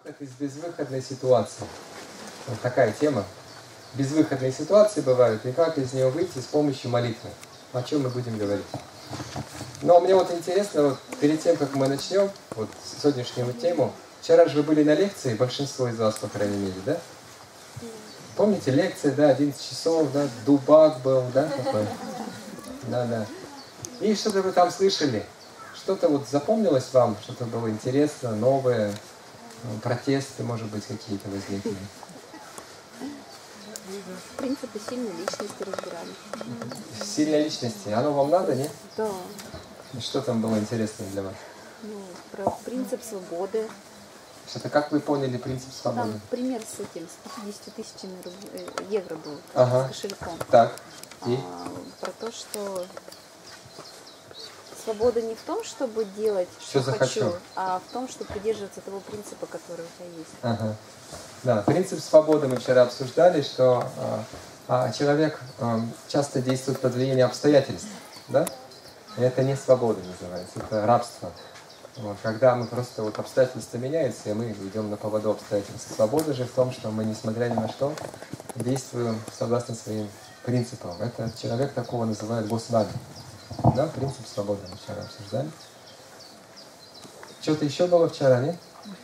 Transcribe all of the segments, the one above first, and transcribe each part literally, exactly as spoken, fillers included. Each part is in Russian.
Выход из безвыходной ситуации. Вот такая тема. Безвыходные ситуации бывают, и как из нее выйти с помощью молитвы. О чем мы будем говорить. Но мне вот интересно, вот перед тем, как мы начнем вот сегодняшнюю тему, вчера же вы были на лекции, большинство из вас, по крайней мере, да? Помните, лекция, да, одиннадцать часов, да, дубак был, да, такой? Да, да. И что-то вы там слышали? Что-то вот запомнилось вам, что-то было интересно, новое, протесты, может быть, какие-то возникли? Принципы сильной личности разбирали. Сильной личности. Оно вам надо, нет? Да. И что там было интересно для вас? Ну, про принцип свободы. Что-то как вы поняли принцип свободы? Там пример с этим, с пятьюдесятью тысячами руб... евро был, ага. с кошельком. Так. И? А, про то, что свобода не в том, чтобы делать, что, что хочу, захочу, а в том, чтобы придерживаться того принципа, который у тебя есть. Ага. Да, принцип свободы мы вчера обсуждали, что а, человек а, часто действует под влиянием обстоятельств, да? И это не свобода называется, это рабство. Вот, когда мы просто вот обстоятельства меняются, и мы идем на поводу обстоятельств. Свобода же в том, что мы, несмотря ни на что, действуем согласно своим принципам. Это человек такого называют госвами. Да, принцип свободы мы вчера обсуждали. Что-то еще было вчера, нет?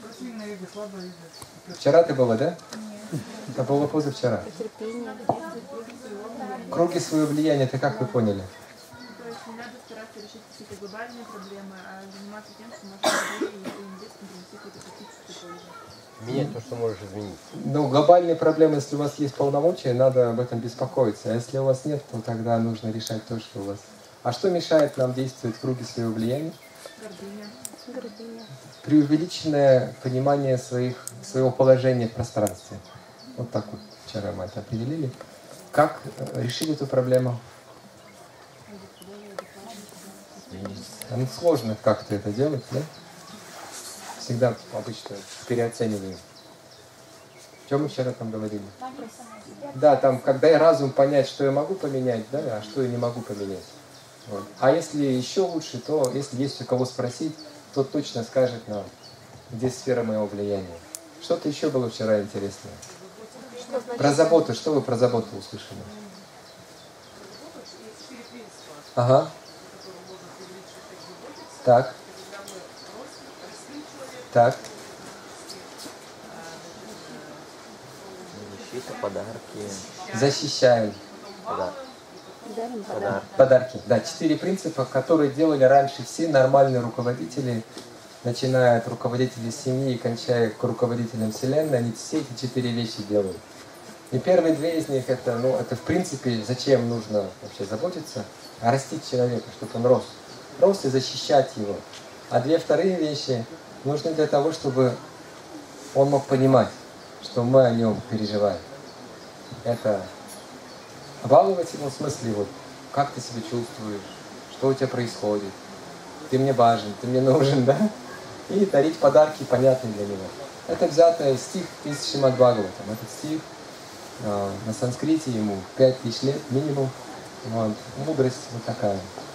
Вчера ты была, да? Нет. Это было позавчера. Терпение. Круги своего влияния, это как вы поняли? То есть не надо стараться решить какие-то глобальные проблемы, а заниматься тем, что можно и своим детством принести какую-то практическую пользу. Менять то, что можешь изменить. Ну, глобальные проблемы, если у вас есть полномочия, надо об этом беспокоиться. А если у вас нет, то тогда нужно решать то, что у вас. А что мешает нам действовать в круге своего влияния? Гордыня. Гордыня. Преувеличенное понимание своих, своего положения в пространстве. Вот так вот вчера мы это определили. Как решить эту проблему? Ну, сложно как-то это делать, да? Всегда обычно переоцениваем. Что мы вчера там говорили? Да, там, когда я разум понять, что я могу поменять, да, а что я не могу поменять. Вот. А если еще лучше, то если есть у кого спросить, тот точно скажет нам, где сфера моего влияния. Что-то еще было вчера интересное. Про заботу. Что вы про заботу услышали? Ага. Так. Так. Защита, подарки. Защищаем. Подарки. Дарим Подарки. подарок. Подарки. Да, четыре принципа, которые делали раньше все нормальные руководители, начиная от руководителей семьи и кончая к руководителям Вселенной, они все эти четыре вещи делают. И первые две из них, это, ну, это в принципе, зачем нужно вообще заботиться, а растить человека, чтобы он рос. Рос и защищать его. А две вторые вещи нужны для того, чтобы он мог понимать, что мы о нем переживаем. Это баловать его в смысле, вот, как ты себя чувствуешь, что у тебя происходит, ты мне важен, ты мне нужен, да? И дарить подарки понятные для него. Это взятый стих из Шримад Бхагаватам. Этот стих э, на санскрите ему пять тысяч лет минимум. Вот. Мудрость вот такая.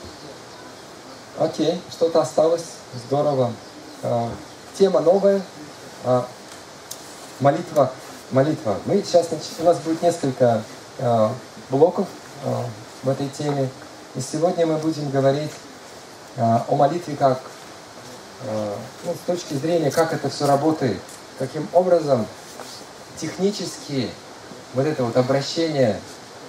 Окей, что-то осталось. Здорово. Э, тема новая. Э, молитва. Молитва. Мы сейчас, у нас будет несколько э, блоков э, в этой теме. И сегодня мы будем говорить э, о молитве как, э, ну, с точки зрения, как это все работает, каким образом технически вот это вот обращение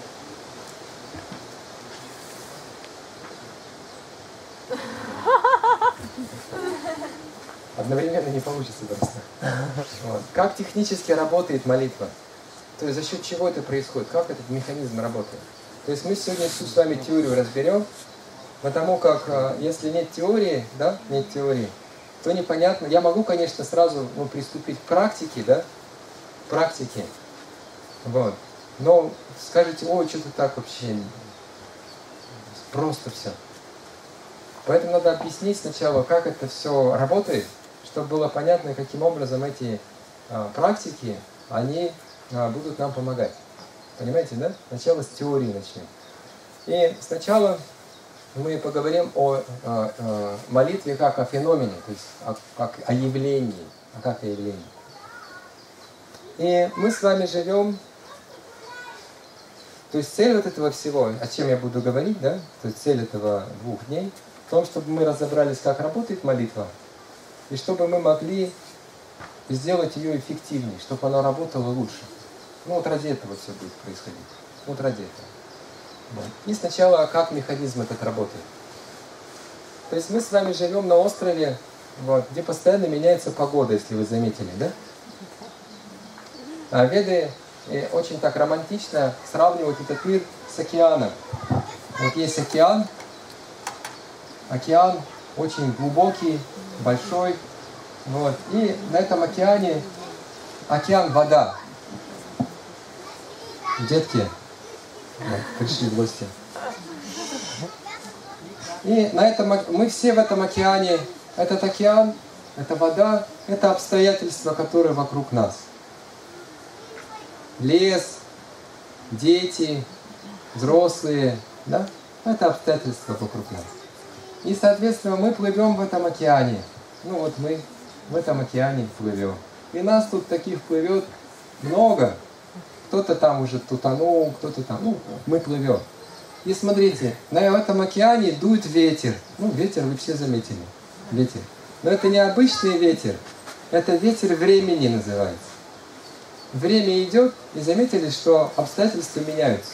одновременно не получится просто. Вот. Как технически работает молитва? То есть за счет чего это происходит? Как этот механизм работает? То есть мы сегодня всю с вами теорию разберем, потому как если нет теории, да, нет теории, то непонятно. Я могу, конечно, сразу, ну, приступить к практике, да, к практике, вот. Но скажете, ой, что-то так вообще просто все. Поэтому надо объяснить сначала, как это все работает, чтобы было понятно, каким образом эти а, практики, они а, будут нам помогать. Понимаете, да? Сначала с теории начнем. И сначала мы поговорим о, о, о молитве как о феномене, то есть о, как о явлении. А как о явлении? И мы с вами живем, то есть цель вот этого всего, о чем я буду говорить, да, то есть цель этого двух дней, в том, чтобы мы разобрались, как работает молитва, и чтобы мы могли сделать ее эффективнее, чтобы она работала лучше. Ну вот ради этого все будет происходить. Вот ради этого. Вот. И сначала, как механизм этот работает. То есть мы с вами живем на острове, вот, где постоянно меняется погода, если вы заметили, да? А Веды э, очень так романтично сравнивают этот мир с океаном. Вот есть океан, океан очень глубокий, большой, вот, и на этом океане океан вода. Детки, вот, пришли в гости. И на этом, мы все в этом океане, этот океан, это вода, это обстоятельства, которые вокруг нас. Лес, дети, взрослые, да? Это обстоятельства вокруг нас. И, соответственно, мы плывем в этом океане. Ну вот мы в этом океане плывем. И нас тут таких плывет много. Кто-то там уже тутанул, кто-то там, ну, мы плывем. И смотрите, на этом океане дует ветер. Ну, ветер вы все заметили. Ветер. Но это не обычный ветер. Это ветер времени называется. Время идет, и заметили, что обстоятельства меняются.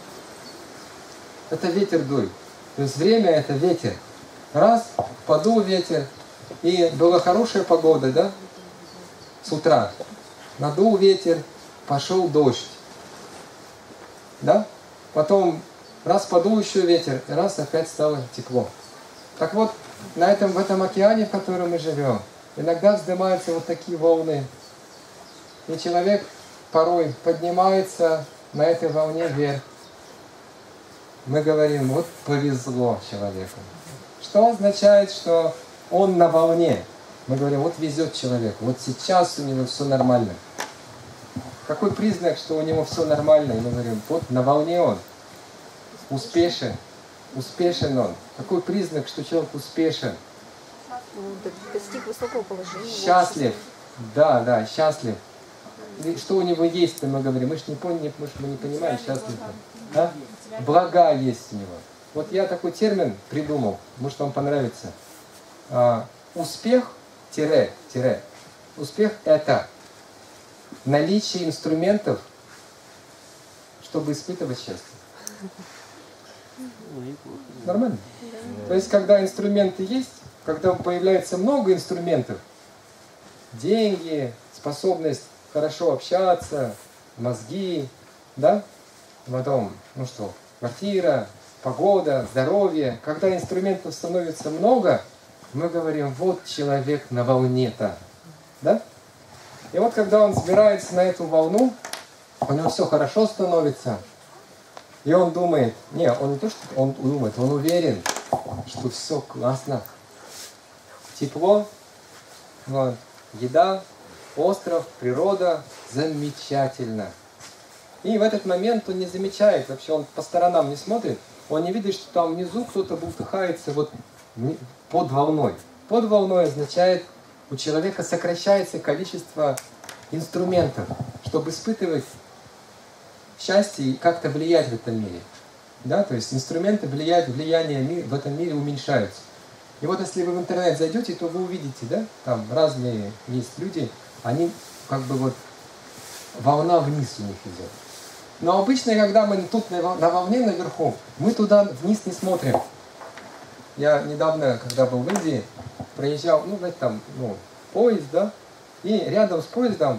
Это ветер дует. То есть время это ветер. Раз, подул ветер, и была хорошая погода, да? С утра. Надул ветер, пошел дождь. Да? Потом раз подул еще ветер, и раз опять стало тепло. Так вот, на этом, в этом океане, в котором мы живем, иногда вздымаются вот такие волны. И человек порой поднимается на этой волне вверх. Мы говорим, вот повезло человеку. Что означает, что он на волне? Мы говорим, вот везет человеку, вот сейчас у него все нормально. Какой признак, что у него все нормально? И мы говорим, вот на волне он, успешен, успешен он. Какой признак, что человек успешен? Достиг высокого положения. Счастлив, да, да, счастлив. И что у него есть, мы говорим, мы же не поняли, мы, мы не понимаем, счастлив. Да? Блага есть у него. Вот я такой термин придумал, может вам понравится. А, успех, тире, тире. Успех это наличие инструментов, чтобы испытывать счастье. Нормально? То есть, когда инструменты есть, когда появляется много инструментов, деньги, способность хорошо общаться, мозги, да? Потом, ну что, квартира, погода, здоровье. Когда инструментов становится много, мы говорим, вот человек на волне-то, да? И вот когда он собирается на эту волну, у него все хорошо становится, и он думает, не, он не то, что он думает, он уверен, что все классно. Тепло, вот, еда, остров, природа, замечательно. И в этот момент он не замечает, вообще он по сторонам не смотрит, он не видит, что там внизу кто-то бултыхается вот под волной. Под волной означает, у человека сокращается количество инструментов, чтобы испытывать счастье и как-то влиять в этом мире. Да? То есть инструменты влияют, влияние в этом мире уменьшаются. И вот если вы в интернет зайдете, то вы увидите, да, там разные есть люди, они как бы вот волна вниз у них идет. Но обычно, когда мы тут на волне наверху, мы туда вниз не смотрим. Я недавно, когда был в Индии, проезжал, ну, знаете, там, ну, поезд, да, и рядом с поездом,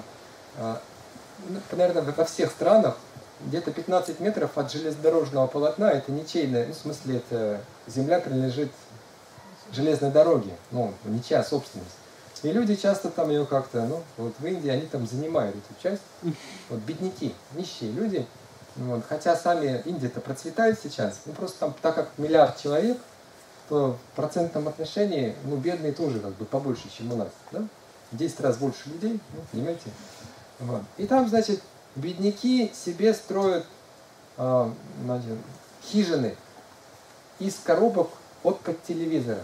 наверное, во всех странах, где-то пятнадцать метров от железнодорожного полотна, это ничейная, ну, в смысле, это земля принадлежит железной дороге, ну, ничья собственность. И люди часто там ее как-то, ну, вот в Индии они там занимают эту часть, вот бедняки, нищие люди, вот, хотя сами Индия-то процветает сейчас, ну, просто там, так как миллиард человек, то в процентном отношении, ну, бедные тоже как бы побольше, чем у нас, да? В десять раз больше людей, ну, понимаете? Вот. И там, значит, бедняки себе строят э, значит, хижины из коробок от-под телевизора.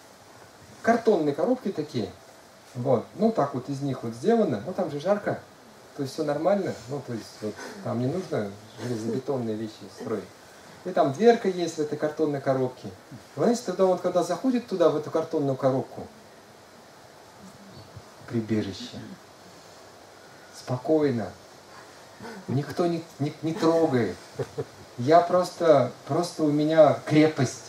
Картонные коробки такие. Вот. Ну, так вот из них вот сделано. Ну, там же жарко. то есть все нормально, ну то есть вот, там не нужно железобетонные вещи строить. И там дверка есть в этой картонной коробке. Вы знаете, тогда он когда заходит туда, в эту картонную коробку, прибежище, спокойно, никто не, не, не трогает. Я просто, просто у меня крепость.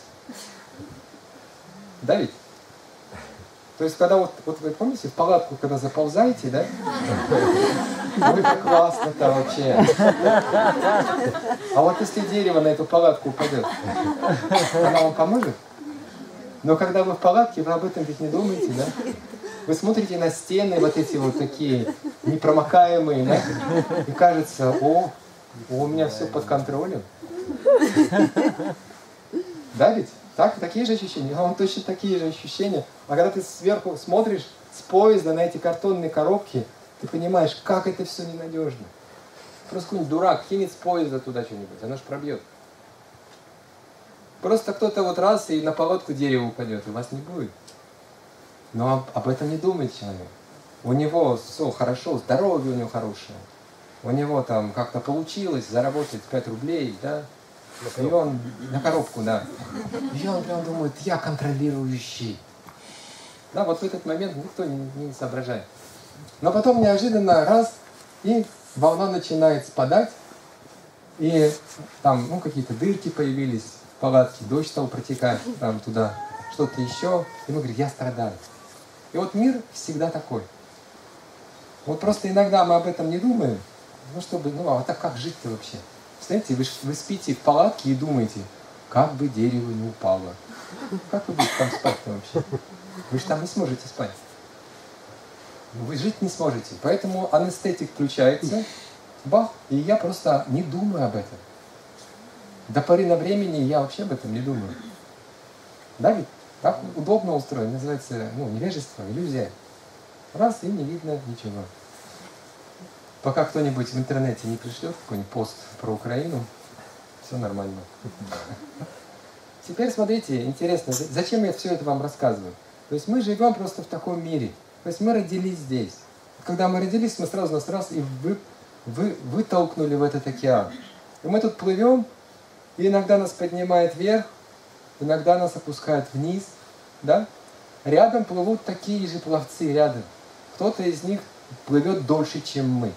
Да ведь? То есть, когда вот, вот вы помните, в палатку, когда заползаете, да? Ой, как классно-то вообще. А вот если дерево на эту палатку упадет, она вам поможет? Но когда вы в палатке, вы об этом ведь не думаете, да? Вы смотрите на стены вот эти вот такие непромокаемые, да? И кажется, о, у меня все под контролем. Да ведь? Так, такие же ощущения? А он точно такие же ощущения. А когда ты сверху смотришь с поезда на эти картонные коробки, ты понимаешь, как это все ненадежно. Просто какой-нибудь дурак кинет с поезда туда что-нибудь, оно ж пробьет. Просто кто-то вот раз и на палатку дерево упадет, и вас не будет. Но об этом не думает человек. У него все хорошо, здоровье у него хорошее. У него там как-то получилось заработать пять рублей, да? И он на коробку, да. И он прям думает, я контролирующий. Да, вот в этот момент никто не, не соображает. Но потом неожиданно раз, и волна начинает спадать, и там, ну, какие-то дырки появились в палатке, дождь стал протекать там туда, что-то еще. И мы говорим, я страдаю. И вот мир всегда такой. Вот просто иногда мы об этом не думаем, ну, чтобы, ну, а так как жить-то вообще? Знаете, вы, вы спите в палатке и думаете, как бы дерево не упало. Как вы будете там спать-то вообще? Вы же там не сможете спать. Вы жить не сможете. Поэтому анестетик включается, бах, и я просто не думаю об этом. До поры на времени я вообще об этом не думаю. Да ведь? Так удобно устроено, называется, ну, невежество, иллюзия. Раз, и не видно ничего. Пока кто-нибудь в интернете не пришлет какой-нибудь пост про Украину, все нормально. Теперь смотрите, интересно, зачем я все это вам рассказываю? То есть мы живем просто в таком мире. То есть мы родились здесь. Когда мы родились, мы сразу нас раз и вы, вы, вытолкнули в этот океан. И мы тут плывем, и иногда нас поднимает вверх, иногда нас опускает вниз. Да? Рядом плывут такие же пловцы, рядом. Кто-то из них плывет дольше, чем мы.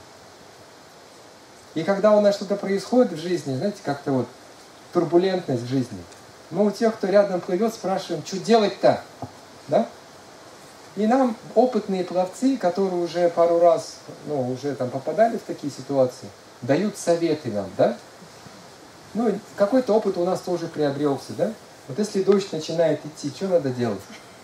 И когда у нас что-то происходит в жизни, знаете, как-то вот турбулентность в жизни, мы у тех, кто рядом плывет, спрашиваем, что делать-то? Да? И нам опытные пловцы, которые уже пару раз, ну, уже там попадали в такие ситуации, дают советы нам, да? Ну, какой-то опыт у нас тоже приобрелся, да? Вот если дождь начинает идти, что надо делать?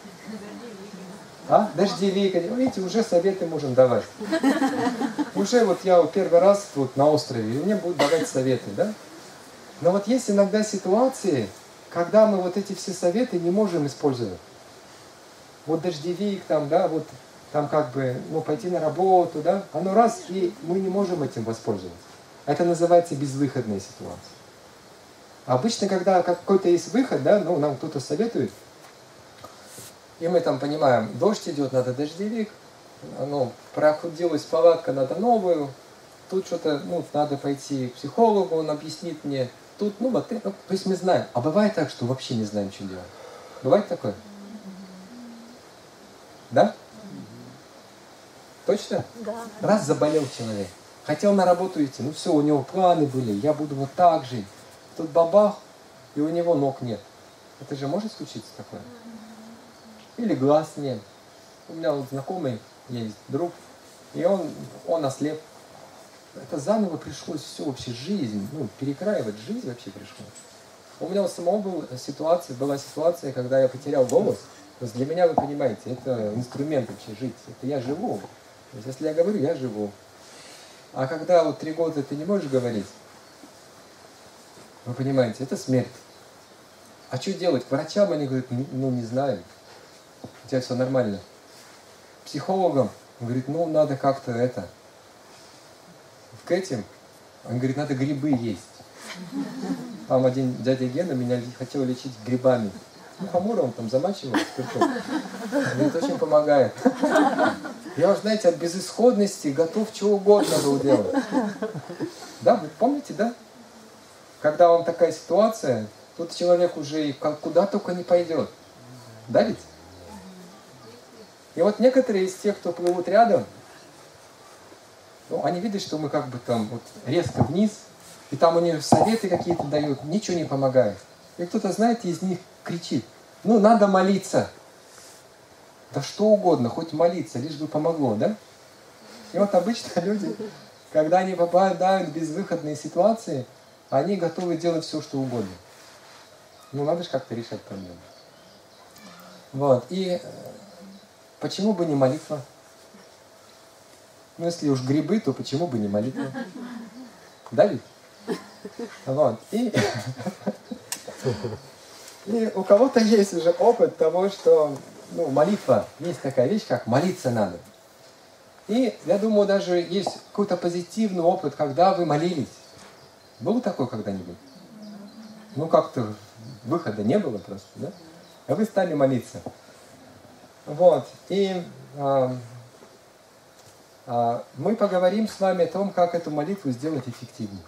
А? Дождевик. Видите, уже советы можем давать. Уже вот я первый раз вот на острове, и мне будут давать советы, да? Но вот есть иногда ситуации, когда мы вот эти все советы не можем использовать. Вот дождевик там, да, вот там как бы, ну, пойти на работу, да, оно раз, и мы не можем этим воспользоваться. Это называется безвыходная ситуация. Обычно, когда какой-то есть выход, да, ну, нам кто-то советует, и мы там понимаем, дождь идет, надо дождевик, ну, прохудилась палатка, надо новую, тут что-то, ну, надо пойти к психологу, он объяснит мне, тут, ну, вот, ну, то есть мы знаем. А бывает так, что вообще не знаем, что делать? Бывает такое? Да? Точно? Да. Раз заболел человек, хотел на работу идти, ну все, у него планы были, я буду вот так жить. Тут бабах, и у него ног нет. Это же может случиться такое? Или глаз нет. У меня вот знакомый есть, друг, и он, он ослеп. Это заново пришлось все вообще жизнь, ну, перекраивать жизнь вообще пришлось. У меня у самого была ситуация, была ситуация, когда я потерял голос. То есть для меня, вы понимаете, это инструмент вообще жить. Это я живу. То есть если я говорю, я живу. А когда вот три года ты не можешь говорить, вы понимаете, это смерть. А что делать? К врачам они говорят, ну не знаем. У тебя все нормально. Психологам, он говорит, ну надо как-то это. К этим, он говорит, надо грибы есть. Там один дядя Гена меня хотел лечить грибами. Ну, хамура он там замачивал, спиртом. Говорит, очень помогает. Я уже, знаете, от безысходности готов чего угодно был делать. Да, вы помните, да? Когда вам такая ситуация, тут человек уже и куда только не пойдет. Да ведь? И вот некоторые из тех, кто плывут рядом, ну, они видят, что мы как бы там вот резко вниз, и там они советы какие-то дают, ничего не помогает. И кто-то, знаете, из них кричит: ну, надо молиться. Да что угодно, хоть молиться, лишь бы помогло, да? И вот обычно люди, когда они попадают в безвыходные ситуации, они готовы делать все, что угодно. Ну, надо же как-то решать проблему. Вот, и почему бы не молитва? Ну, если уж грибы, то почему бы не молитва? Да ведь? Вот, и... И у кого-то есть уже опыт того, что ну, молитва, есть такая вещь, как молиться надо. И я думаю, даже есть какой-то позитивный опыт, когда вы молились. Был такой когда-нибудь? Ну, как-то выхода не было просто, да? А вы стали молиться. Вот. И а, а, мы поговорим с вами о том, как эту молитву сделать эффективнее.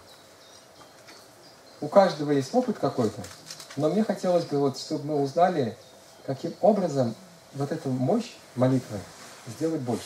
У каждого есть опыт какой-то, но мне хотелось бы, вот, чтобы мы узнали, каким образом вот эту мощь молитвы сделать больше.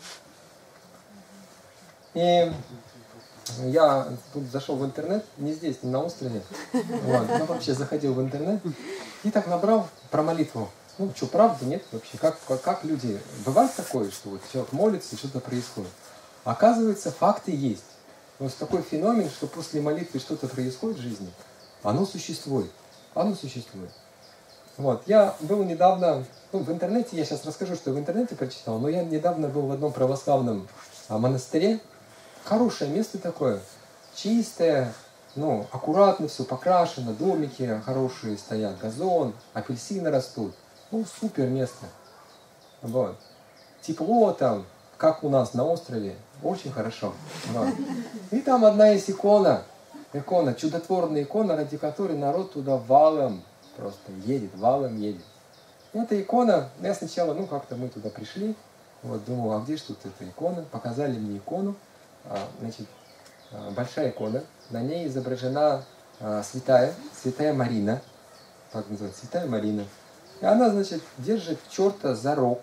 И я тут зашел в интернет, не здесь, не на острове, вот, но вообще заходил в интернет и так набрал про молитву. Ну что, правда, нет вообще? Как, как, как люди... Бывает такое, что вот человек молится и что-то происходит? Оказывается, факты есть. Вот такой феномен, что после молитвы что-то происходит в жизни, оно существует. Оно существует. Вот. Я был недавно, ну, в интернете, я сейчас расскажу, что я в интернете прочитал, но я недавно был в одном православном а, монастыре. Хорошее место такое, чистое, ну, аккуратно все покрашено, домики хорошие стоят, газон, апельсины растут. Ну, супер место. Вот. Тепло там, как у нас на острове, очень хорошо. Вот. И там одна есть икона, икона, чудотворная икона, ради которой народ туда валом просто едет, валом едет. И эта икона, я сначала, ну, как-то мы туда пришли, вот, думал, а где же тут эта икона? Показали мне икону, а, значит, а, большая икона, на ней изображена а, святая, святая Марина, так называется, святая Марина. И она, значит, держит черта за рог.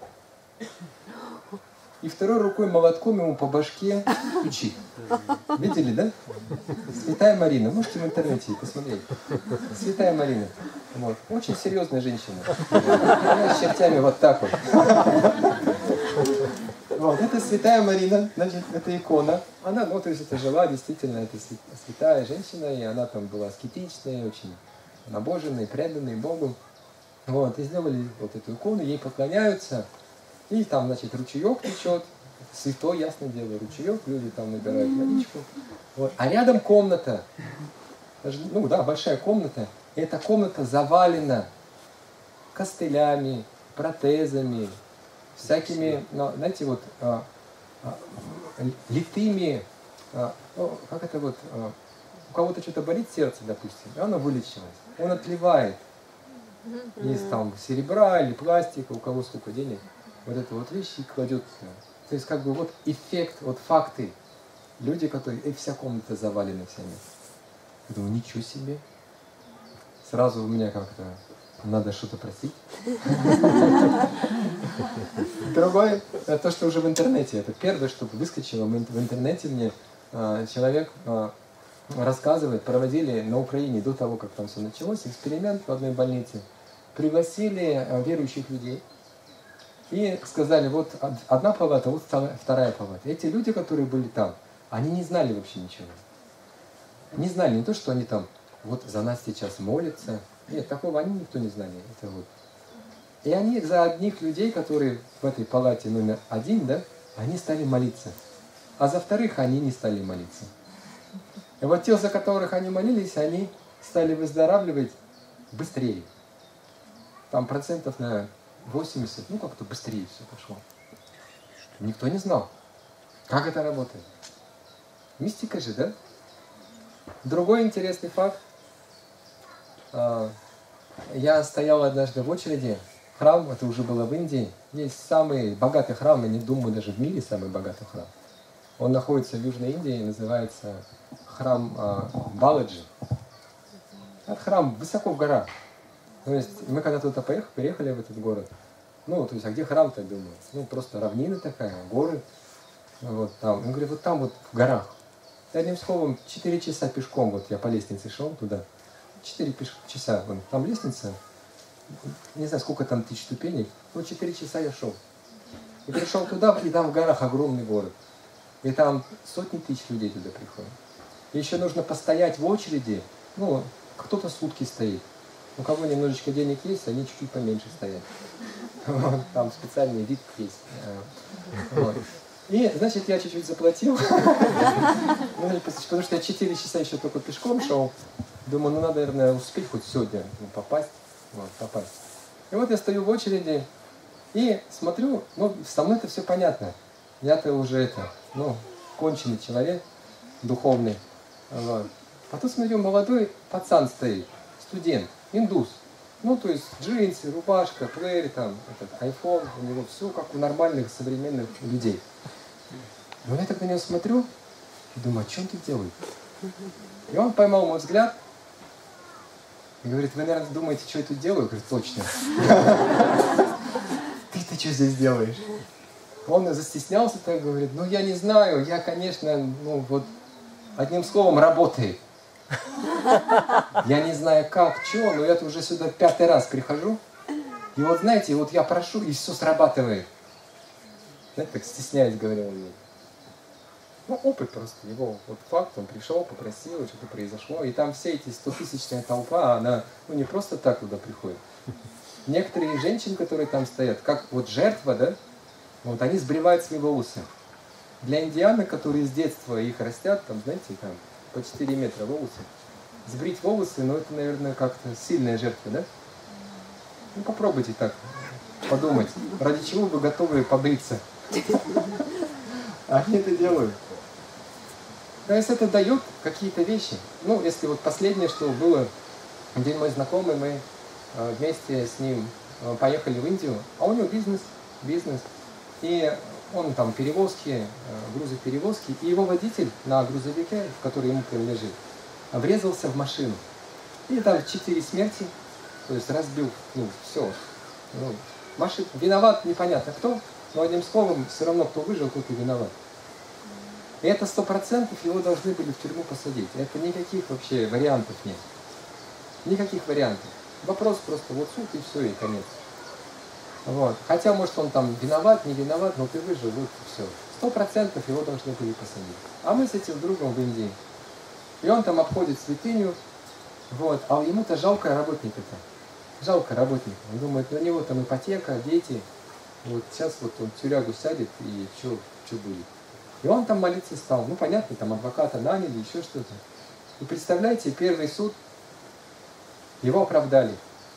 И второй рукой молотком ему по башке стучит. Видели, да? Святая Марина. Можете в интернете посмотреть. Святая Марина. Вот. Очень серьезная женщина. Она с чертями вот так вот. Вот. Это Святая Марина, значит, это икона. Она, ну, то есть это жила, действительно, это святая женщина, и она там была аскетичная, очень набоженная, преданная Богу. Вот. И сделали вот эту икону, ей поклоняются. И там, значит, ручеек течет, святой, ясное дело, ручеек, люди там набирают водичку. Вот. А рядом комната, ну да, большая комната, и эта комната завалена костылями, протезами, всякими, ну, знаете, вот, а, а, литыми, а, ну, как это вот, а, у кого-то что-то болит сердце, допустим, и оно вылечилось, он отливает. Есть там серебра или пластика, у кого сколько денег. Вот это вот вещи и кладет. То есть как бы вот эффект, вот факты. Люди, которые, и вся комната завалена всеми. Я думаю, ничего себе. Сразу у меня как-то надо что-то просить. Другое, то, что уже в интернете. Это первое, что выскочило в интернете мне. Человек рассказывает, проводили на Украине до того, как там все началось, эксперимент в одной больнице. Пригласили верующих людей. И сказали, вот одна палата, вот вторая палата. Эти люди, которые были там, они не знали вообще ничего. Не знали не то, что они там, вот за нас сейчас молятся. Нет, такого они никто не знали. Это вот. И они за одних людей, которые в этой палате номер один, да, они стали молиться. А за вторых они не стали молиться. И вот те, за которых они молились, они стали выздоравливать быстрее. Там процентов на восемьдесят, ну как-то быстрее все пошло. Никто не знал, как это работает. Мистика же, да? Другой интересный факт. Я стоял однажды в очереди храм, это уже было в Индии. Есть самый богатый храм, я не думаю, даже в мире самый богатый храм. Он находится в Южной Индии, называется храм э, Баладжи. Это храм высоко в горах. То есть мы когда туда поехали, переехали в этот город. Ну, то есть, а где храм-то, думаю? Ну, просто равнина такая, горы. Вот там. Он говорит, вот там вот в горах. И одним словом, четыре часа пешком, вот я по лестнице шел туда. четыре часа, вон, там лестница. Не знаю, сколько там тысяч ступеней. Ну, четыре часа я шел. И пришел туда, и там в горах огромный город. И там сотни тысяч людей туда приходят. И еще нужно постоять в очереди. Ну, кто-то сутки стоит. У кого немножечко денег есть, они чуть-чуть поменьше стоят. Вот, там специальный вид есть. Вот. И, значит, я чуть-чуть заплатил. Потому что я четыре часа еще только пешком шел. Думаю, ну надо, наверное, успеть хоть сегодня попасть. Вот, попасть. И вот я стою в очереди и смотрю, ну, со мной это все понятно. Я-то уже это, ну, конченый человек, духовный. Вот. Потом смотрю, молодой пацан стоит, студент, индус. Ну, то есть джинсы, рубашка, плеер, там, этот, айфон, у него все как у нормальных современных людей. Но я так на него смотрю и думаю, а что он тут делает? И он поймал мой взгляд и говорит, вы, наверное, думаете, что я тут делаю? Я говорю, точно. Ты-то что здесь делаешь? Он застеснялся, так говорит, ну я не знаю, я, конечно, ну вот, одним словом, работает. Я не знаю как, что, но я уже сюда пятый раз прихожу. И вот знаете, вот я прошу, и все срабатывает. Знаете, так стесняюсь, говорил он мне. Ну, опыт просто, его вот факт, он пришел, попросил, что-то произошло. И там все эти стотысячная толпа, она ну, не просто так туда приходит. Некоторые женщины, которые там стоят, как вот жертва, да, вот они сбривают свои волосы. Для индианок, которые с детства их растят, там, знаете, там, по четыре метра волосы. Сбрить волосы, ну это, наверное, как-то сильная жертва, да? Ну попробуйте так подумать, ради чего вы готовы побриться. Они это делают. То есть это дает какие-то вещи. Ну, если вот последнее, что было, один мой знакомый, мы вместе с ним поехали в Индию, а у него бизнес, бизнес. И он там перевозки, грузоперевозки, и его водитель на грузовике, который ему принадлежит, врезался в машину. И там четыре смерти, то есть разбил, ну, все. Ну, машина, виноват непонятно кто, но одним словом, все равно кто выжил, тот и виноват. И это сто процентов его должны были в тюрьму посадить. Это никаких вообще вариантов нет. Никаких вариантов. Вопрос просто вот суд и все, и конец. Вот. Хотя, может, он там виноват, не виноват, но ты выжил, вот и все. Сто процентов его должны были посадить. А мы с этим другом в Индии. И он там обходит святыню, вот, а ему-то жалко работника-то. Жалко работника. Он думает, на него там ипотека, дети. Вот сейчас вот он в тюрягу сядет, и что будет. И он там молиться стал. Ну, понятно, там адвоката наняли, еще что-то. И представляете, первый суд, его оправдали.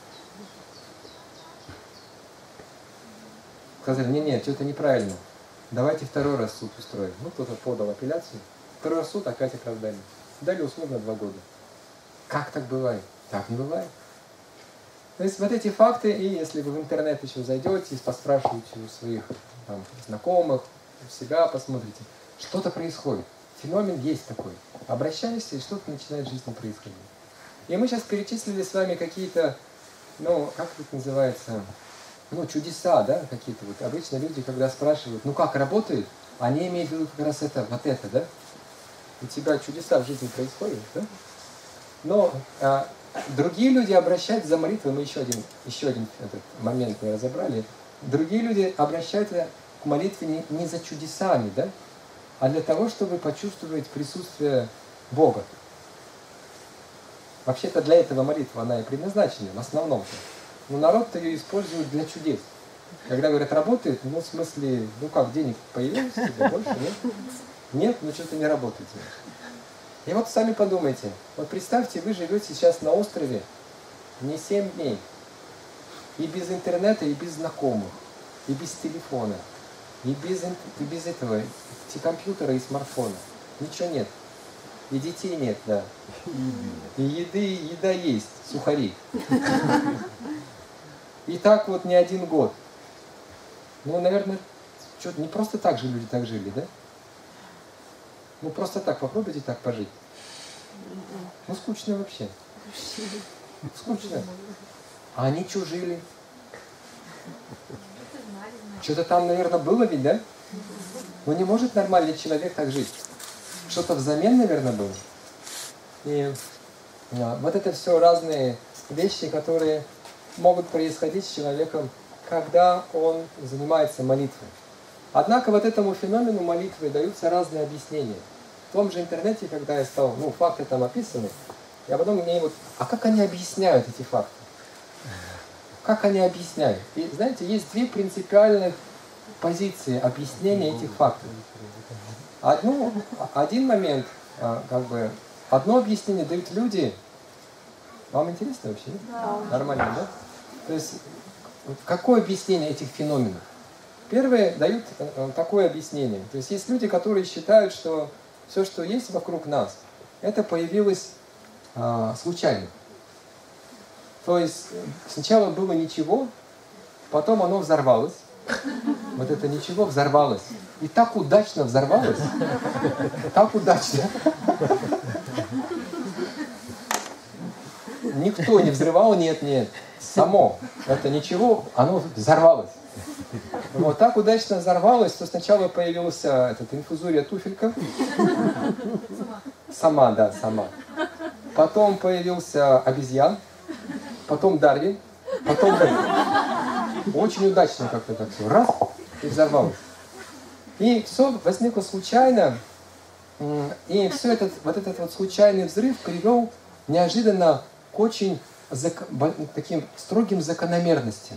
Сказали, не, нет, что-то неправильно. Давайте второй раз суд устроим. Ну, кто-то подал апелляцию. Второй раз суд опять оправдали. Дали условно два года. Как так бывает? Так не бывает. То есть вот эти факты, и если вы в интернет еще зайдете, поспрашиваете у своих там, знакомых, у себя посмотрите, что-то происходит. Феномен есть такой. Обращаешься, и что-то начинает в жизни происходить. И мы сейчас перечислили с вами какие-то, ну, как это называется, ну, чудеса, да, какие-то. Вот обычно люди, когда спрашивают, ну, как работает, они имеют в виду как раз это, вот это, да? У тебя чудеса в жизни происходят, да? Но а, другие люди обращаются за молитвой, мы еще один, еще один этот момент не разобрали. Другие люди обращаются к молитве не, не за чудесами, да? А для того, чтобы почувствовать присутствие Бога. Вообще-то для этого молитва, она и предназначена, в основном-то. Но народ-то ее использует для чудес. Когда говорят, работает, ну, в смысле, ну как, денег появилось тебе больше, нет? Нет, ну что-то не работает. И вот сами подумайте, вот представьте, вы живете сейчас на острове не семь дней. И без интернета, и без знакомых, и без телефона, и без, и без этого, и компьютера, и смартфона. Ничего нет. И детей нет, да. И еды, и еда есть, сухари. И так вот не один год. Ну, наверное, что-то не просто так же люди так жили, да? Ну, просто так, попробуйте так пожить. Ну, скучно вообще. Скучно. А они что жили? Что-то там, наверное, было ведь, да? Но не может нормальный человек так жить. Что-то взамен, наверное, было. И да, вот это все разные вещи, которые могут происходить с человеком, когда он занимается молитвой. Однако вот этому феномену молитвы даются разные объяснения. В том же интернете, когда я стал, ну, факты там описаны, я потом мне вот, а как они объясняют эти факты? Как они объясняют? И знаете, есть две принципиальных позиции объяснения этих фактов. Одну, один момент, как бы, одно объяснение дают люди. Вам интересно вообще? Да. Нормально, да? То есть, какое объяснение этих феноменов? Первые дают такое объяснение. То есть, есть люди, которые считают, что все, что есть вокруг нас, это появилось а, случайно. То есть, сначала было ничего, потом оно взорвалось. Вот это ничего взорвалось. И так удачно взорвалось. Так удачно. Никто не взрывал, нет, нет. Само. Это ничего, оно взорвалось. Вот так удачно взорвалось, что сначала появилась этот, инфузория туфелька. Сама, да, сама. Потом появился обезьян. Потом Дарвин. Потом Дарвин. Очень удачно как-то так все. Раз, и взорвалось. И все возникло случайно. И все этот, вот этот вот случайный взрыв привел неожиданно к очень зак... таким строгим закономерностям.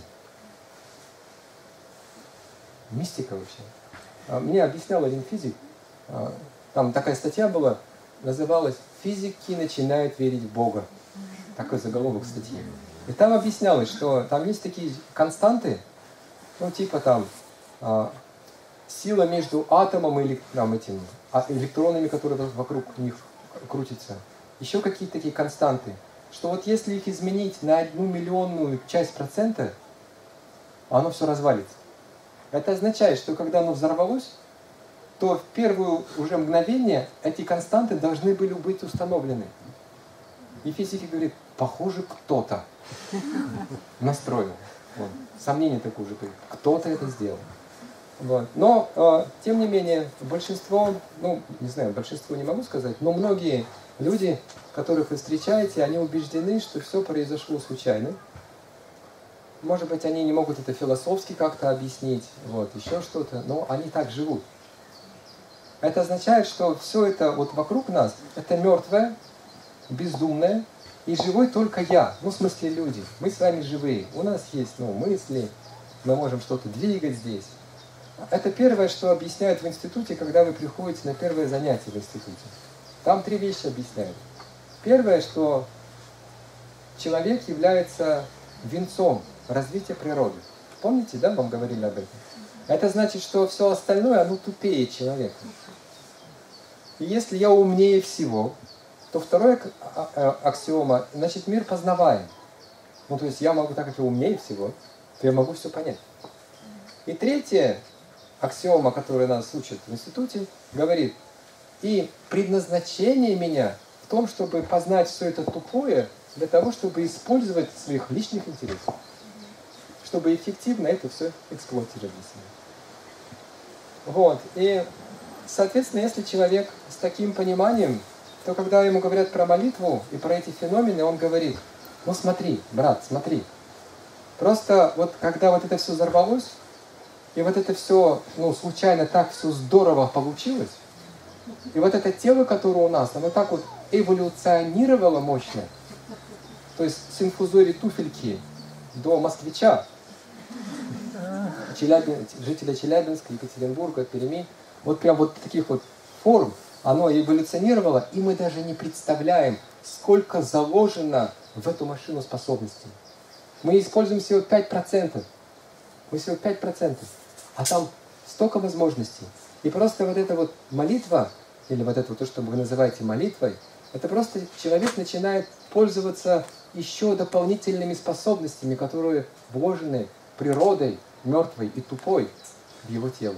Мистика вообще. Мне объяснял один физик, там такая статья была, называлась «Физики начинают верить в Бога». Такой заголовок статьи. И там объяснялось, что там есть такие константы, ну типа там а, сила между атомом и там, этим, а, электронами, которые вокруг них крутятся. Еще какие-то такие константы, что вот если их изменить на одну миллионную часть процента, оно все развалится. Это означает, что когда оно взорвалось, то в первое уже мгновение эти константы должны были быть установлены. И физики говорят, похоже, кто-то настроил. Вот. Сомнение такое уже, кто-то это сделал. Вот. Но, э, тем не менее, большинство, ну, не знаю, большинство не могу сказать, но многие люди, которых вы встречаете, они убеждены, что все произошло случайно. Может быть, они не могут это философски как-то объяснить, вот, еще что-то, но они так живут. Это означает, что все это вот вокруг нас, это мертвое, бездумное, и живой только я, ну, в смысле люди. Мы с вами живые, у нас есть, ну, мысли, мы можем что-то двигать здесь. Это первое, что объясняют в институте, когда вы приходите на первое занятие в институте. Там три вещи объясняют. Первое, что человек является венцом развития природы. Помните, да, вам говорили об этом? Это значит, что все остальное, оно тупее человека. И если я умнее всего, то вторая аксиома, значит, мир познаваем. Ну, то есть я могу, так как я умнее всего, то я могу все понять. И третья аксиома, которую нас учат в институте, говорит, и предназначение меня в том, чтобы познать все это тупое, для того, чтобы использовать своих личных интересов, чтобы эффективно это все эксплуатировать для себя. Вот. И, соответственно, если человек с таким пониманием, то когда ему говорят про молитву и про эти феномены, он говорит, ну смотри, брат, смотри. Просто вот когда вот это все взорвалось, и вот это все, ну, случайно так все здорово получилось, и вот это тело, которое у нас, оно так вот эволюционировало мощно, то есть с инфузории туфельки до москвича, Челябин, жителя Челябинска, Екатеринбурга, Перми, вот прям вот таких вот форм, оно эволюционировало, и мы даже не представляем, сколько заложено в эту машину способностей. Мы используем всего пять процентов. Мы всего пять процентов. А там столько возможностей. И просто вот эта вот молитва, или вот это вот то, что вы называете молитвой, это просто человек начинает пользоваться еще дополнительными способностями, которые вложены природой, мертвой и тупой, в его тело.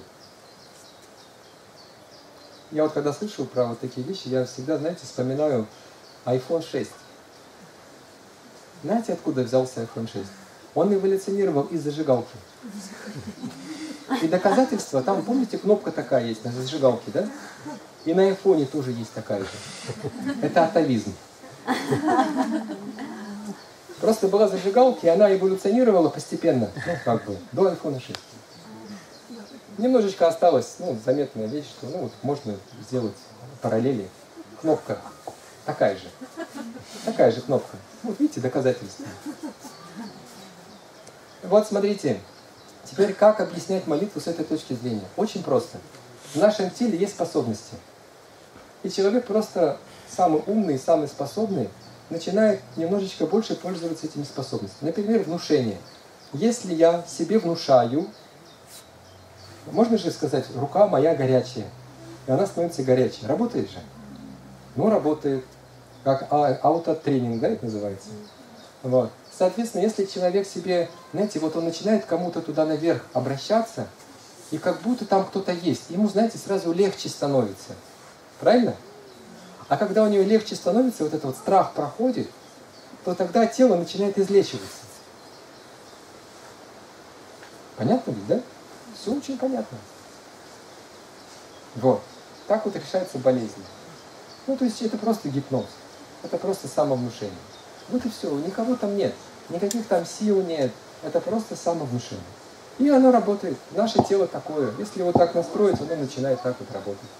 Я вот когда слышу про вот такие вещи, я всегда, знаете, вспоминаю айфон шесть. Знаете, откуда взялся айфон шесть? Он эволюционировал из зажигалки. И доказательства, там, помните, кнопка такая есть на зажигалке, да? И на айфоне тоже есть такая же. Это атовизм. Просто была зажигалка, и она эволюционировала постепенно, ну, как бы, до айфона шесть. Немножечко осталось, ну, заметная вещь, что, ну, вот можно сделать параллели. Кнопка такая же. Такая же кнопка. Вот видите, доказательства. Вот смотрите, теперь как объяснять молитву с этой точки зрения? Очень просто. В нашем теле есть способности. И человек просто самый умный, самый способный начинает немножечко больше пользоваться этими способностями. Например, внушение. Если я себе внушаю, можно же сказать, рука моя горячая, и она становится горячей. Работает же? Ну, работает. Как аутотренинг, да, это называется? Вот. Соответственно, если человек себе, знаете, вот он начинает кому-то туда наверх обращаться, и как будто там кто-то есть, ему, знаете, сразу легче становится. Правильно? А когда у него легче становится, вот этот вот страх проходит, то тогда тело начинает излечиваться. Понятно ведь, да? Все очень понятно. Вот. Так вот решаются болезни. Ну, то есть это просто гипноз. Это просто самовнушение. Вот и все. Никого там нет. Никаких там сил нет. Это просто самовнушение. И оно работает. Наше тело такое. Если вот так настроить, оно начинает так вот работать.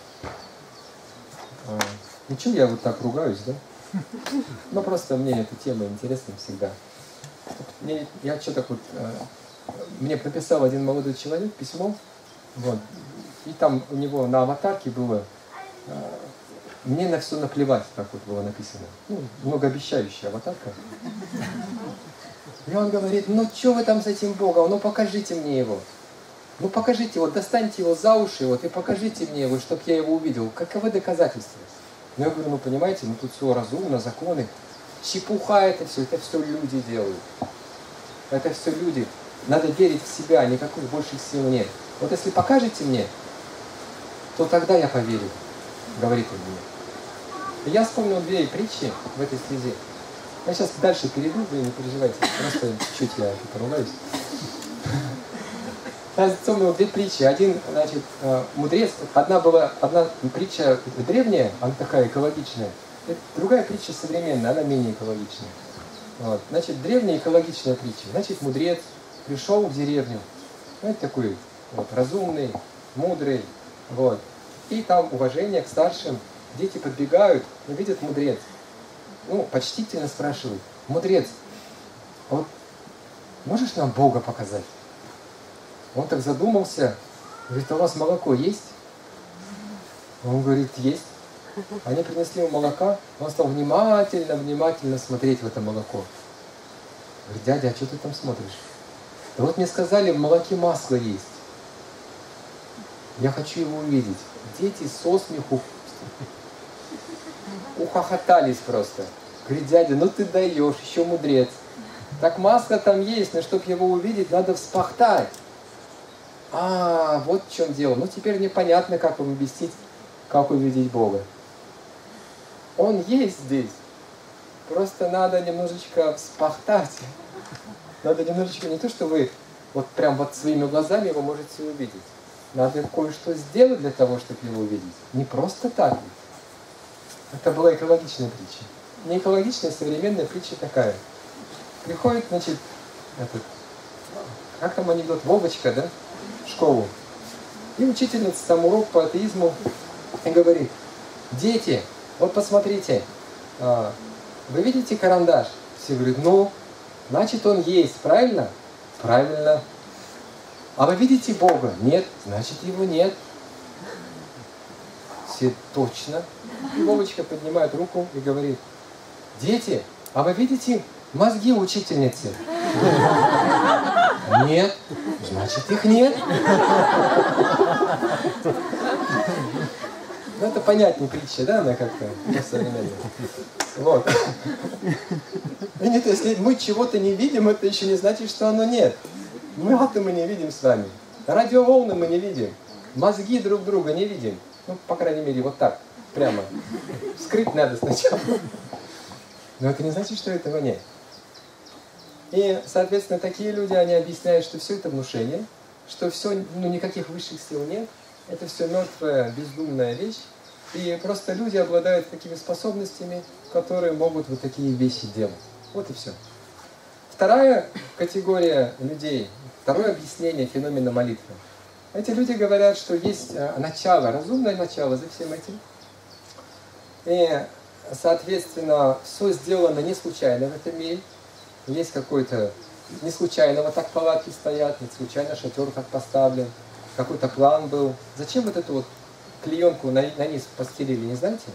А, ничего, я вот так ругаюсь, да? Ну, просто мне эта тема интересна всегда. Мне, я что-то вот... Мне написал один молодой человек письмо. Вот. И там у него на аватарке было... Мне на все наплевать, так вот было написано. Ну, многообещающая аватарка. И он говорит, ну что вы там с этим Богом, ну покажите мне его. Ну покажите, вот достаньте его за уши, вот и покажите мне его, чтобы я его увидел. Каковы доказательства? Ну я говорю, ну понимаете, ну тут все разумно, законы. Чепуха это все, это все люди делают. Это все люди. Надо верить в себя, никаких больших сил нет. Вот если покажете мне, то тогда я поверю, говорит он мне. И я вспомнил две притчи в этой связи. Я сейчас дальше перейду, вы не переживайте, просто чуть-чуть я поругаюсь. Я вспомнил две притчи. Один, значит, мудрец, одна была, одна притча древняя, она такая экологичная, другая притча современная, она менее экологичная. Вот. Значит, древняя экологичная притча. Значит, мудрец пришел в деревню, знаете, такой вот, разумный, мудрый, вот. И там уважение к старшим. Дети подбегают и видят мудрец. Ну, почтительно спрашивают, мудрец, вот можешь нам Бога показать? Он так задумался, говорит, а у вас молоко есть? Он говорит, есть. Они принесли ему молока, он стал внимательно, внимательно смотреть в это молоко. Говорит, дядя, а что ты там смотришь? Да вот мне сказали, в молоке масло есть. Я хочу его увидеть. Дети со смеху ухохотались просто. Говорит, дядя, ну ты даешь, еще мудрец. Так масло там есть, но чтобы его увидеть, надо вспахтать. А, вот в чем дело. Ну теперь мне понятно, как вам объяснить, как увидеть Бога. Он есть здесь. Просто надо немножечко вспахтать. Надо немножечко, не то, что вы вот прям вот своими глазами его можете увидеть. Надо кое-что сделать для того, чтобы его увидеть. Не просто так. Это была экологичная притча. Не экологичная, современная притча такая. Приходит, значит, этот, как там анекдот, Вовочка, да, в школу. И учительница там урок по атеизму и говорит, дети, вот посмотрите, вы видите карандаш? Все говорят, ну, значит он есть, правильно? Правильно. А вы видите Бога? Нет, значит его нет. Все точно. И Вовочка поднимает руку и говорит, дети, а вы видите мозги учительницы? Нет, значит их нет. Ну, это понятнее притча, да, она как-то современная. Вот. И нет, если мы чего-то не видим, это еще не значит, что оно нет. Мы атомы не видим с вами. Радиоволны мы не видим. Мозги друг друга не видим. Ну, по крайней мере, вот так, прямо. Скрыть надо сначала. Но это не значит, что этого нет. И, соответственно, такие люди, они объясняют, что все это внушение, что все, ну, никаких высших сил нет. Это все мертвая, бездумная вещь. И просто люди обладают такими способностями, которые могут вот такие вещи делать. Вот и все. Вторая категория людей, второе объяснение феномена молитвы. Эти люди говорят, что есть начало, разумное начало за всем этим. И, соответственно, все сделано не случайно в этом мире. Есть какой-то... Не случайно вот так палатки стоят, не случайно шатер так поставлен. Какой-то план был. Зачем вот эту вот клеенку на, на низ постелили, не знаете?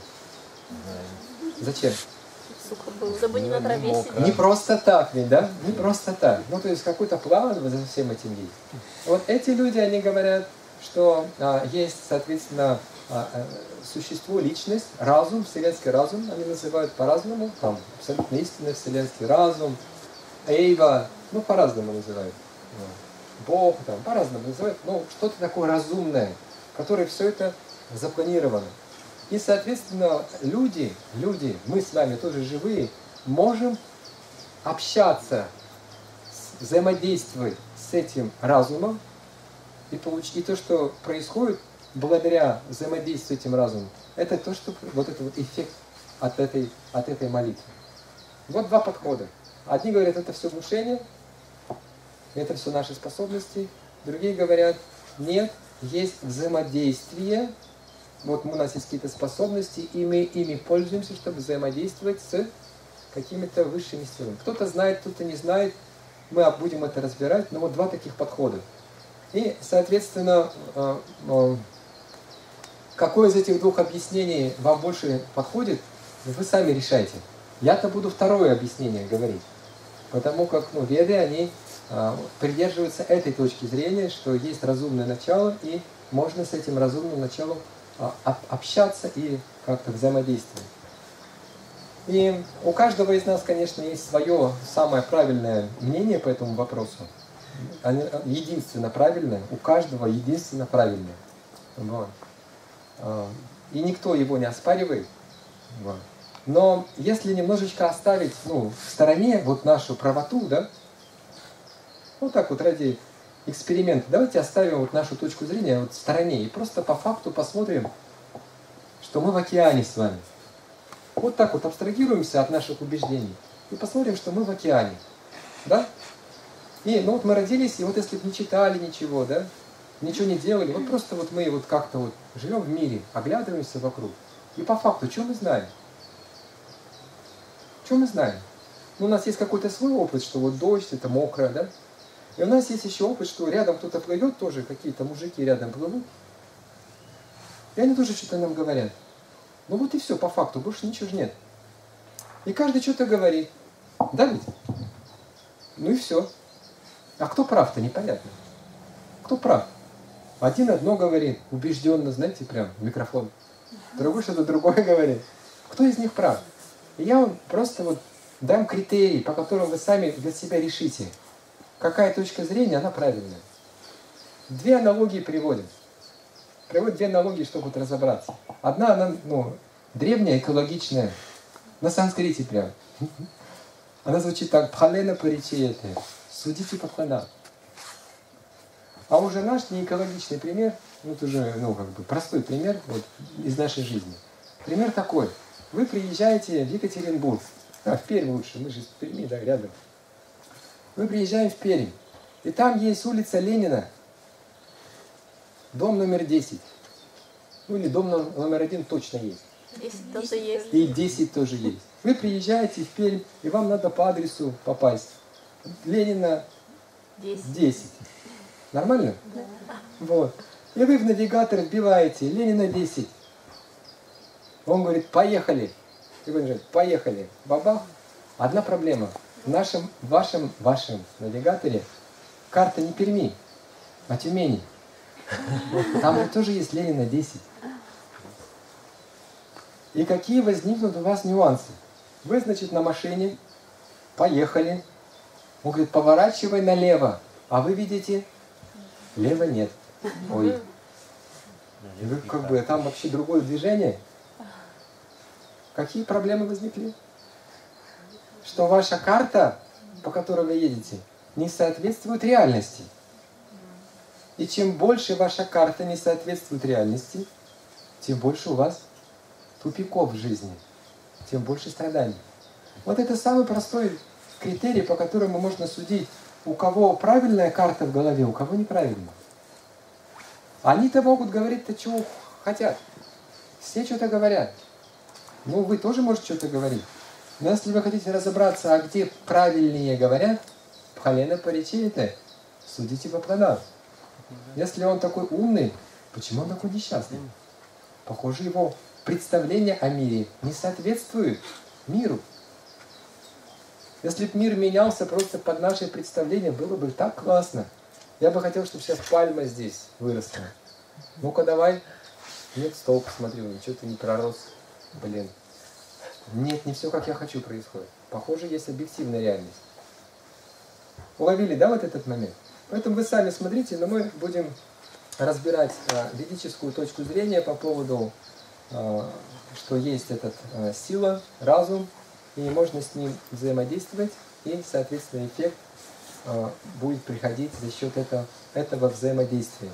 Зачем? Сухо было, чтобы не на траве сидеть. Не просто так ведь, да? Не просто так. Ну, то есть какой-то план за всем этим есть. Вот эти люди, они говорят, что а, есть, соответственно, а, а, существо, личность, разум, вселенский разум, они называют по-разному, там, абсолютно истинный вселенский разум, Эйва, ну, по-разному называют. Бог, там, по-разному называют, но что-то такое разумное, которое все это запланировано. И, соответственно, люди, люди, мы с вами тоже живые, можем общаться, взаимодействовать с этим разумом и получить и то, что происходит благодаря взаимодействию с этим разумом. Это то, что вот этот вот эффект от этой, от этой молитвы. Вот два подхода. Одни говорят, это все внушение, это все наши способности. Другие говорят, нет, есть взаимодействие. Вот у нас есть какие-то способности, и мы ими пользуемся, чтобы взаимодействовать с какими-то высшими силами. Кто-то знает, кто-то не знает. Мы будем это разбирать, но вот два таких подхода. И, соответственно, какое из этих двух объяснений вам больше подходит, вы сами решайте. Я-то буду второе объяснение говорить. Потому как ну, веды, они а, придерживаются этой точки зрения, что есть разумное начало, и можно с этим разумным началом а, общаться и как-то взаимодействовать. И у каждого из нас, конечно, есть свое самое правильное мнение по этому вопросу. Единственно правильное, у каждого единственно правильное. Вот. И никто его не оспаривает. Вот. Но если немножечко оставить ну, в стороне вот нашу правоту, да, вот так вот ради эксперимента, давайте оставим вот нашу точку зрения вот в стороне и просто по факту посмотрим, что мы в океане с вами. Вот так вот абстрагируемся от наших убеждений и посмотрим, что мы в океане. Да? И ну вот мы родились, и вот если бы не читали ничего, да, ничего не делали, вот просто вот мы вот как-то вот живем в мире, оглядываемся вокруг. И по факту, что мы знаем? Что мы знаем? Ну, у нас есть какой-то свой опыт, что вот дождь, это мокро, да? И у нас есть еще опыт, что рядом кто-то плывет, тоже какие-то мужики рядом плывут. И они тоже что-то нам говорят. Ну вот и все, по факту, больше ничего же нет. И каждый что-то говорит. Да ведь? Ну и все. А кто прав-то, непонятно. Кто прав? Один одно говорит, убежденно, знаете, прям в микрофон. Другой что-то другое говорит. Кто из них прав? И я вам просто вот дам критерий, по которым вы сами для себя решите, какая точка зрения, она правильная. Две аналогии приводим. Приводят две аналогии, чтобы вот разобраться. Одна, она ну, древняя, экологичная, на санскрите прям. Она звучит так: «Пхалена паричеяте», судите по плодам. А уже наш неэкологичный пример, вот уже ну, как бы простой пример вот, из нашей жизни. Пример такой. Вы приезжаете в Екатеринбург, а, в Пермь лучше, мы же в Перми, да, рядом. Мы приезжаем в Пермь, и там есть улица Ленина, дом номер десять. Ну или дом номер один точно есть. десять тоже есть. И десять тоже есть. Вы приезжаете в Пермь, и вам надо по адресу попасть. Ленина десять. Нормально? Да. Вот. И вы в навигатор вбиваете Ленина десять. Он говорит, поехали. И вы говорите, поехали. Бабах. Одна проблема. В нашем, вашем, вашем навигаторе карта не Перми, а Тюмени. Там же тоже есть Ленина десять. И какие возникнут у вас нюансы. Вы, значит, на машине, поехали. Он говорит, поворачивай налево. А вы видите, лево нет. Ой. И вы как бы, там вообще другое движение. Какие проблемы возникли? Что ваша карта, по которой вы едете, не соответствует реальности. И чем больше ваша карта не соответствует реальности, тем больше у вас тупиков в жизни, тем больше страданий. Вот это самый простой критерий, по которому можно судить, у кого правильная карта в голове, у кого неправильная. Они-то могут говорить-то, чего хотят. Все что-то говорят. Ну, вы тоже можете что-то говорить. Но если вы хотите разобраться, а где правильнее говорят, пхалена паричейте, судите по плодам. Если он такой умный, почему он такой несчастный? Похоже, его представление о мире не соответствует миру. Если бы мир менялся просто под наше представление, было бы так классно. Я бы хотел, чтобы сейчас пальма здесь выросла. Ну-ка давай. Нет, стол посмотрю, ничего ты не пророс. Блин. Нет, не все, как я хочу, происходит. Похоже, есть объективная реальность. Уловили, да, вот этот момент? Поэтому вы сами смотрите, но мы будем разбирать а, ведическую точку зрения по поводу, а, что есть эта а, сила, разум, и можно с ним взаимодействовать, и, соответственно, эффект а, будет приходить за счет этого, этого взаимодействия.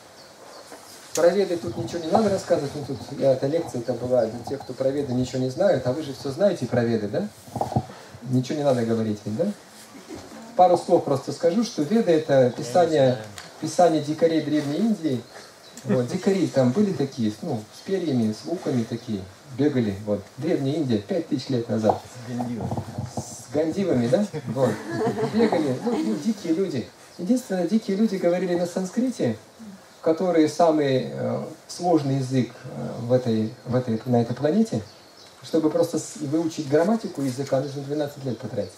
Про Веды тут ничего не надо рассказывать, ну, тут эта лекция-то была для тех, кто про Веды ничего не знает, а вы же все знаете про Веды, да? Ничего не надо говорить ведь, да? Пару слов просто скажу, что Веды — это писание, писание дикарей Древней Индии. Вот, дикари там были такие, ну, с перьями, с луками такие, бегали, вот. Древняя Индия, пять тысяч лет назад. С гандивами, да? Вот. Бегали, ну, ну, дикие люди. Единственное, дикие люди говорили на санскрите, который самый э, сложный язык э, в этой, в этой, на этой планете. Чтобы просто выучить грамматику языка, нужно двенадцать лет потратить.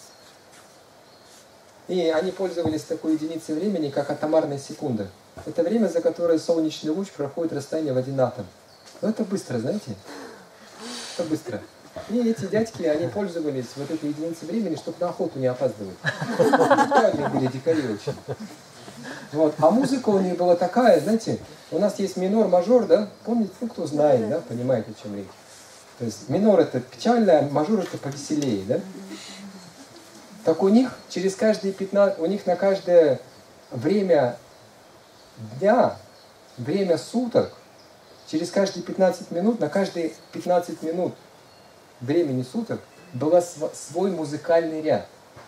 И они пользовались такой единицей времени, как атомарная секунда. Это время, за которое солнечный луч проходит расстояние в один атом. Но это быстро, знаете? Это быстро. И эти дядьки, они пользовались вот этой единицей времени, чтобы на охоту не опаздывать. Они были дикари очень. Вот. А музыка у них была такая, знаете, у нас есть минор, мажор, да? Помните, ну кто знает, да, понимает, о чем речь. То есть минор это печально, а мажор это повеселее, да? Так у них через каждые пятнадцать, у них на каждое время дня, время суток, через каждые пятнадцать минут, на каждые пятнадцать минут времени суток был свой музыкальный ряд.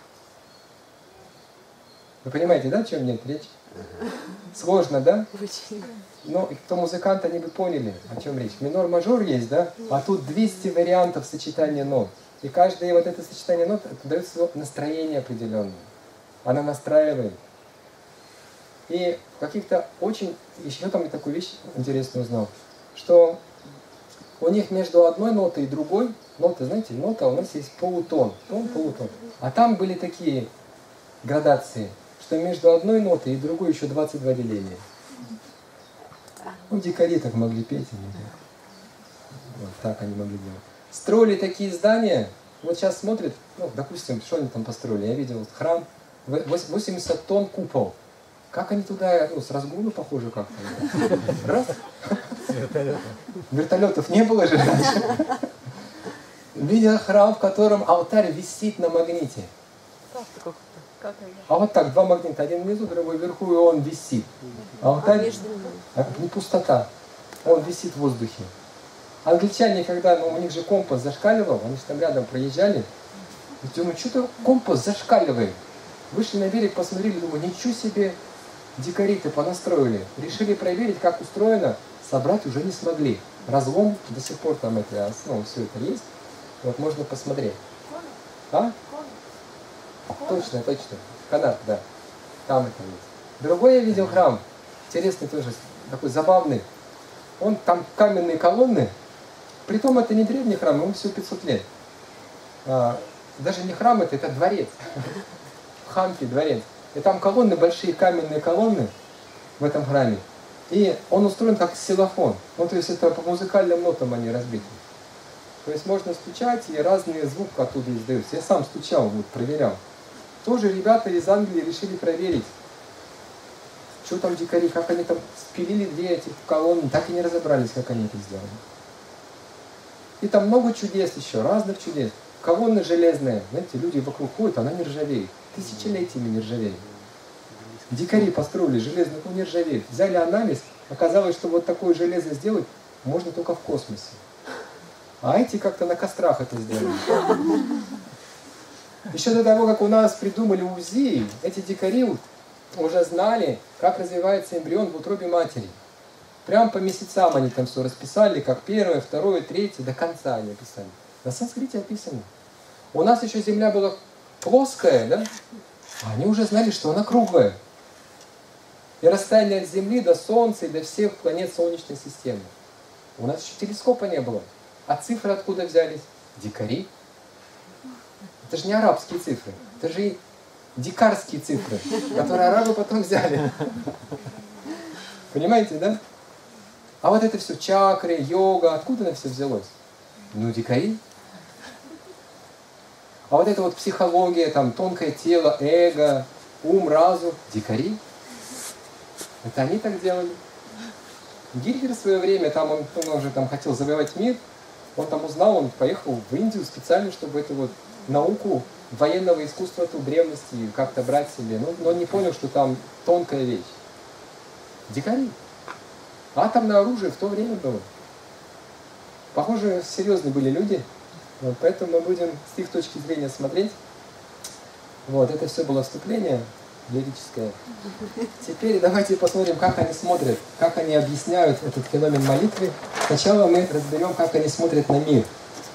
Вы понимаете, да, о чем нет речь? Сложно, да? Но кто музыкант, они бы поняли, о чем речь. Минор-мажор есть, да? А тут двести вариантов сочетания нот. И каждое вот это сочетание нот дает настроение определенное. Она настраивает. И каких-то очень... Еще там я такую вещь интересную узнал, что у них между одной нотой и другой, нота, знаете, нота у нас есть полутон, тон, полутон. А там были такие градации, что между одной нотой и другой еще двадцать два деления. Ну, дикари так могли петь. Вот так они могли делать. Строили такие здания, вот сейчас смотрят, ну, допустим, что они там построили. Я видел вот храм, восемьдесят тонн купол. Как они туда, ну, с разгона похоже как-то. Раз. Вертолетов не было же раньше. Видел храм, в котором алтарь висит на магните. А вот так, два магнита, один внизу, другой вверху, и он висит. А алтарь, а не пустота, он висит в воздухе. Англичане, когда, ну, у них же компас зашкаливал, они же там рядом проезжали, и думаю, что-то компас зашкаливает. Вышли на берег, посмотрели, думаю, ничего себе, дикари-то понастроили. Решили проверить, как устроено, собрать уже не смогли. Разлом до сих пор там это, ну, все это есть. Вот можно посмотреть. А? Точно, точно. Канат, да. Там это есть. Другой я видел храм. Интересный тоже, такой забавный. Он там каменные колонны. Притом это не древний храм, ему всего пятьсот лет. А, даже не храм это, это дворец. В Хампе дворец. И там колонны, большие каменные колонны в этом храме. И он устроен как ксилофон. Ну, то есть это по музыкальным нотам они разбиты. То есть можно стучать, и разные звуки оттуда издаются. Я сам стучал, вот, проверял. Тоже ребята из Англии решили проверить, что там дикари, как они там спилили две эти колонны, так и не разобрались, как они это сделали. И там много чудес еще, разных чудес. Колонны железные, знаете, люди вокруг ходят, она не ржавеет. Тысячелетиями не ржавеет. Дикари построили железную, ну не ржавеет. Взяли анализ, оказалось, что вот такое железо сделать можно только в космосе. А эти как-то на кострах это сделали. Еще до того, как у нас придумали УЗИ, эти дикари уже знали, как развивается эмбрион в утробе матери. Прям по месяцам они там все расписали, как первое, второе, третье, до конца они описали. На санскрите описано. У нас еще Земля была плоская, да? А они уже знали, что она круглая. И расстояние от Земли до Солнца и до всех планет Солнечной системы. У нас еще телескопа не было. А цифры откуда взялись? Дикари. Это же не арабские цифры. Это же дикарские цифры, которые арабы потом взяли. Понимаете, да? А вот это все чакры, йога, откуда это все взялось? Ну, дикари. А вот это вот психология, там, тонкое тело, эго, ум, разум, дикари. Это они так делали. Гильдер в свое время, там он, он уже там хотел завоевать мир, он там узнал, он поехал в Индию специально, чтобы эту вот науку военного искусства ту древности как-то брать себе. Но, но он не понял, что там тонкая вещь. Дикари. Атомное оружие в то время было. Похоже, серьезные были люди. Вот, поэтому мы будем с их точки зрения смотреть. Вот, это все было вступление лирическое. Теперь давайте посмотрим, как они смотрят, как они объясняют этот феномен молитвы. Сначала мы разберем, как они смотрят на мир.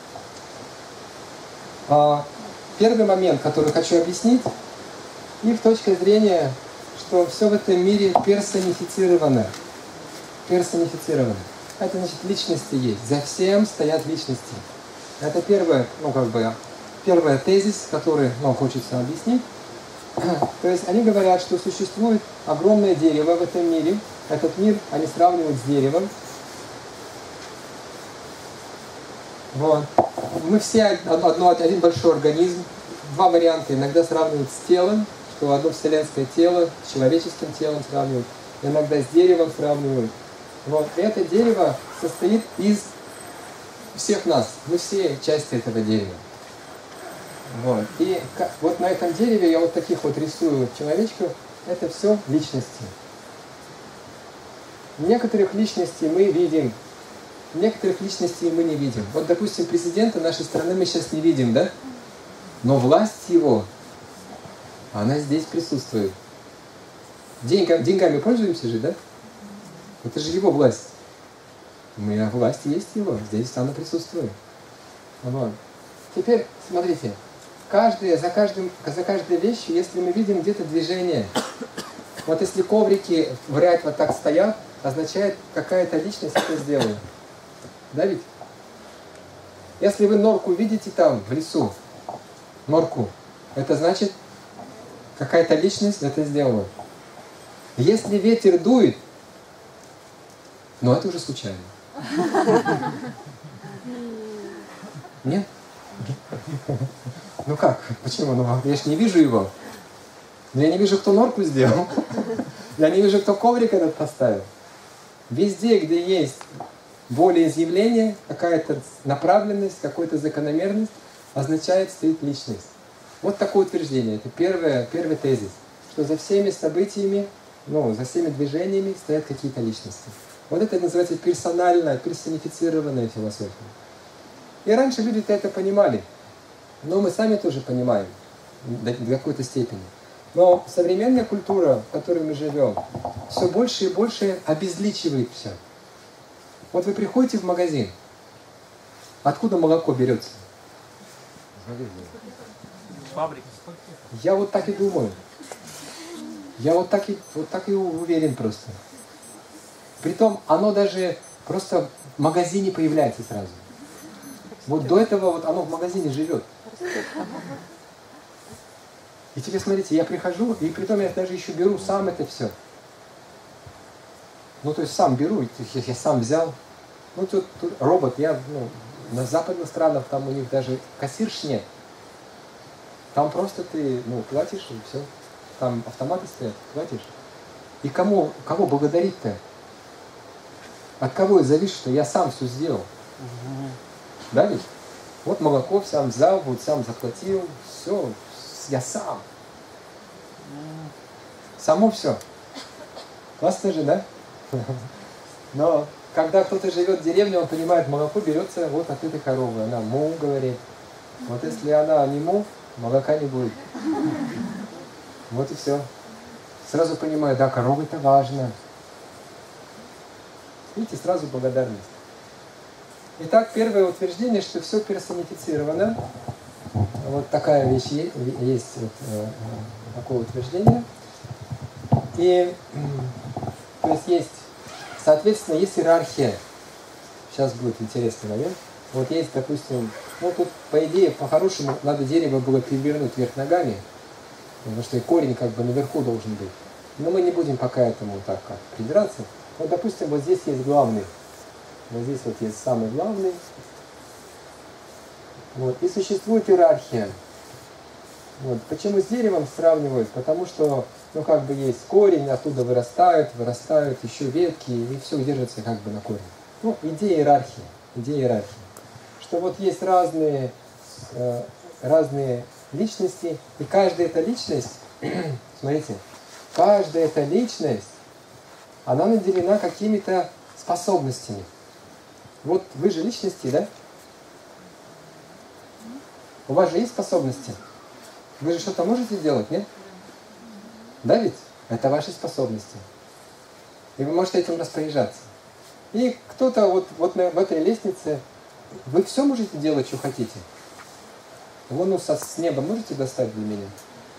А, первый момент, который хочу объяснить, их точка зрения, что все в этом мире персонифицировано. Персонифицировано. Это значит, личности есть. За всем стоят личности. Это первое, ну как бы, первый тезис, который нам хочется объяснить. То есть они говорят, что существует огромное дерево в этом мире. Этот мир они сравнивают с деревом. Вот. Мы все одно, один большой организм. Два варианта иногда сравнивают с телом, что одно вселенское тело с человеческим телом сравнивают. Иногда с деревом сравнивают. Вот. И это дерево состоит из всех нас. Мы все части этого дерева. Вот. И вот на этом дереве я вот таких вот рисую человечков. Это все личности. Некоторых личностей мы видим, некоторых личностей мы не видим. Вот, допустим, президента нашей страны мы сейчас не видим, да? Но власть его, она здесь присутствует. Деньгами, деньгами пользуемся же, да? Это же его власть. Мы, а власть есть его, здесь она присутствует. Вот. Теперь, смотрите, каждое, за, каждым, за каждой вещью, если мы видим где-то движение, вот если коврики в ряд вот так стоят, означает, какая-то личность это сделала. Да ведь? Если вы норку видите там, в лесу, норку, это значит, какая-то личность это сделала. Если ветер дует, ну это уже случайно. Нет? Ну как? Почему? Ну я же не вижу его. Но я не вижу, кто норку сделал. Я не вижу, кто коврик этот поставил. Везде, где есть волеизъявление, какая-то направленность, какая-то закономерность, означает стоит личность. Вот такое утверждение. Это первое, первый тезис. Что за всеми событиями, ну, за всеми движениями стоят какие-то личности. Вот это называется персональная, персонифицированная философия. И раньше люди это понимали. Но мы сами тоже понимаем до какой-то степени. Но современная культура, в которой мы живем, все больше и больше обезличивает все. Вот вы приходите в магазин. Откуда молоко берется? Фабрика. Я вот так и думаю. Я вот так и, вот так и уверен просто. Притом оно даже просто в магазине появляется сразу. Вот до этого вот оно в магазине живет. И теперь смотрите, я прихожу, и притом я даже еще беру сам это все. Ну, то есть сам беру, я, я сам взял. Ну, тут, тут робот, я, ну, на западных странах там у них даже кассирш нет. Там просто ты, ну, платишь и все. Там автоматы стоят, платишь. И кому, кого благодарить-то? От кого зависит, что я сам все сделал? Угу. Да ведь? Вот молоко сам взял, вот сам заплатил, все, я сам. Само все. Классно же, да? Но когда кто-то живет в деревне, он понимает, молоко берется вот от этой коровы. Она му говорит. Вот если она не му, молока не будет. Вот и все. Сразу понимаю, да, корова это важно. Видите, сразу благодарность. Итак, первое утверждение, что все персонифицировано. Вот такая вещь есть, вот, такое утверждение. И, то есть, есть, соответственно, есть иерархия. Сейчас будет интересный момент. Вот есть, допустим, ну тут, по идее, по-хорошему, надо дерево было перевернуть вверх ногами, потому что и корень как бы наверху должен быть. Но мы не будем пока этому так как придираться. Вот, допустим, вот здесь есть главный. Вот здесь вот есть самый главный. Вот. И существует иерархия. Вот. Почему с деревом сравнивают? Потому что, ну, как бы есть корень, оттуда вырастают, вырастают еще ветки, и все держится как бы на корне. Ну, идея иерархии. Идея иерархии. Что вот есть разные, э, разные личности, и каждая эта личность, смотрите, каждая эта личность, она наделена какими-то способностями. Вот вы же личности, да? У вас же есть способности? Вы же что-то можете делать, нет? Да ведь? Это ваши способности. И вы можете этим распоряжаться. И кто-то вот, вот на, в этой лестнице, вы все можете делать, что хотите. Луну со, с неба можете достать для меня?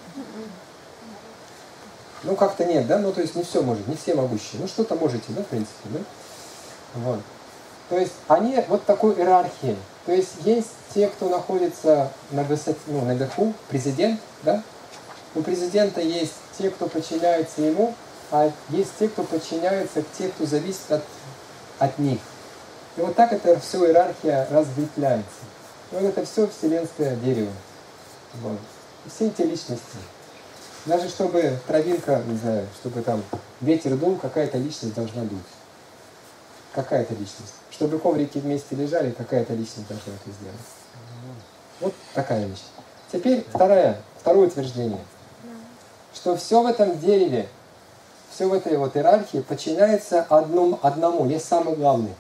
Ну, как-то нет, да? Ну, то есть не все может, не все могущие. Ну, что-то можете, да, в принципе, да? Вот. То есть они вот такой иерархии. То есть есть те, кто находится на высоте, ну, наверху, президент, да? У президента есть те, кто подчиняется ему, а есть те, кто подчиняется, те, кто зависит от, от них. И вот так это все иерархия разветвляется. И вот это все вселенское дерево. Вот. И все эти личности. Даже чтобы травинка, не знаю, чтобы там ветер дул, какая-то личность должна дуть. Какая-то личность. Чтобы коврики вместе лежали, какая-то личность должна это сделать. Вот такая вещь. Теперь второе, второе утверждение. Что все в этом дереве, все в этой вот иерархии подчиняется одному, одному, есть самый главный.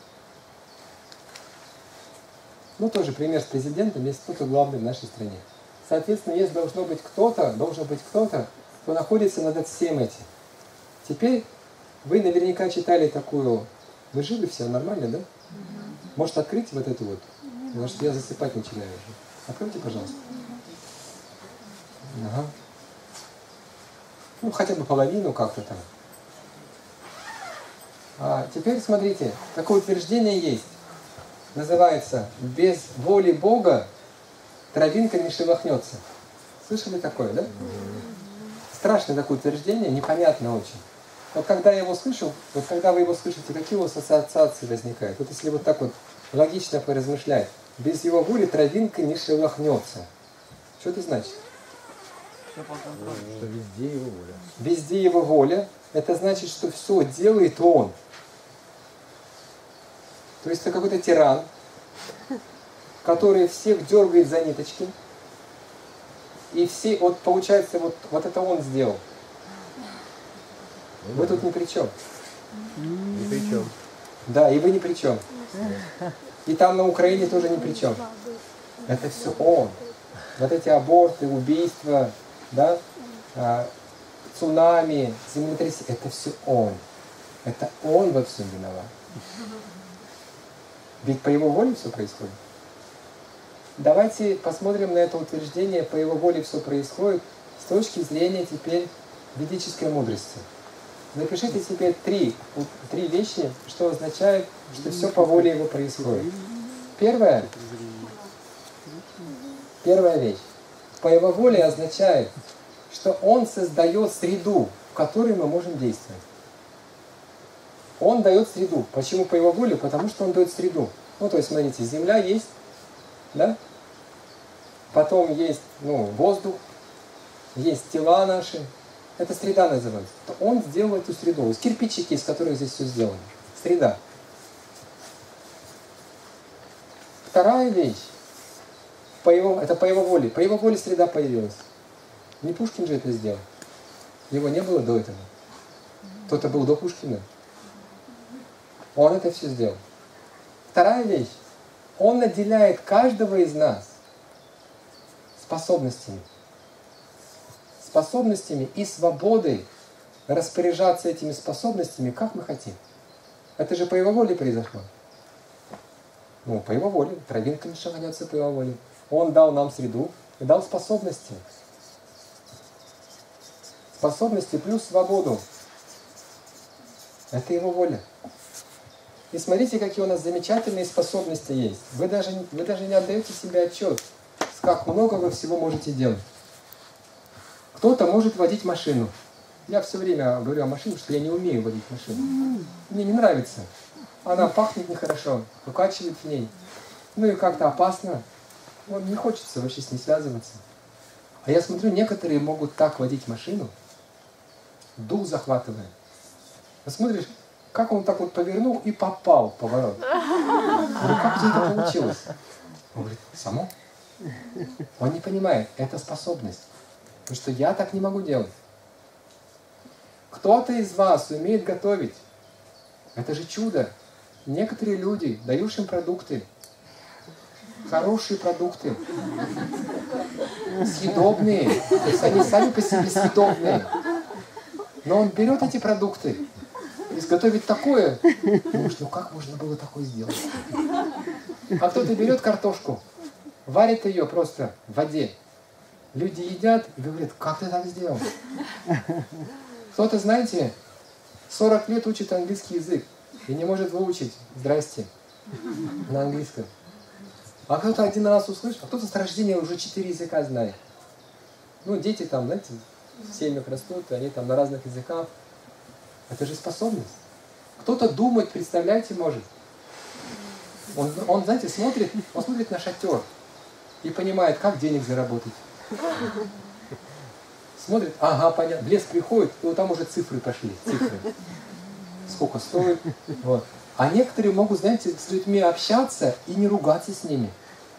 Ну, тоже пример с президентом, есть кто-то главный в нашей стране. Соответственно, есть должно быть кто-то, должен быть кто-то, кто находится над всем этим. Теперь вы наверняка читали такую... Вы жили все нормально, да? Может открыть вот эту вот? Потому что я засыпать начинаю уже. Откройте, пожалуйста. Ага. Ну, хотя бы половину как-то там. А теперь смотрите, такое утверждение есть. Называется «Без воли Бога травинка не шелохнется». Слышали такое, да? Страшное такое утверждение, непонятно очень. Вот когда я его слышу, вот когда вы его слышите, какие у вас ассоциации возникают? Вот если вот так вот логично поразмышлять, без его воли травинка не шелохнется. Что это значит? Что везде его воля. Везде его воля, это значит, что все делает он. То есть это какой-то тиран, который всех дергает за ниточки. И все, вот получается, вот, вот это он сделал. Вы тут ни при чем. Ни при чем. Да, и вы ни при чем. И там на Украине тоже ни при чем. Это все он. Вот эти аборты, убийства, да, а, цунами, землетрясения, это все он. Это он во всем виноват. Ведь по его воле все происходит. Давайте посмотрим на это утверждение, по его воле все происходит, с точки зрения теперь ведической мудрости. Напишите теперь три, три вещи, что означает, что все по воле его происходит. Первое, первая вещь. По его воле означает, что он создает среду, в которой мы можем действовать. Он дает среду. Почему по его воле? Потому что он дает среду. Ну, то есть, смотрите, Земля есть, да? Потом есть, ну, воздух, есть тела наши. Это среда называется. Он сделал эту среду. Из кирпичики, из которых здесь все сделано. Среда. Вторая вещь. По его, это по его воле. По его воле среда появилась. Не Пушкин же это сделал. Его не было до этого. Кто-то был до Пушкина. Он это все сделал. Вторая вещь. Он наделяет каждого из нас способностями. Способностями и свободой распоряжаться этими способностями, как мы хотим. Это же по его воле произошло. Ну, по его воле. Травинка не шагнется по его воле. Он дал нам среду и дал способности. Способности плюс свободу. Это его воля. И смотрите, какие у нас замечательные способности есть. Вы даже, вы даже не отдаете себе отчет, как много вы всего можете делать. Кто-то может водить машину. Я все время говорю о машине, что я не умею водить машину. Мне не нравится. Она пахнет нехорошо, укачивает в ней. Ну и как-то опасно. Ну, не хочется вообще с ней связываться. А я смотрю, некоторые могут так водить машину, дух захватывая. Посмотришь, как он так вот повернул и попал в поворот. Говорю, как тебе это получилось? Он говорит, само. Он не понимает, это способность. Потому что я так не могу делать. Кто-то из вас умеет готовить. Это же чудо. Некоторые люди, даешь им продукты, хорошие продукты, съедобные. То есть они сами по себе съедобные. Но он берет эти продукты, изготовит такое. Думаешь, ну как можно было такое сделать? А кто-то берет картошку, варит ее просто в воде. Люди едят и говорят, как ты так сделал? Кто-то, знаете, сорок лет учит английский язык и не может выучить «здрасте» на английском. А кто-то один раз услышит, а кто-то с рождения уже четыре языка знает. Ну, дети там, знаете, в семьях растут, они там на разных языках. Это же способность. Кто-то думать, представляете, может. Он, он, знаете, смотрит, он смотрит на шатер и понимает, как денег заработать. Смотрит, ага, понятно, в лес приходит, и вот там уже цифры пошли, цифры. Сколько стоит. Вот. А некоторые могут, знаете, с людьми общаться и не ругаться с ними.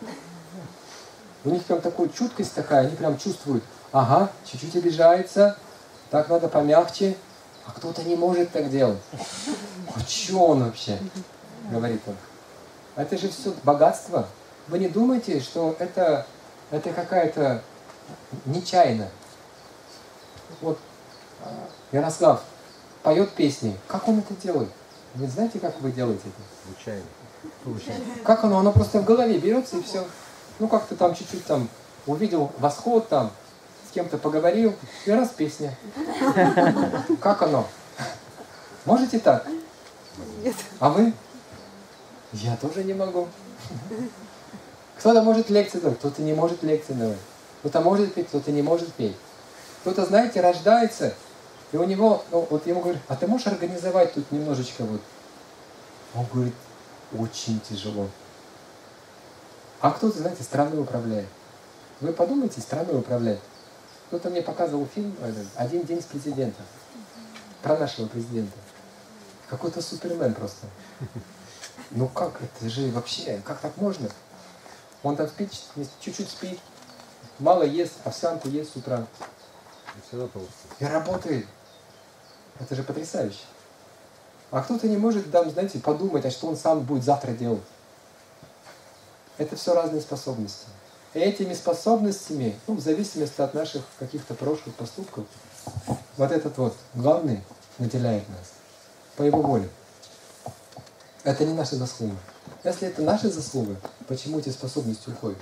У них прям такая чуткость такая, они прям чувствуют, ага, чуть-чуть обижается, так надо помягче, а кто-то не может так делать. А что он вообще? Говорит он. Это же все богатство. Вы не думаете, что это, это какая-то нечаянно. Вот Ярослав поет песни. Как он это делает? Вы знаете, как вы делаете это? Случайно. Случайно. Как оно? Оно просто в голове берется и все. Ну как-то там чуть-чуть там увидел восход там, с кем-то поговорил, и раз песня. Как оно? Можете так? Нет. А вы? Я тоже не могу. Кто-то может лекции давать, кто-то не может лекции давать. Кто-то может петь, кто-то не может петь. Кто-то, знаете, рождается, и у него, ну, вот ему говорят, а ты можешь организовать тут немножечко вот? Он говорит, очень тяжело. А кто-то, знаете, страной управляет. Вы подумайте, страной управляет. Кто-то мне показывал фильм «Один день с президентом». Про нашего президента. Какой-то супермен просто. Ну как, это же вообще, как так можно? Он там спит, чуть-чуть спит, мало ест, овсянку ест с утра. И всегда толстый. И работает. Это же потрясающе. А кто-то не может, там, знаете, подумать, а что он сам будет завтра делать. Это все разные способности. И этими способностями, ну, в зависимости от наших каких-то прошлых поступков, вот этот вот главный наделяет нас по его воле. Это не наша заслуга. Если это наша заслуга, почему эти способности уходят?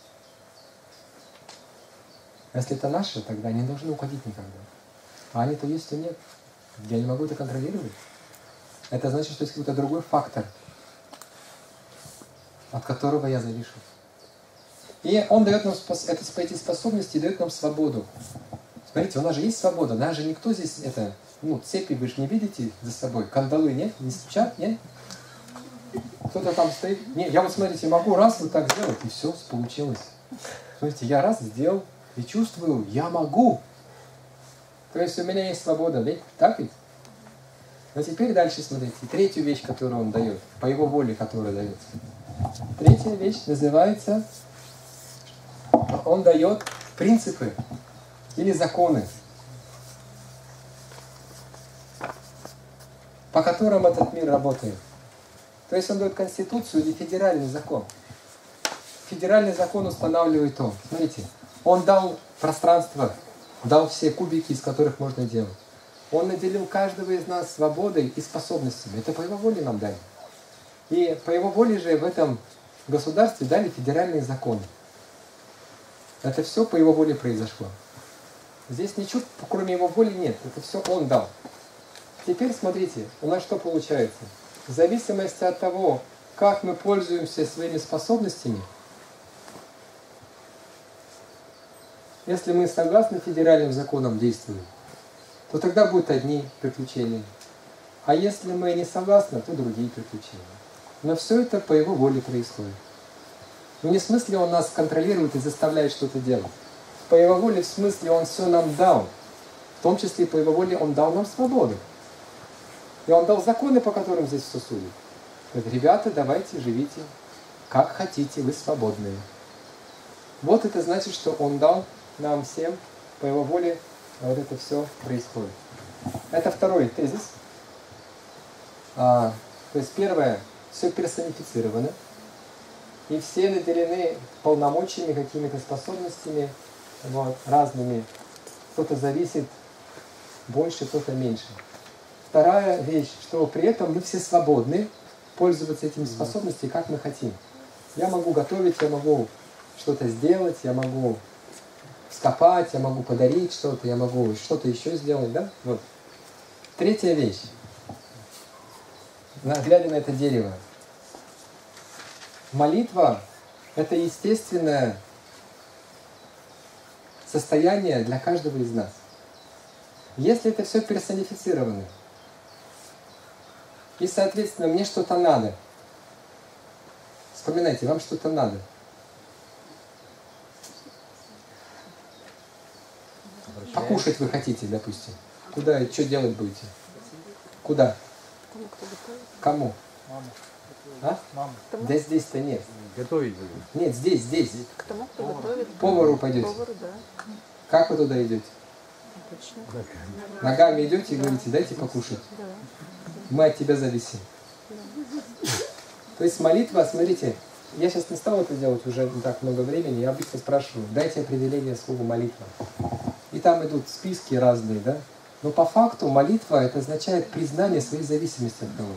Если это наши, тогда они не должны уходить никогда. А они-то есть, то нет. Я не могу это контролировать. Это значит, что есть какой-то другой фактор, от которого я завишу. И он дает нам спос... это, эти способности, дает нам свободу. Смотрите, у нас же есть свобода, нас же никто здесь, это, ну, цепи вы же не видите за собой, кандалы нет, не стучат, нет? Кто-то там стоит. Не, я вот, смотрите, могу раз вот так сделать, и все, получилось. Смотрите, я раз сделал, и чувствую, я могу. То есть у меня есть свобода, ведь? Так ведь? Но теперь дальше смотрите. Третью вещь, которую он дает, по его воле, которая дается. Третья вещь называется, он дает принципы или законы, по которым этот мир работает. То есть он дает конституцию или федеральный закон. Федеральный закон устанавливает он. Смотрите, он дал пространство, дал все кубики, из которых можно делать. Он наделил каждого из нас свободой и способностями. Это по его воле нам дали. И по его воле же в этом государстве дали федеральные законы. Это все по его воле произошло. Здесь ничего, кроме его воли, нет. Это все он дал. Теперь смотрите, у нас что получается? В зависимости от того, как мы пользуемся своими способностями, если мы согласно федеральным законам действуем, то тогда будут одни приключения. А если мы не согласны, то другие приключения. Но все это по его воле происходит. Но не в смысле он нас контролирует и заставляет что-то делать. По его воле в смысле он все нам дал. В том числе по его воле он дал нам свободу. И он дал законы, по которым здесь все судят. Говорит, ребята, давайте живите как хотите, вы свободные. Вот это значит, что он дал нам всем по его воле. Вот это все происходит. Это второй тезис. А, то есть первое, все персонифицировано. И все наделены полномочиями, какими-то способностями, вот, разными. Кто-то зависит больше, кто-то меньше. Вторая вещь, что при этом мы все свободны пользоваться этими способностями, как мы хотим. Я могу готовить, я могу что-то сделать, я могу скопать, я могу подарить что-то, я могу что-то еще сделать, да? Вот. Третья вещь. Глядя на это дерево. Молитва – это естественное состояние для каждого из нас. Если это все персонифицировано, и, соответственно, мне что-то надо, вспоминайте, вам что-то надо. Покушать вы хотите, допустим. Куда и что делать будете? Куда? Тому, кто готовит. Кому? Мама. А? Мама. Да здесь-то нет. Готовить буду. Нет, здесь, здесь. К тому, кто готовит. Повару пойдете. Повару, да. Как вы туда идете? Точно. Ногами идете и говорите, дайте покушать. Да. Мы от тебя зависим. То есть молитва, смотрите, я сейчас не стал это делать уже не так много времени, я обычно спрашиваю, дайте определение слова молитва. И там идут списки разные, да? Но по факту молитва это означает признание своей зависимости от кого-то.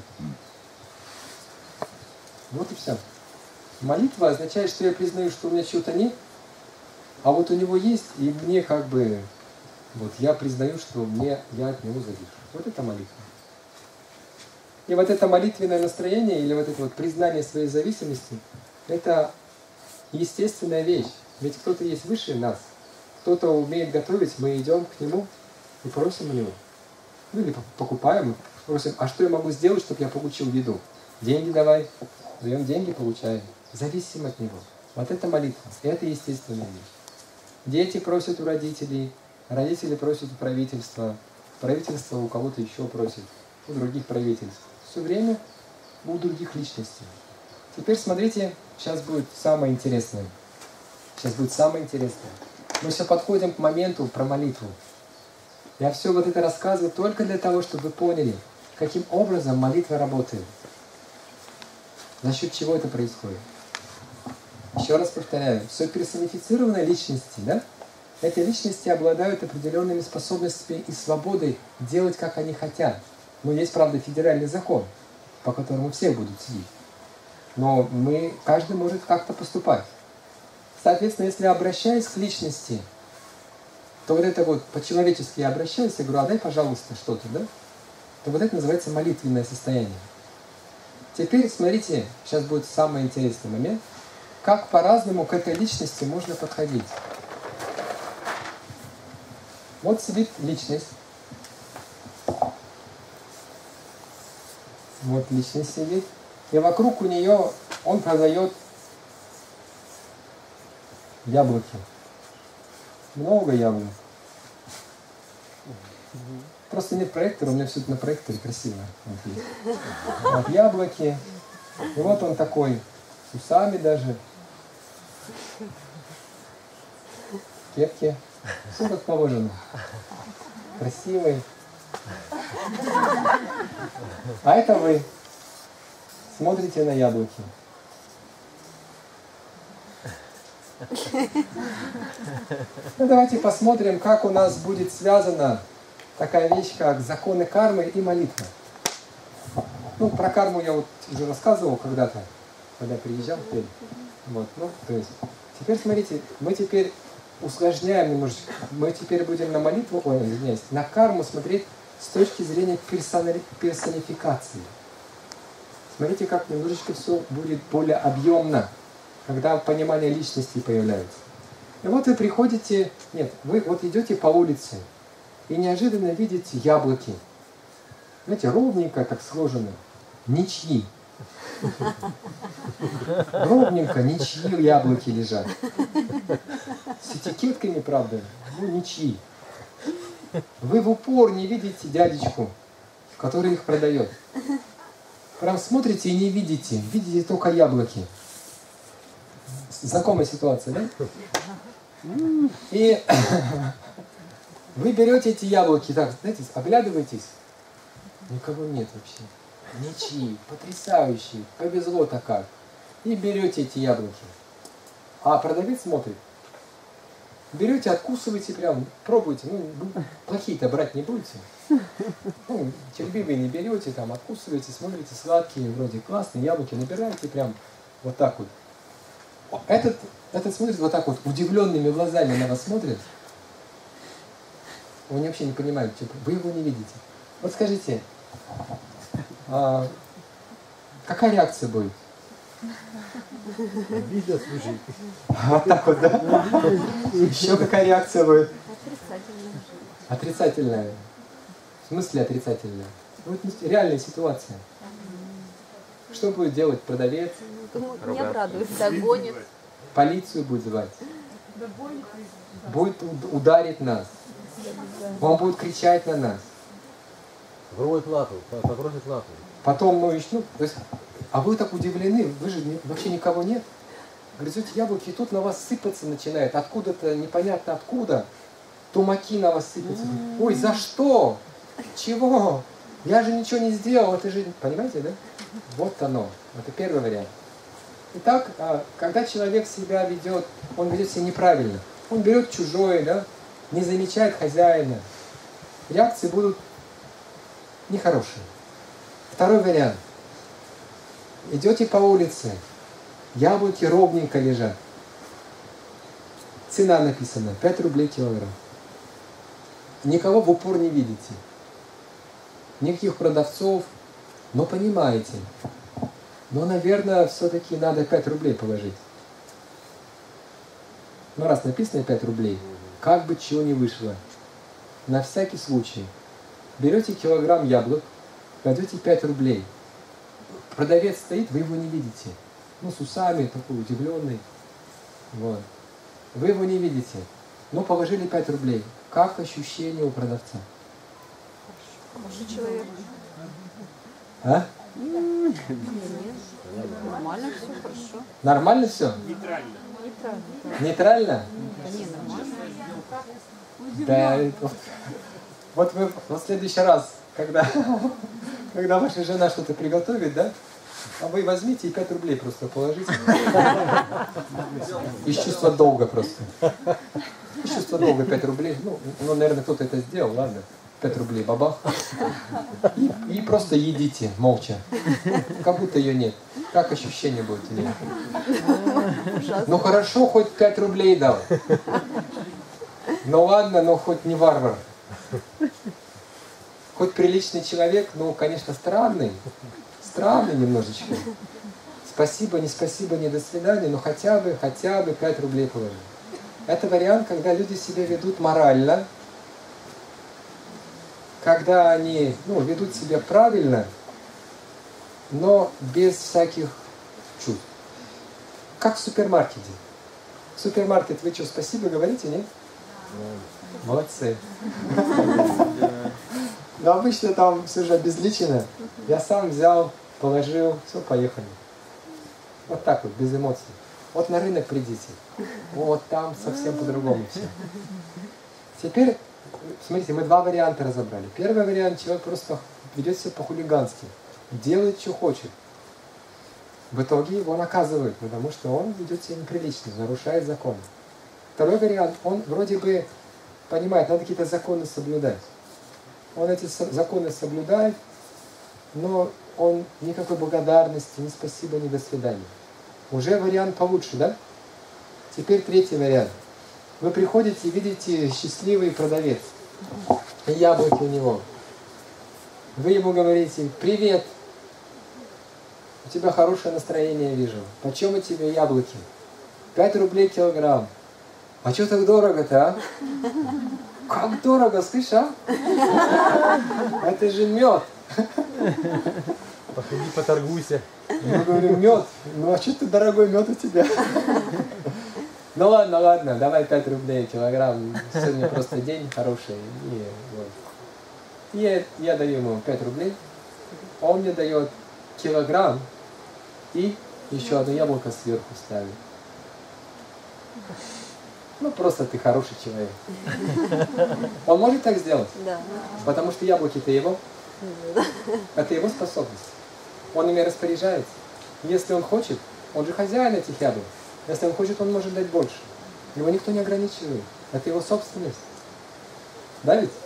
Вот и все. Молитва означает, что я признаю, что у меня чего-то нет, а вот у него есть, и мне как бы, вот я признаю, что мне, я от него завишу. Вот это молитва. И вот это молитвенное настроение, или вот это вот признание своей зависимости, это естественная вещь. Ведь кто-то есть выше нас, кто-то умеет готовить, мы идем к нему и просим у него. Ну или покупаем, просим, а что я могу сделать, чтобы я получил еду? Деньги давай. Даем деньги, получаем. Зависим от него. Вот это молитва. И это естественная вещь. Дети просят у родителей, родители просят у правительства, правительство у кого-то еще просит, у других правительств. Все время у других личностей. Теперь смотрите, сейчас будет самое интересное. Сейчас будет самое интересное. Мы все подходим к моменту про молитву. Я все вот это рассказываю только для того, чтобы вы поняли, каким образом молитва работает. За счет чего это происходит. Еще раз повторяю, все персонифицированные личности, да? Эти личности обладают определенными способностями и свободой делать, как они хотят. Но есть, правда, федеральный закон, по которому все будут сидеть. Но мы, каждый может как-то поступать. Соответственно, если я обращаюсь к личности, то вот это вот по-человечески я обращаюсь, я говорю, а дай, пожалуйста, что-то, да? То вот это называется молитвенное состояние. Теперь, смотрите, сейчас будет самый интересный момент, как по-разному к этой личности можно подходить. Вот сидит личность. Вот личность сидит. И вокруг у нее он продает яблоки. Много яблок. Просто нет проектора, у меня все это на проекторе красиво. Вот, есть. Вот яблоки. И вот он такой, с усами даже. Кепки. Все как положено. Красивый. А это вы смотрите на яблоки. Ну давайте посмотрим, как у нас будет связана такая вещь, как законы кармы и молитва. Ну, про карму я вот уже рассказывал когда-то, когда приезжал. Вот, ну, то есть, теперь смотрите, мы теперь усложняем немножечко. Мы теперь будем на молитву, ой, извиняюсь, на карму смотреть с точки зрения персони... персонификации. Смотрите, как немножечко все будет более объемно, когда понимание личности появляется. И вот вы приходите, нет, вы вот идете по улице и неожиданно видите яблоки. Знаете, ровненько так сложены, ничьи. Ровненько, ничьи яблоки лежат. С этикетками, правда, ну ничьи. Вы в упор не видите дядечку, который их продает. Прям смотрите и не видите, видите только яблоки. Знакомая ситуация, да? И вы берете эти яблоки, так, знаете, оглядываетесь, никого нет вообще. Ничьи, потрясающие, повезло-то как. И берете эти яблоки. А продавец смотрит. Берете, откусываете прям, пробуйте. Ну, плохие-то брать не будете. Ну, терпимые не берете, там, откусываете, смотрите, сладкие, вроде классные, яблоки набираете прям вот так вот. Этот, этот смотрит вот так вот, удивленными глазами на вас смотрит. Он вообще не понимает, вы его не видите. Вот скажите, а какая реакция будет? Видно, слушай. Вот так вот, да? Еще какая реакция будет? Отрицательная. Отрицательная. В смысле отрицательная? Вот реальная ситуация. Что будет делать продавец? Думаю, не обрадуется, догонит. Полицию будет звать. Будет ударить нас. Он будет кричать на нас. Попробуй плату, попросит плату. Потом, ну, ну, то есть, а вы так удивлены, вы же не, вообще никого нет. Грызете яблоки, и тут на вас сыпаться начинает. Откуда-то, непонятно откуда. Тумаки на вас сыпятся. Ой, за что? Чего? Я же ничего не сделал, это же... Понимаете, да? Вот оно. Это первый вариант. Итак, когда человек себя ведет, он ведет себя неправильно. Он берет чужое, да? Не замечает хозяина. Реакции будут нехорошие. Второй вариант. Идете по улице, яблоки ровненько лежат. Цена написана, пять рублей килограмм. Никого в упор не видите. Никаких продавцов, но понимаете. Но, наверное, все-таки надо пять рублей положить. Ну, раз написано пять рублей, как бы чего не вышло. На всякий случай. Берете килограмм яблок, кладете пять рублей. Продавец стоит, вы его не видите. Ну, с усами, такой удивленный. Вот. Вы его не видите. Но положили пять рублей. Как ощущение у продавца? Хороший человек. А? Нет, нормально все, хорошо. Нормально все? Нейтрально. Нейтрально. Нейтрально? Да не, нормально. Да, вот, вот вы в следующий раз, когда, когда ваша жена что-то приготовит, да, а вы возьмите и пять рублей просто положите. Из чувства долга просто. Из чувства долга пять рублей. Ну, ну, наверное, кто-то это сделал, ладно. пять рублей, бабах. И, и просто едите молча. Как будто ее нет. Как ощущение будет у нее? Ну хорошо, хоть пять рублей дал. Ну ладно, но хоть не варвар. Хоть приличный человек, но, конечно, странный. Странный немножечко. Спасибо, не спасибо, не до свидания, но хотя бы, хотя бы пять рублей положи. Это вариант, когда люди себя ведут морально, когда они ну, ведут себя правильно, но без всяких чувств. Как в супермаркете. В супермаркет вы что, спасибо говорите, нет? Молодцы. Но обычно там все же обезличено. Я сам взял, положил, все, поехали. Вот так вот, без эмоций. Вот на рынок придите. Вот там совсем по-другому все. Теперь, смотрите, мы два варианта разобрали. Первый вариант, человек просто ведет себя по-хулигански. Делает, что хочет. В итоге его наказывают, потому что он ведет себя неприлично, нарушает законы. Второй вариант, он вроде бы понимает, надо какие-то законы соблюдать. Он эти законы соблюдает, но он никакой благодарности, ни спасибо, ни до свидания. Уже вариант получше, да? Теперь третий вариант. Вы приходите и видите счастливый продавец. И яблоки у него. Вы ему говорите: привет, у тебя хорошее настроение, вижу. Почем у тебя яблоки? Пять рублей килограмм. А что так дорого-то, а? Как дорого, слышь, а? Это же мед. Походи, поторгуйся. Я говорю: мед. Ну а что ты, дорогой мед у тебя? Ну ладно, ладно, давай пять рублей килограмм. Сегодня просто день хороший. И, вот. И я, я даю ему пять рублей. Он мне дает килограмм и еще одно яблоко сверху ставит. Ну просто ты хороший человек. Он может так сделать? Да. Потому что яблоки-то его. Это его способность. Он ими распоряжается. Если он хочет, он же хозяин этих яблок. Если он хочет, он может дать больше. Его никто не ограничивает. Это его собственность. Да ведь?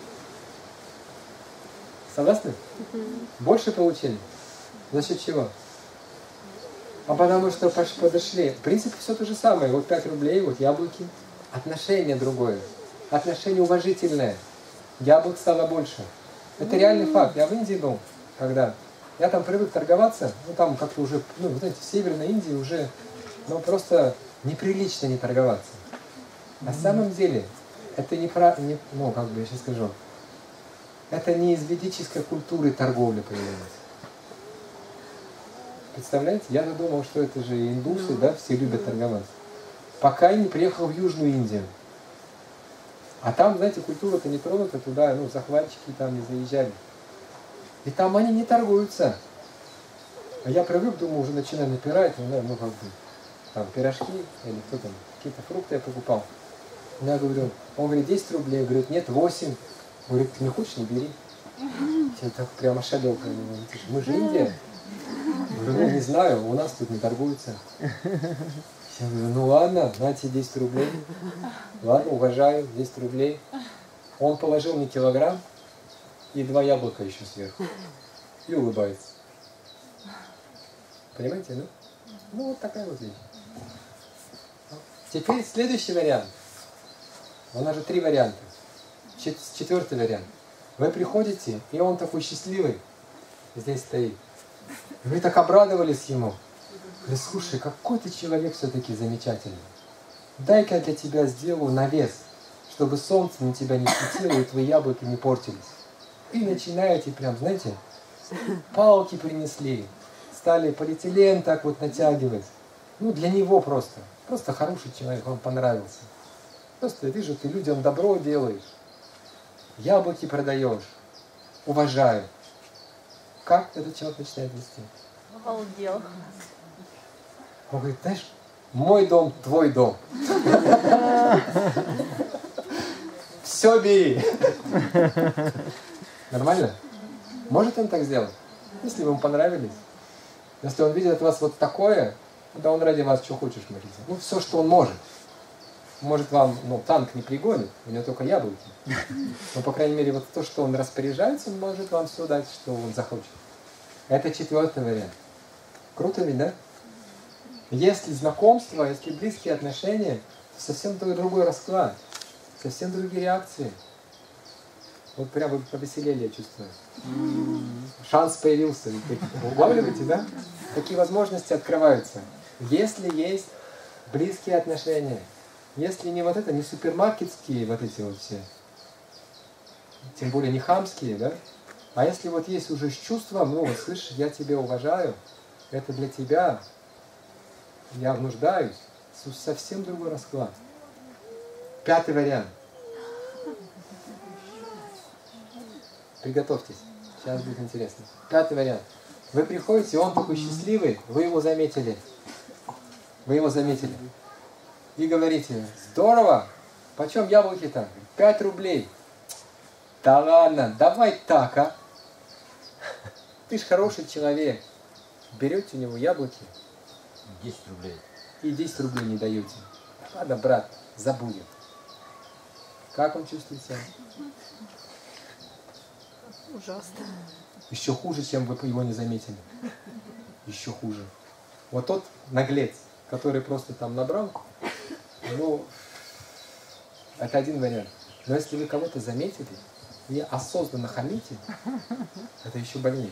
Согласны? Больше получили. За счет чего? А потому что подошли. В принципе, все то же самое. Вот пять рублей, вот яблоки. Отношение другое. Отношение уважительное. Яблок стало больше. Это реальный факт. Я в Индии был, когда я там привык торговаться, ну там как-то уже, ну, вы знаете, в Северной Индии уже, ну, просто неприлично не торговаться. На самом деле, это не про, не, ну, как бы я сейчас скажу, это не из ведической культуры торговля появилась. Представляете? Я думал, что это же индусы, да, все любят торговаться. Пока я не приехал в Южную Индию. А там, знаете, культура-то не тронута, туда, ну, захватчики там не заезжали. И там они не торгуются. А я привык, думаю, уже начинаю напирать, ну, ну, как бы, там, пирожки, или кто там, какие-то фрукты я покупал. Я говорю, он говорит, десять рублей, говорит, нет, восемь. Говорит, ты не хочешь, не бери. Я так прямо ошалел, мы же Индия. Я говорю, ну, не знаю, у нас тут не торгуются. Я говорю, ну ладно, на тебе десять рублей. Ладно, уважаю, десять рублей. Он положил мне килограмм и два яблока еще сверху. И улыбается. Понимаете, ну? Ну, вот такая вот вещь. Теперь следующий вариант. У нас же три варианта. Четвертый вариант. Вы приходите, и он такой счастливый. Здесь стоит. Вы так обрадовались ему. Говорит, слушай, какой ты человек все-таки замечательный. Дай-ка я для тебя сделаю навес, чтобы солнце на тебя не светило и твои яблоки не портились. И начинаете прям, знаете, палки принесли, стали полиэтилен так вот натягивать. Ну, для него просто. Просто хороший человек, он понравился. Просто вижу, ты людям добро делаешь, яблоки продаешь, уважаю. Как этот человек начинает вести? Обалдел. Он говорит, знаешь, мой дом, твой дом. Все бери. Нормально? Может он так сделать? Если вы ему понравились. Если он видит от вас вот такое, да он ради вас что хочешь может. Ну, все, что он может. Может вам, ну, танк не пригонит, у него только яблоки. Но, по крайней мере, вот то, что он распоряжается, он может вам все дать, что он захочет. Это четвертый вариант. Круто ведь, да? Если знакомство, если близкие отношения, то совсем другой расклад, совсем другие реакции. Вот прям вы повеселели, я чувствую. Шанс появился. Улавливаете, да? Такие возможности открываются. Если есть близкие отношения, если не вот это, не супермаркетские вот эти вот все, тем более не хамские, да? А если вот есть уже с чувством, ну, вот, слышь, я тебя уважаю, это для тебя, я нуждаюсь, совсем другой расклад. Пятый вариант. Приготовьтесь, сейчас будет интересно. Пятый вариант. Вы приходите, он такой счастливый, вы его заметили. Вы его заметили. И говорите, здорово, почем яблоки-то? Пять рублей. Да ладно, давай так, а. Ты ж хороший человек. Берете у него яблоки. десять рублей. И десять рублей не даете. Ладно, брат, забудем. Как он чувствует себя? Ужасно. Еще хуже, чем вы его не заметили. Еще хуже. Вот тот наглец, который просто там набрал, ну, это один вариант. Но если вы кого-то заметили и осознанно хамите, это еще больнее.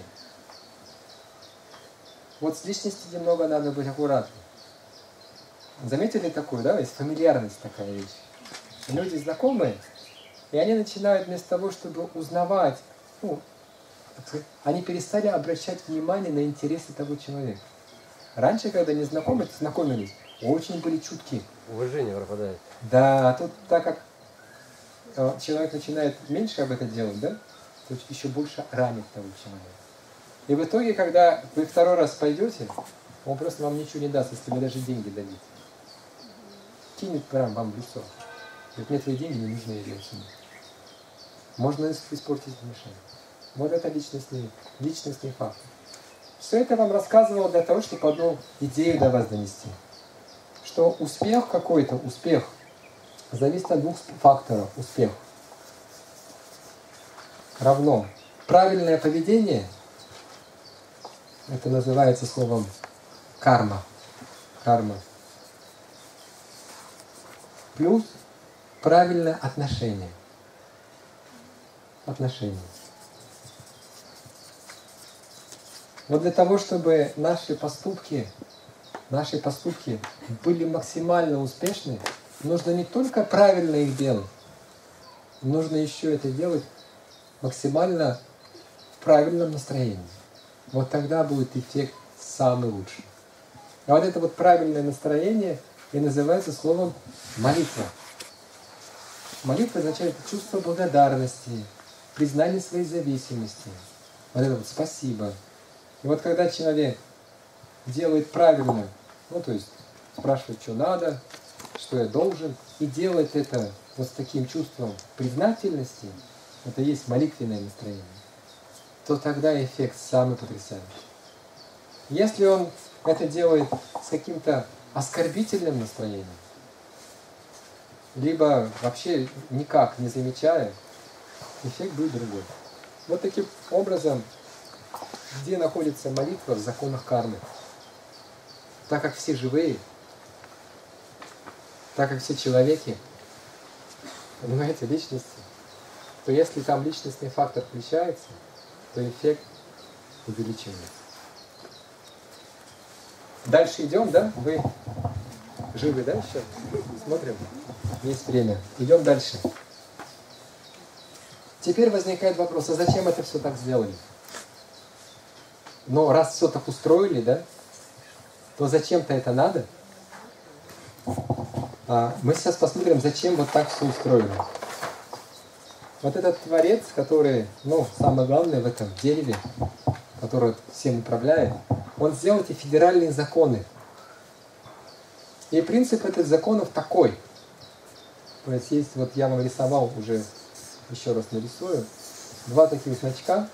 Вот с личностью немного надо быть аккуратным. Заметили такую, да? Есть фамильярность такая вещь. Люди знакомые, и они начинают вместо того, чтобы узнавать, ну, они перестали обращать внимание на интересы того человека. Раньше, когда незнакомые знакомились, очень были чутки. Уважение пропадает. Да, а тут так как э, человек начинает меньше об этом делать, да, то еще больше ранит того человека. И в итоге, когда вы второй раз пойдете, он просто вам ничего не даст, если вы даже деньги дадите. Кинет прям вам в лицо. Говорит, мне твои деньги не нужны, я делаю сюда. Можно испортить отношения. Вот это личностный, личностный фактор. Все это вам рассказывал для того, чтобы одну идею до вас донести. Что успех какой-то, успех, зависит от двух факторов. Успех равно правильное поведение, это называется словом карма. Карма. Плюс правильное отношение. Отношения. Вот для того, чтобы наши поступки, наши поступки были максимально успешны, нужно не только правильно их делать, нужно еще это делать максимально в правильном настроении. Вот тогда будет эффект самый лучший. А вот это вот правильное настроение и называется словом молитва. Молитва означает чувство благодарности, признание своей зависимости. Вот это вот спасибо. И вот когда человек делает правильно, ну то есть спрашивает, что надо, что я должен, и делает это вот с таким чувством признательности, это и есть молитвенное настроение, то тогда эффект самый потрясающий. Если он это делает с каким-то оскорбительным настроением, либо вообще никак не замечая, эффект будет другой. Вот таким образом, где находится молитва в законах кармы? Так как все живые, так как все человеки, понимаете, личности, то если там личностный фактор включается, то эффект увеличивается. Дальше идем, да? Вы живы, да, еще? Смотрим. Есть время. Идем дальше. Теперь возникает вопрос, а зачем это все так сделали? Но раз все так устроили, да, то зачем-то это надо? А мы сейчас посмотрим, зачем вот так все устроено. Вот этот Творец, который, ну, самое главное в этом дереве, который всем управляет, он сделал эти федеральные законы. И принцип этих законов такой. То есть есть, вот я вам рисовал уже, еще раз нарисую, два таких значка.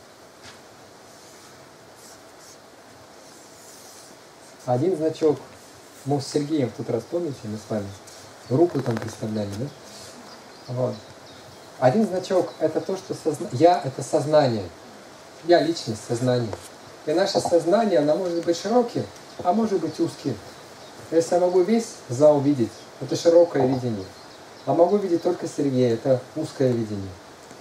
Один значок, мы с Сергеем в тот раз, помните, мы с вами руку там представляли, да? Вот. Один значок – это то, что созна... я – это сознание. Я – личность, сознание. И наше сознание, оно может быть широким, а может быть узким. Если я могу весь зал видеть, это широкое видение. А могу видеть только Сергея, это узкое видение.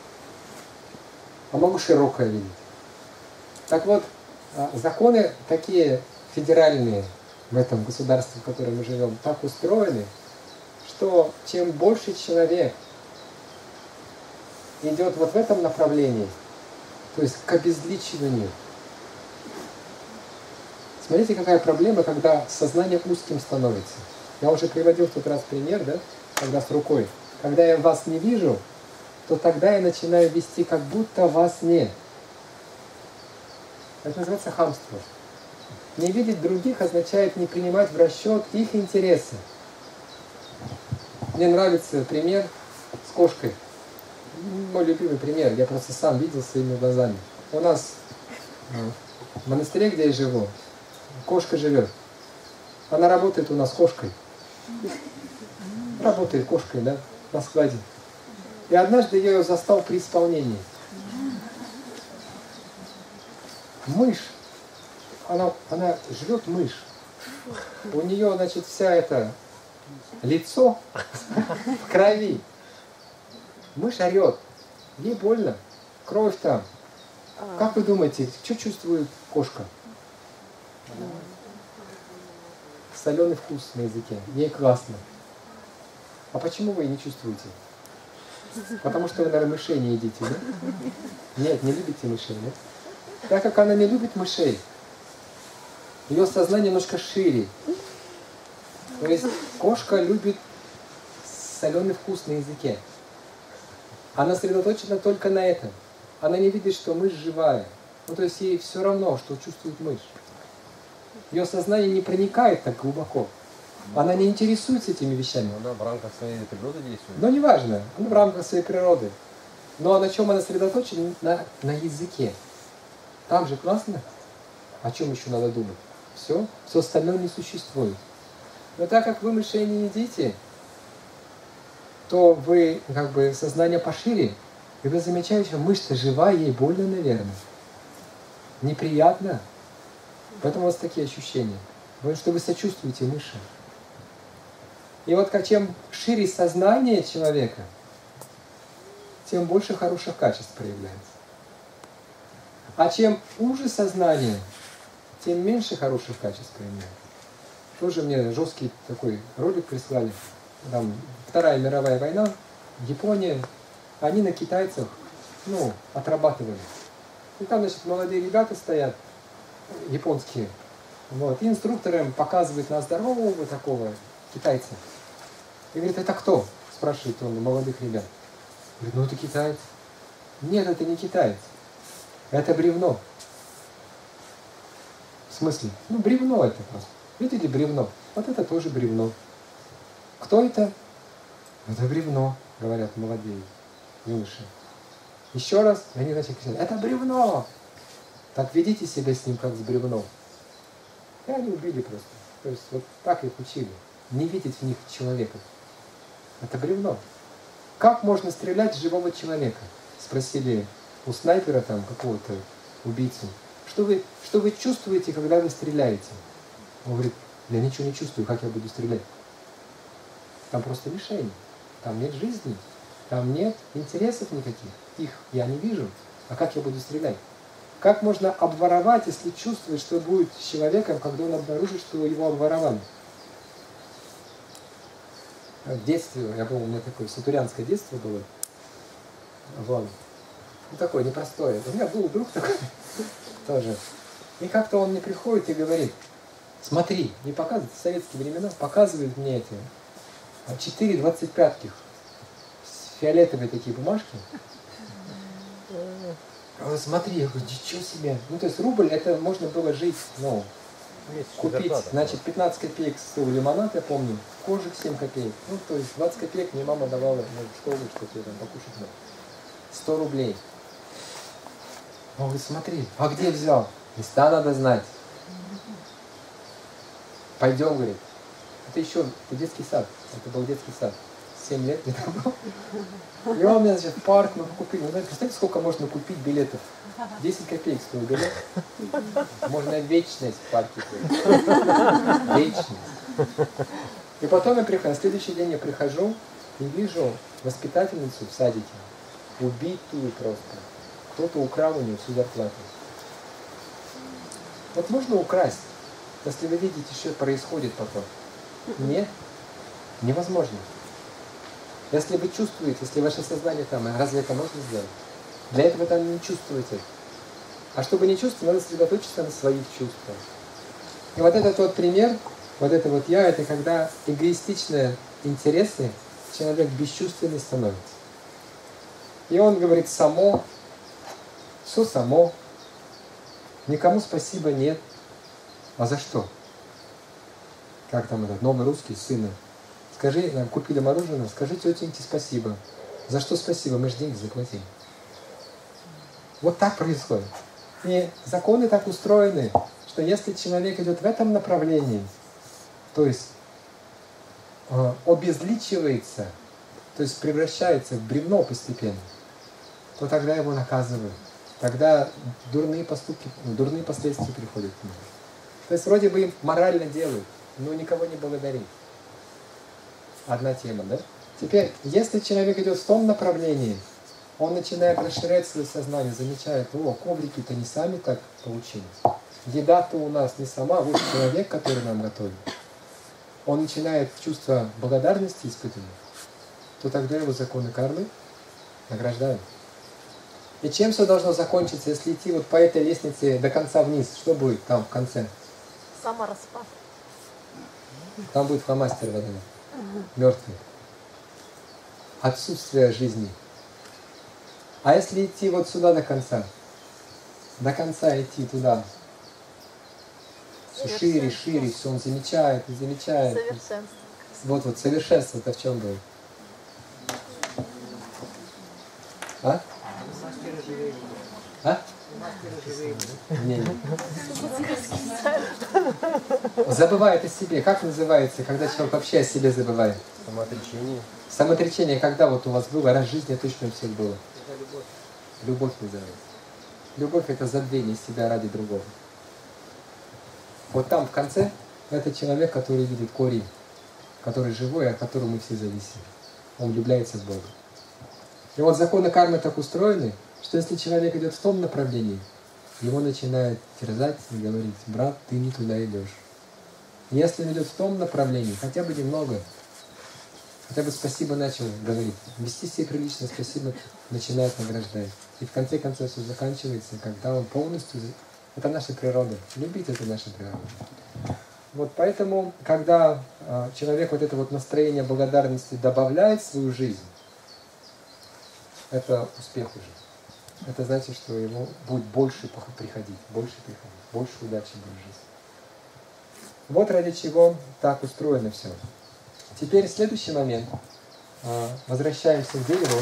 А могу широкое видеть. Так вот, законы такие федеральные в этом государстве, в котором мы живем, так устроены, что чем больше человек идет вот в этом направлении, То есть к обезличиванию. Смотрите, какая проблема, когда сознание узким становится. Я уже приводил в тот раз пример, да, когда с рукой. Когда я вас не вижу, то тогда я начинаю вести, как будто вас нет. Это называется хамство. Не видеть других означает не принимать в расчет их интересы. Мне нравится пример с кошкой. Мой любимый пример, я просто сам видел своими глазами. У нас в монастыре, где я живу, кошка живет. Она работает у нас кошкой. Работает кошкой, да, на складе. И однажды я ее застал при исполнении. Мышь. Она, она жрет мышь. У нее, значит, вся это лицо в крови. Мышь орет. Ей больно. Кровь там. Как вы думаете, что чувствует кошка? Соленый вкус на языке. Ей классно. А почему вы не чувствуете? Потому что вы, наверное, мышей не едите, да? Нет, не любите мышей, да? Так как она не любит мышей, ее сознание немножко шире. То есть кошка любит соленый вкус на языке. Она сосредоточена только на этом. Она не видит, что мышь живая. Ну, то есть ей все равно, что чувствует мышь. Ее сознание не проникает так глубоко. Она не интересуется этими вещами. Она в рамках своей природы действует. Но неважно, она в рамках своей природы. Но на чем она сосредоточена? На, на языке. Там же классно. О чем еще надо думать? Все, все остальное не существует. Но так как вы мышей не едите, то вы как бы сознание пошире, и вы замечаете, что мышь-то живая, ей больно, наверное. Неприятно. Поэтому у вас такие ощущения. Потому что вы сочувствуете мыши. И вот чем шире сознание человека, тем больше хороших качеств проявляется. А чем уже сознание, тем меньше хороших качеств проявляется. Тоже мне жесткий такой ролик прислали. Там Вторая мировая война, Япония, они на китайцах, ну, отрабатывали. И там, значит, молодые ребята стоят, японские, вот, и инструктор им показывает на здорового такого китайца. И говорит, это кто? Спрашивает он у молодых ребят. Говорит, ну это китаец. Нет, это не китаец. Это бревно. В смысле? Ну, бревно это просто. Видите, бревно? Вот это тоже бревно. Кто это? Это бревно, говорят молодые юноши. Еще раз, они начали кричать, это бревно! Так ведите себя с ним, как с бревном. И они убили просто. То есть вот так их учили. Не видеть в них человека. Это бревно. Как можно стрелять в живого человека? Спросили у снайпера там какого-то убийцу. Что вы, что вы чувствуете, когда вы стреляете? Он говорит, я ничего не чувствую, как я буду стрелять? Там просто мишень. Там нет жизни. Там нет интересов никаких. Их я не вижу. А как я буду стрелять? Как можно обворовать, если чувствует, что будет с человеком, когда он обнаружит, что его обворовали? В детстве, я помню, у меня такое сатурянское детство было. Вот. Ну, такое непростое. У меня был друг такой тоже. И как-то он мне приходит и говорит, смотри, не показывает, в советские времена, показывает мне эти четыре двадцать пятких, фиолетовые такие бумажки. Вот смотри, я говорю, ничего себе. Ну, то есть рубль, это можно было жить, ну, купить, значит, пятнадцать копеек стоил лимонад, я помню, коржик семь копеек. Ну, то есть двадцать копеек мне мама давала, ну, в школу что-то там покушать надо. сто рублей. Он говорит, смотри, а где взял? Места надо знать. Пойдем, говорит. Это еще, это детский сад. Это был детский сад. семь лет где-то был. И он меня, значит, в парк мы купили. Ну, представьте, сколько можно купить билетов? десять копеек стоил билет. Можно вечность в парке. Вечность. И потом я прихожу, на следующий день я прихожу и вижу воспитательницу в садике, убитую просто. Кто-то украл у нее всю зарплату. Вот можно украсть, если вы видите, что происходит потом. Нет, невозможно. Если вы чувствуете, если ваше сознание там, разве это можно сделать? Для этого там не чувствуете. А чтобы не чувствовать, надо сосредоточиться на своих чувствах. И вот этот вот пример, вот это вот я, это когда эгоистичные интересы, человек бесчувственный становится. И он говорит само, все само, никому спасибо нет. А за что? Как там этот новый русский, сына? Скажи, нам купили мороженое, скажи тетеньке спасибо. За что спасибо? Мы же деньги заплатили. Вот так происходит. И законы так устроены, что если человек идет в этом направлении, то есть э, обезличивается, то есть превращается в бревно постепенно, то тогда его наказывают. Тогда дурные поступки, дурные последствия приходят к нему. То есть вроде бы им морально делают, но никого не благодарит. Одна тема, да? Теперь, если человек идет в том направлении, он начинает расширять свое сознание, замечает, о, коврики-то не сами так получились. Еда-то у нас не сама, вот человек, который нам готовит. Он начинает чувство благодарности испытывать, то тогда его законы кармы награждают. И чем все должно закончиться, если идти вот по этой лестнице до конца вниз? Что будет там в конце? Самораспад. Там будет фломастер воды. Мертвый. Отсутствие жизни. А если идти вот сюда до конца? До конца идти туда. Все шире, шире, все он замечает и замечает. Совершенство. Вот, вот, совершенство-то в чем будет? А? А? Не, не. Забывает о себе. Как называется, когда человек вообще о себе забывает? Самоотречение. Самоотречение, когда вот у вас было, раз в жизни точно у всех было? Любовь. Любовь называется. Любовь – это забвение себя ради другого. Вот там в конце это человек, который видит корень, который живой, от которого мы все зависим. Он влюбляется в Бога. И вот законы кармы так устроены, что если человек идет в том направлении, его начинает терзать и говорить: брат, ты не туда идешь. И если он идет в том направлении, хотя бы немного, хотя бы спасибо начал говорить, вести себя прилично, спасибо начинает награждать. И в конце концов все заканчивается, когда он полностью... Это наша природа. Любить — это наша природа. Вот поэтому, когда э, человек вот это вот настроение благодарности добавляет в свою жизнь, это успех уже. Это значит, что ему будет больше приходить, больше приходить, больше удачи будет в жизни. Вот ради чего так устроено все. Теперь следующий момент. Э, возвращаемся к дереву.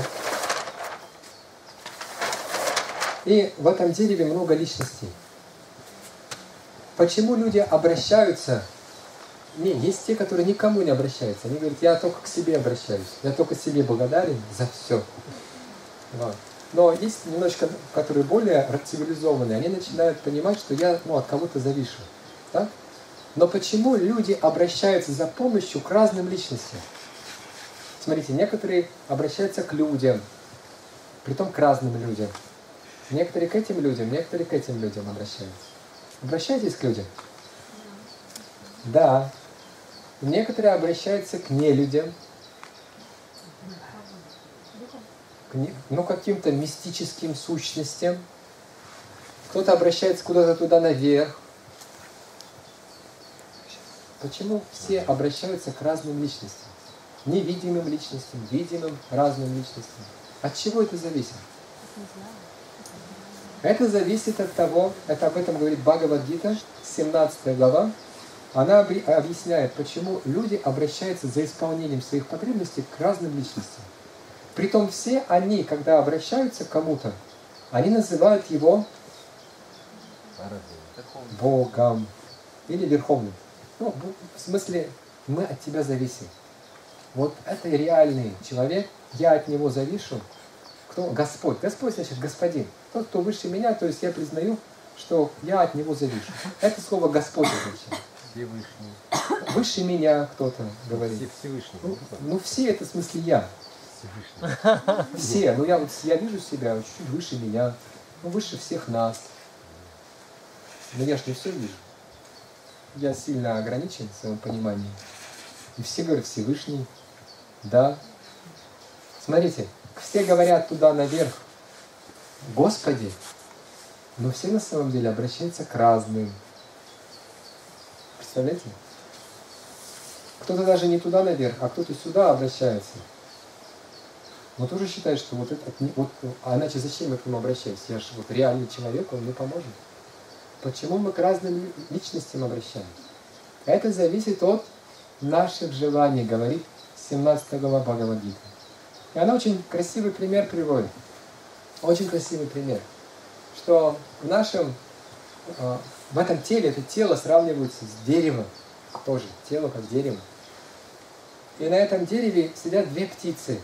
И в этом дереве много личностей. Почему люди обращаются? Не, есть те, которые никому не обращаются. Они говорят: я только к себе обращаюсь, я только себе благодарен за все. Вот. Но есть немножко, которые более цивилизованные, они начинают понимать, что я ну, от кого-то завишу. Так? Но почему люди обращаются за помощью к разным личностям? Смотрите, некоторые обращаются к людям, притом к разным людям. Некоторые к этим людям, некоторые к этим людям обращаются. Обращайтесь к людям? Да. Некоторые обращаются к нелюдям, к не, ну, каким-то мистическим сущностям. Кто-то обращается куда-то туда наверх. Почему все обращаются к разным личностям? Невидимым личностям, видимым, разным личностям. От чего это зависит? Это зависит от того, это об этом говорит Бхагавад-гита, семнадцатая глава. Она объясняет, почему люди обращаются за исполнением своих потребностей к разным личностям. Притом все они, когда обращаются к кому-то, они называют его Богом или Верховным. Ну, в смысле, мы от тебя зависим. Вот это реальный человек, я от него завишу. Кто? Господь. Господь значит господин. Тот, кто выше меня, то есть я признаю, что я от него завишу. Это слово Господь означает. Всевышний. Выше меня кто-то говорит. Все, Всевышний. Ну, ну все это в смысле я. Всевышний. Все. Ну я вот я вижу себя чуть-чуть выше меня. Ну выше всех нас. Но я же не все вижу. Я сильно ограничен в своем понимании. И все говорят Всевышний. Да. Смотрите, все говорят туда наверх: Господи, Но все на самом деле обращаются к разным. Представляете? Кто-то даже не туда наверх, а кто-то сюда обращается. Но тоже считает, что вот это... Вот, а иначе зачем я к нему обращаюсь? Я же вот реальный человек, он мне поможет. Почему мы к разным личностям обращаемся? Это зависит от наших желаний, говорит семнадцатая глава Бхагавад-гиты. И она очень красивый пример приводит. Очень красивый пример. Что в нашем, в этом теле, это тело сравнивается с деревом. Тоже тело как дерево. И на этом дереве сидят две птицы.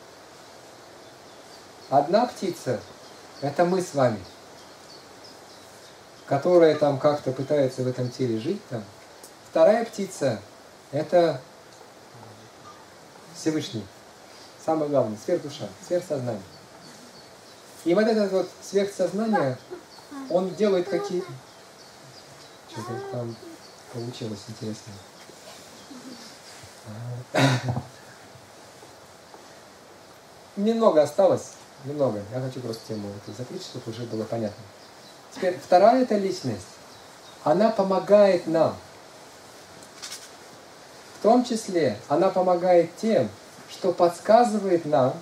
Одна птица – это мы с вами, которая там как-то пытается в этом теле жить. Там. Вторая птица – это Всевышний. Самое главное – сверхдуша, сверхсознание. И вот это вот сверхсознание, он делает какие... Что-то там получилось интересно. Немного осталось, немного. Я хочу просто тему эту закрыть, чтобы уже было понятно. Теперь вторая эта личность, она помогает нам. В том числе она помогает тем, что подсказывает нам,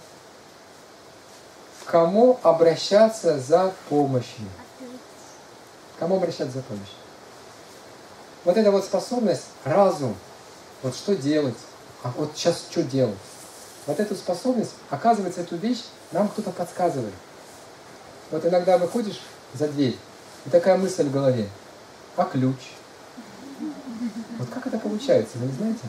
к кому обращаться за помощью. К кому обращаться за помощью. Вот эта вот способность, разум, вот что делать, а вот сейчас что делать. Вот эту способность, оказывается, эту вещь нам кто-то подсказывает. Вот иногда выходишь за дверь, и такая мысль в голове, а ключ? Вот как это получается, вы не знаете?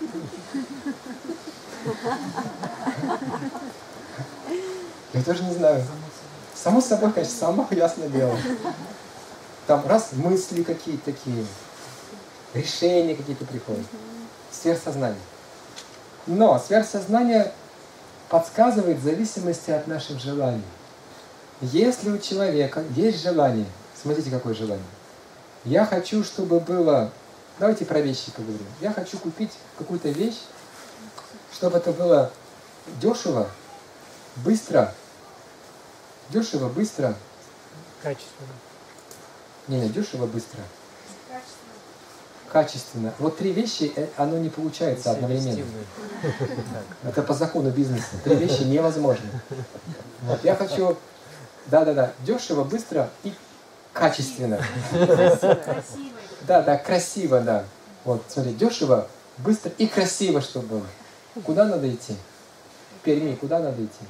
Я тоже не знаю. Само собой, конечно, само ясное дело. Там раз мысли какие-то такие, решения какие-то приходят. Сверхсознание. Но сверхсознание подсказывает в зависимости от наших желаний. Если у человека есть желание, смотрите, какое желание. Я хочу, чтобы было... Давайте про вещи поговорим. Я хочу купить какую-то вещь, чтобы это было дешево, быстро. Дешево, быстро. Качественно. Не, не, дешево, быстро. Качественно. Вот три вещи, оно не получается одновременно. Это по закону бизнеса. Три вещи невозможно. Вот, я хочу, да-да-да, дешево, быстро и качественно. Красиво. Да, да, красиво, да. Вот, смотри, дешево, быстро и красиво, чтобы было. Куда надо идти? В Перми, куда надо идти?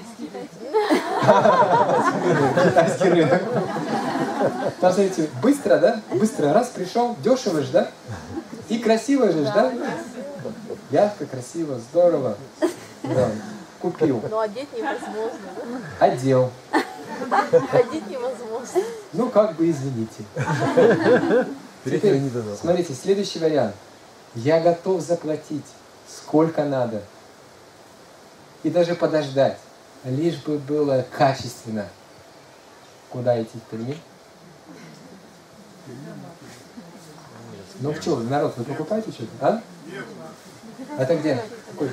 Китайский рынок. Там, смотрите, быстро, да? Быстро, раз пришел, дешево же, да? И красиво же, да? Ярко, красиво, здорово. Да. Купил. Но одеть невозможно, да? Одел. Ходить невозможно. Ну, как бы, извините. Теперь, смотрите, следующий вариант. Я готов заплатить сколько надо. И даже подождать. Лишь бы было качественно. Куда идти в Перми? Ну что, народ, вы покупаете что-то? А? Это где? Какой?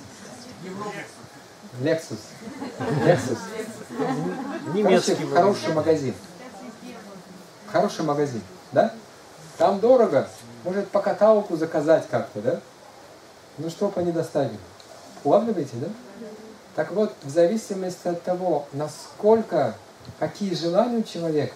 Lexus. Lexus. Немецкий. Короче, хороший магазин. Хороший магазин, да? Там дорого. Может, по каталогу заказать как-то, да? Ну, чтоб они доставили. Улавливаете, да? Так вот, в зависимости от того, насколько, какие желания у человека,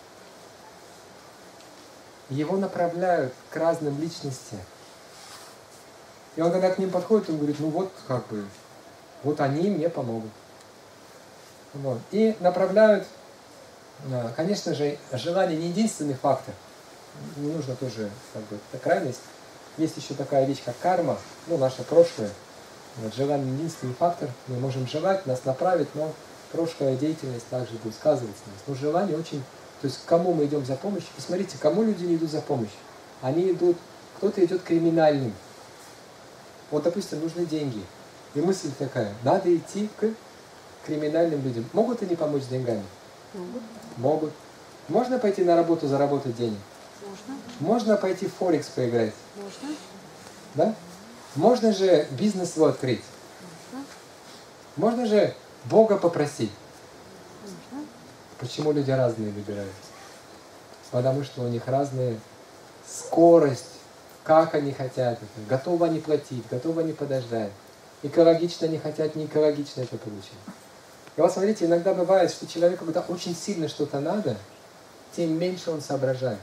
его направляют к разным личностям. И он, когда к ним подходит, он говорит, ну вот, как бы, вот они мне помогут. Вот. И направляют, конечно же, желание не единственный фактор. Не нужно тоже, как бы, это крайность. Есть еще такая вещь, как карма, ну, наше прошлое. Вот, желание не единственный фактор. Мы можем желать, нас направить, но прошлая деятельность также будет сказываться на нас. Но желание очень... То есть, к кому мы идем за помощью? Посмотрите, кому люди не идут за помощью. Они идут... Кто-то идет криминальным. Вот, допустим, нужны деньги. И мысль такая, надо идти к криминальным людям. Могут они помочь с деньгами? Могут. Могут. Можно пойти на работу, заработать денег? Можно. Можно пойти в Форекс поиграть? Можно. Да? Можно же бизнес свой открыть. Можно. Можно же Бога попросить. Можно. Почему люди разные выбирают? Потому что у них разная скорость, как они хотят это, готовы они платить, готовы они подождать. Экологично они хотят, не экологично это получить. И вот смотрите, иногда бывает, что человеку, когда очень сильно что-то надо, тем меньше он соображает.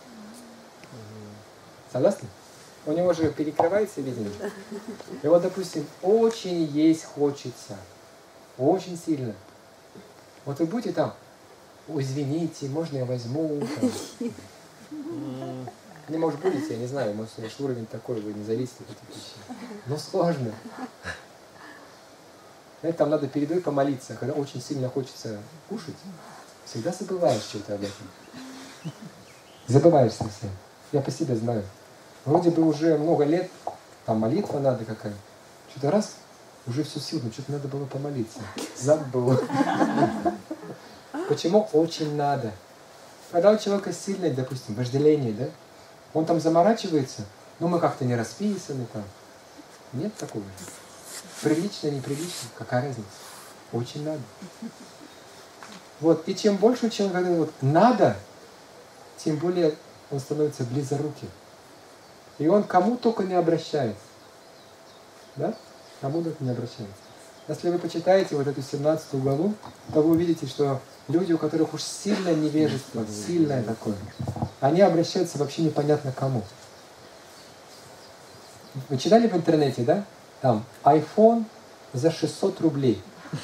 Согласны? У него же перекрывается видение. И вот, допустим, очень есть хочется. Очень сильно. Вот вы будете там, ой, извините, можно я возьму? Там. Не, может, будете, я не знаю, может, ваш уровень такой, вы не зависите от этих вещей. Но сложно. Знаете, там надо перед едой помолиться. Когда очень сильно хочется кушать, всегда забываешь что-то об этом. Забываешь совсем. Я по себе знаю. Вроде бы уже много лет, там молитва надо какая. Что-то раз, уже все сил, но что-то надо было помолиться. Забыл. Почему очень надо? Когда у человека сильное, допустим, вожделение, да? Он там заморачивается, но мы как-то не расписаны там. Нет такого же. Прилично, неприлично, какая разница? Очень надо. Вот, и чем больше человек говорит, вот, надо, тем более он становится близоруким. И он кому только не обращается. Да? Кому только не обращается. Если вы почитаете вот эту семнадцатую главу, то вы увидите, что люди, у которых уж сильное невежество, сильное такое, они обращаются вообще непонятно кому. Вы читали в интернете, да? Там iPhone за шестьсот рублей.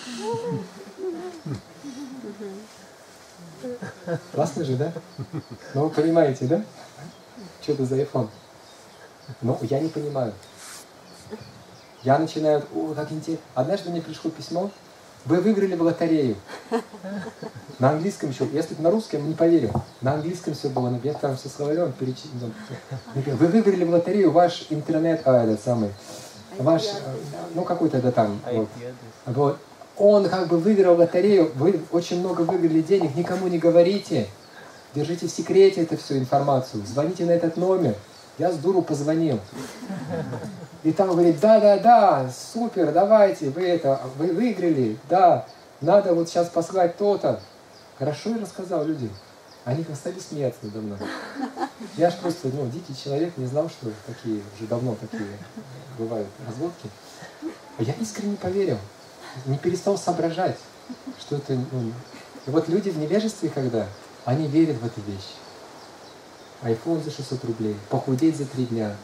Классно же, да? Ну, вы понимаете, да? Что это за iPhone? Ну, я не понимаю. Я начинаю, о, как интересно. Однажды мне пришло письмо, вы выиграли в лотерею. На английском еще, если бы на русском, не поверил. На английском все было, я там со словарем перечитал. Вы выиграли в лотерею ваш интернет, а этот самый, ваш, ну какой-то да там. Вот. Вот. Он как бы выиграл лотерею, вы очень много выиграли денег, никому не говорите. Держите в секрете эту всю информацию. Звоните на этот номер. Я с дуру позвонил. И там говорит, да-да-да, супер, давайте, вы это, вы выиграли, да, надо вот сейчас послать то-то. Хорошо я рассказал людям. Они как стали смеяться надо мной. Я ж просто, ну, дикий человек, не знал, что такие, уже давно такие бывают разводки. Я искренне поверил, не перестал соображать, что это, ну... И вот люди в невежестве, когда, они верят в эту вещь. Айфон за шестьсот рублей, похудеть за три дня.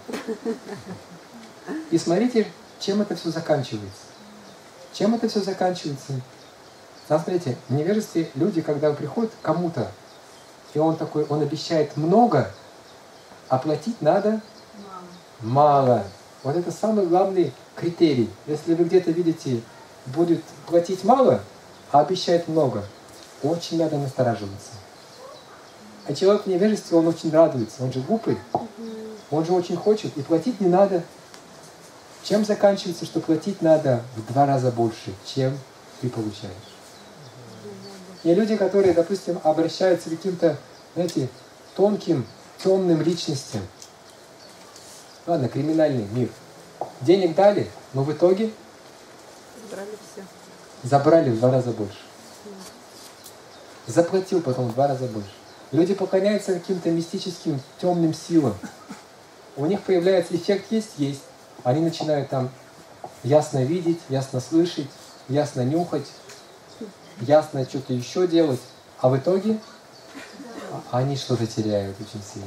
И смотрите, чем это все заканчивается. Чем это все заканчивается? Смотрите, в невежестве люди, когда приходят к кому-то, и он такой, он обещает много, а платить надо мало. мало. Вот это самый главный критерий. Если вы где-то видите, будет платить мало, а обещает много, очень надо настораживаться. А человек в невежестве, он очень радуется, он же глупый, он же очень хочет, и платить не надо. Чем заканчивается, что платить надо в два раза больше, чем ты получаешь. И люди, которые, допустим, обращаются к каким-то, знаете, тонким, темным личностям, ладно, криминальный мир, денег дали, но в итоге Забрали все. Забрали в два раза больше. Заплатил потом в два раза больше. Люди поклоняются каким-то мистическим темным силам. У них появляется эффект есть, есть. Они начинают там ясно видеть, ясно слышать, ясно нюхать, ясно что-то еще делать. А в итоге они что-то теряют очень сильно.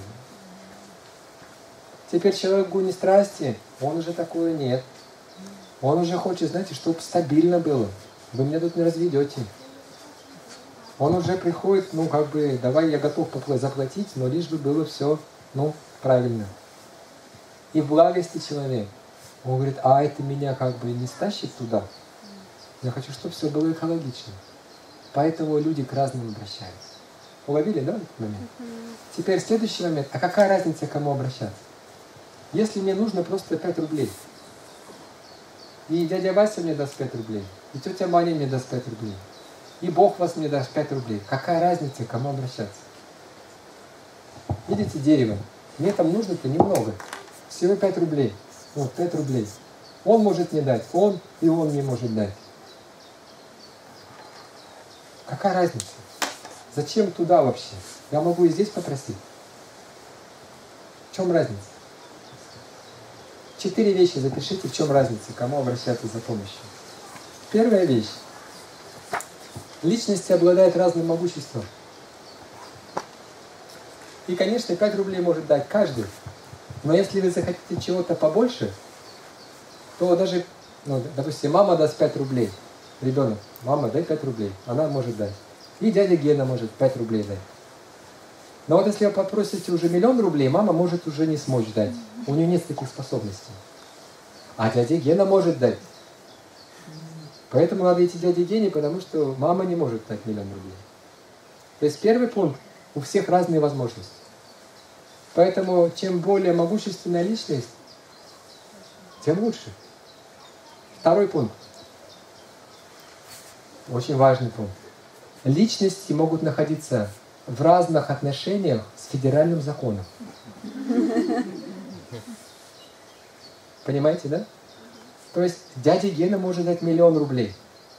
Теперь человек в гуне страсти, он уже такое нет. Он уже хочет, знаете, чтобы стабильно было. Вы меня тут не разведете. Он уже приходит, ну как бы, давай я готов заплатить, но лишь бы было все, ну, правильно. И в благости человек, он говорит, а это меня как бы не стащит туда. Я хочу, чтобы все было экологично. Поэтому люди к разным обращаются. Уловили, да, этот момент? Теперь следующий момент. А какая разница, к кому обращаться? Если мне нужно просто пять рублей, и дядя Вася мне даст пять рублей, и тетя Маня мне даст пять рублей, и Бог вас мне даст пять рублей, какая разница, к кому обращаться? Видите дерево? Мне там нужно-то немного. Всего пять рублей. Вот, пять рублей. Он может мне дать, он и он мне может дать. Какая разница? Зачем туда вообще? Я могу и здесь попросить. В чем разница? Четыре вещи запишите, в чем разница, кому обращаться за помощью. Первая вещь. Личности обладают разным могуществом. И, конечно, пять рублей может дать каждый. Но если вы захотите чего-то побольше, то даже, ну, допустим, мама даст пять рублей. Ребенок, мама, дай пять рублей. Она может дать. И дядя Гена может пять рублей дать. Но вот если вы попросите уже миллион рублей, мама может уже не смочь дать. У нее нет таких способностей. А дядя Гена может дать. Поэтому надо идти дяде Гене, потому что мама не может дать миллион рублей. То есть первый пункт. У всех разные возможности. Поэтому чем более могущественная личность, тем лучше. Второй пункт. Очень важный пункт. Личности могут находиться в разных отношениях с федеральным законом. Понимаете, да? То есть дядя Гена может дать миллион рублей.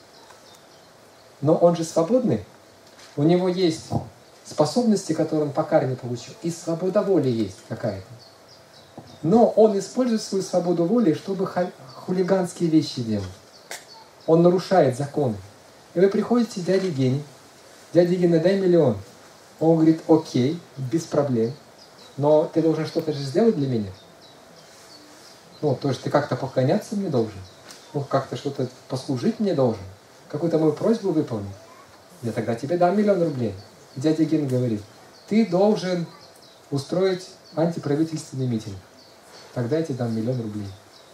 Но он же свободный. У него есть способности, которые он по карме получил. И свобода воли есть какая-то. Но он использует свою свободу воли, чтобы хулиганские вещи делать. Он нарушает законы. И вы приходите к дяде Гене. Дядя Гена, дай миллион. Он говорит, окей, без проблем. Но ты должен что-то же сделать для меня. Ну, то есть ты как-то поклоняться мне должен. Ну, как-то что-то послужить мне должен. Какую-то мою просьбу выполнить. Я тогда тебе дам миллион рублей. И дядя Ген говорит, ты должен устроить антиправительственный митинг. Тогда я тебе дам миллион рублей.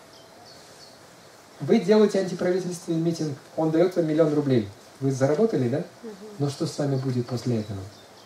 Вы делаете антиправительственный митинг, он дает вам миллион рублей. Вы заработали, да? Но что с вами будет после этого?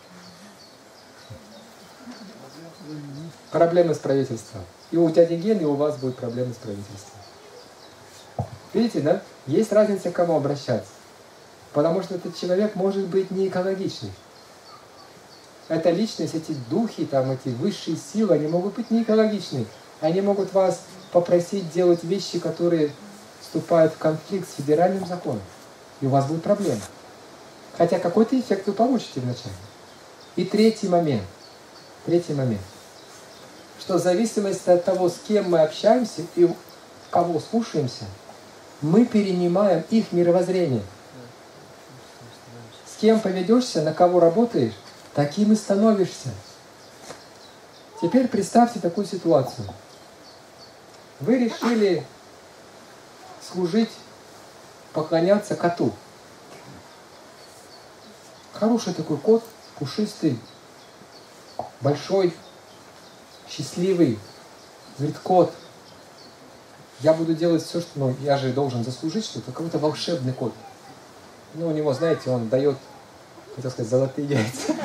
Проблемы с правительством. И у дяди Гена, и у вас будут проблемы с правительством. Видите, да? Есть разница, к кому обращаться. Потому что этот человек может быть не экологичный. Эта личность, эти духи, там, эти высшие силы, они могут быть не экологичны. Они могут вас попросить делать вещи, которые вступают в конфликт с федеральным законом. И у вас будет проблема. Хотя какой-то эффект вы получите вначале. И третий момент. Третий момент. Что в зависимости от того, с кем мы общаемся и кого слушаемся, мы перенимаем их мировоззрение. С кем поведешься, на кого работаешь, таким и становишься. Теперь представьте такую ситуацию. Вы решили служить, поклоняться коту. Хороший такой кот, пушистый, большой, счастливый. Говорит, кот, я буду делать все, что... Ну, я же должен заслужить что-то. Какой-то волшебный кот. Ну, у него, знаете, он дает, хотел сказать, золотые яйца.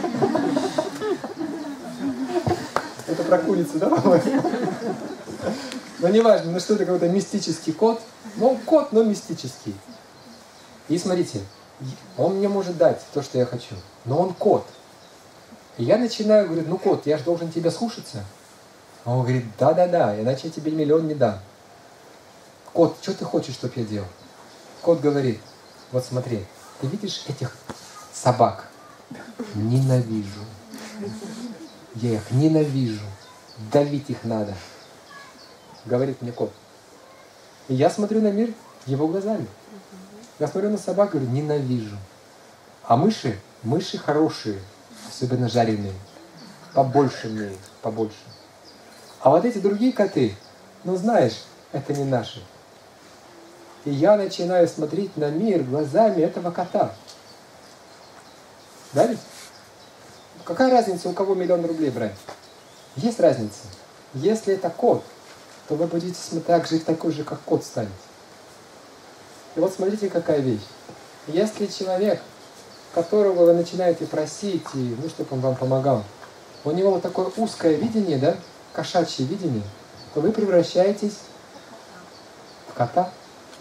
Это про курицу, да, по-моему? Но неважно, ну что это какой-то мистический кот. Ну, кот, но мистический. И смотрите, он мне может дать то, что я хочу. Но он кот. И я начинаю, говорю, ну, кот, я же должен тебя слушаться. А он говорит, да-да-да, иначе я тебе миллион не дам. Кот, что ты хочешь, чтобы я делал? Кот говорит, вот смотри, ты видишь этих собак? Ненавижу. Я их ненавижу. Давить их надо. Говорит мне кот. И я смотрю на мир его глазами. Я смотрю на собак, говорю, ненавижу. А мыши, мыши хорошие, особенно жареные. Побольше мне, побольше. А вот эти другие коты, ну знаешь, это не наши. И я начинаю смотреть на мир глазами этого кота. Да ведь? Какая разница, у кого миллион рублей брать? Есть разница. Если это кот, то вы будете так жить такой же, как кот станет. И вот смотрите, какая вещь. Если человек, которого вы начинаете просить, и, ну, чтобы он вам помогал, у него вот такое узкое видение, да, кошачье видение, то вы превращаетесь в кота.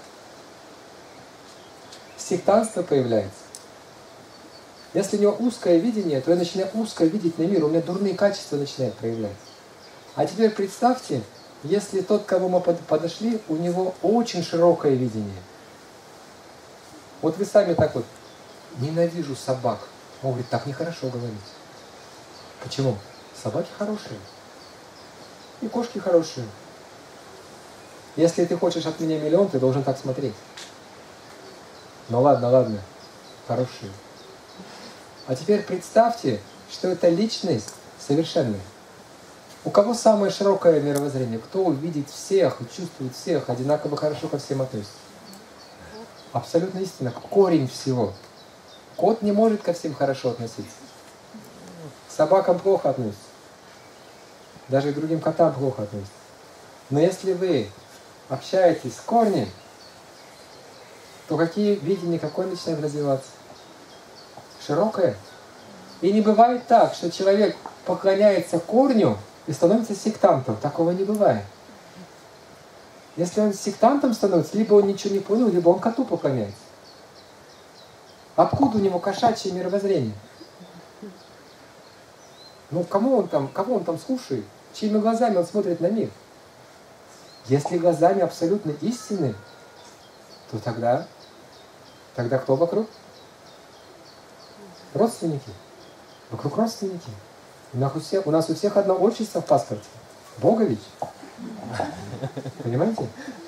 Сектантство появляется. Если у него узкое видение, то я начинаю узко видеть на мир, у меня дурные качества начинают проявляться. А теперь представьте, если тот, к кому мы подошли, у него очень широкое видение. Вот вы сами так вот, ненавижу собак. Он говорит, так нехорошо говорить. Почему? Собаки хорошие. И кошки хорошие. Если ты хочешь от меня миллион, ты должен так смотреть. Ну ладно, ладно. Хорошие. А теперь представьте, что это личность совершенная. У кого самое широкое мировоззрение? Кто увидит всех и чувствует всех, одинаково хорошо ко всем относится? Абсолютно истина. Корень всего. Кот не может ко всем хорошо относиться. К собакам плохо относится. Даже к другим котам плохо относится. Но если вы общаетесь с корнем, то какие видения, какое начинает развиваться? Широкое. И не бывает так, что человек поклоняется корню и становится сектантом. Такого не бывает. Если он сектантом становится, либо он ничего не понял, либо он коту поклоняется. Откуда у него кошачье мировоззрение? Ну, кому он там, кого он там слушает? Чьими глазами он смотрит на мир? Если глазами абсолютно истины, то тогда, тогда кто вокруг? Родственники. Вокруг родственники. У нас у всех, у нас у всех одно отчество в паспорте. Богович. Понимаете?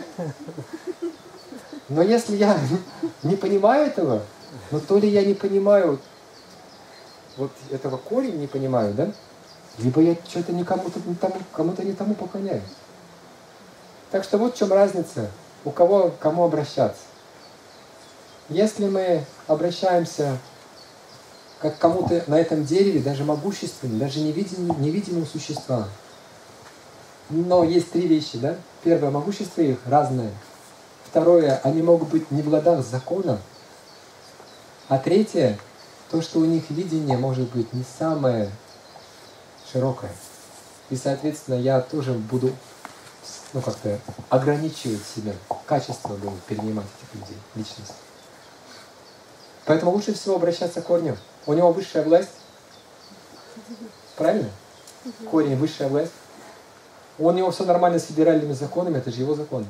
Но если я не понимаю этого, ну то ли я не понимаю вот этого корень не понимаю, да? Либо я что-то не кому-то не тому, кому-то не тому поклоняюсь. Так что вот в чем разница, у кого к кому обращаться. Если мы обращаемся как к кому-то на этом дереве, даже могущественным, даже невидимым, невидимым существам. Но есть три вещи, да? Первое, могущество их разное. Второе, они могут быть не в ладах с законом. А третье, то, что у них видение может быть не самое широкое. И, соответственно, я тоже буду, ну, как-то ограничивать себя, качество буду перенимать этих людей, личность. Поэтому лучше всего обращаться к корню. У него высшая власть. Правильно? Корень, высшая власть. У него все нормально с федеральными законами, это же его законы.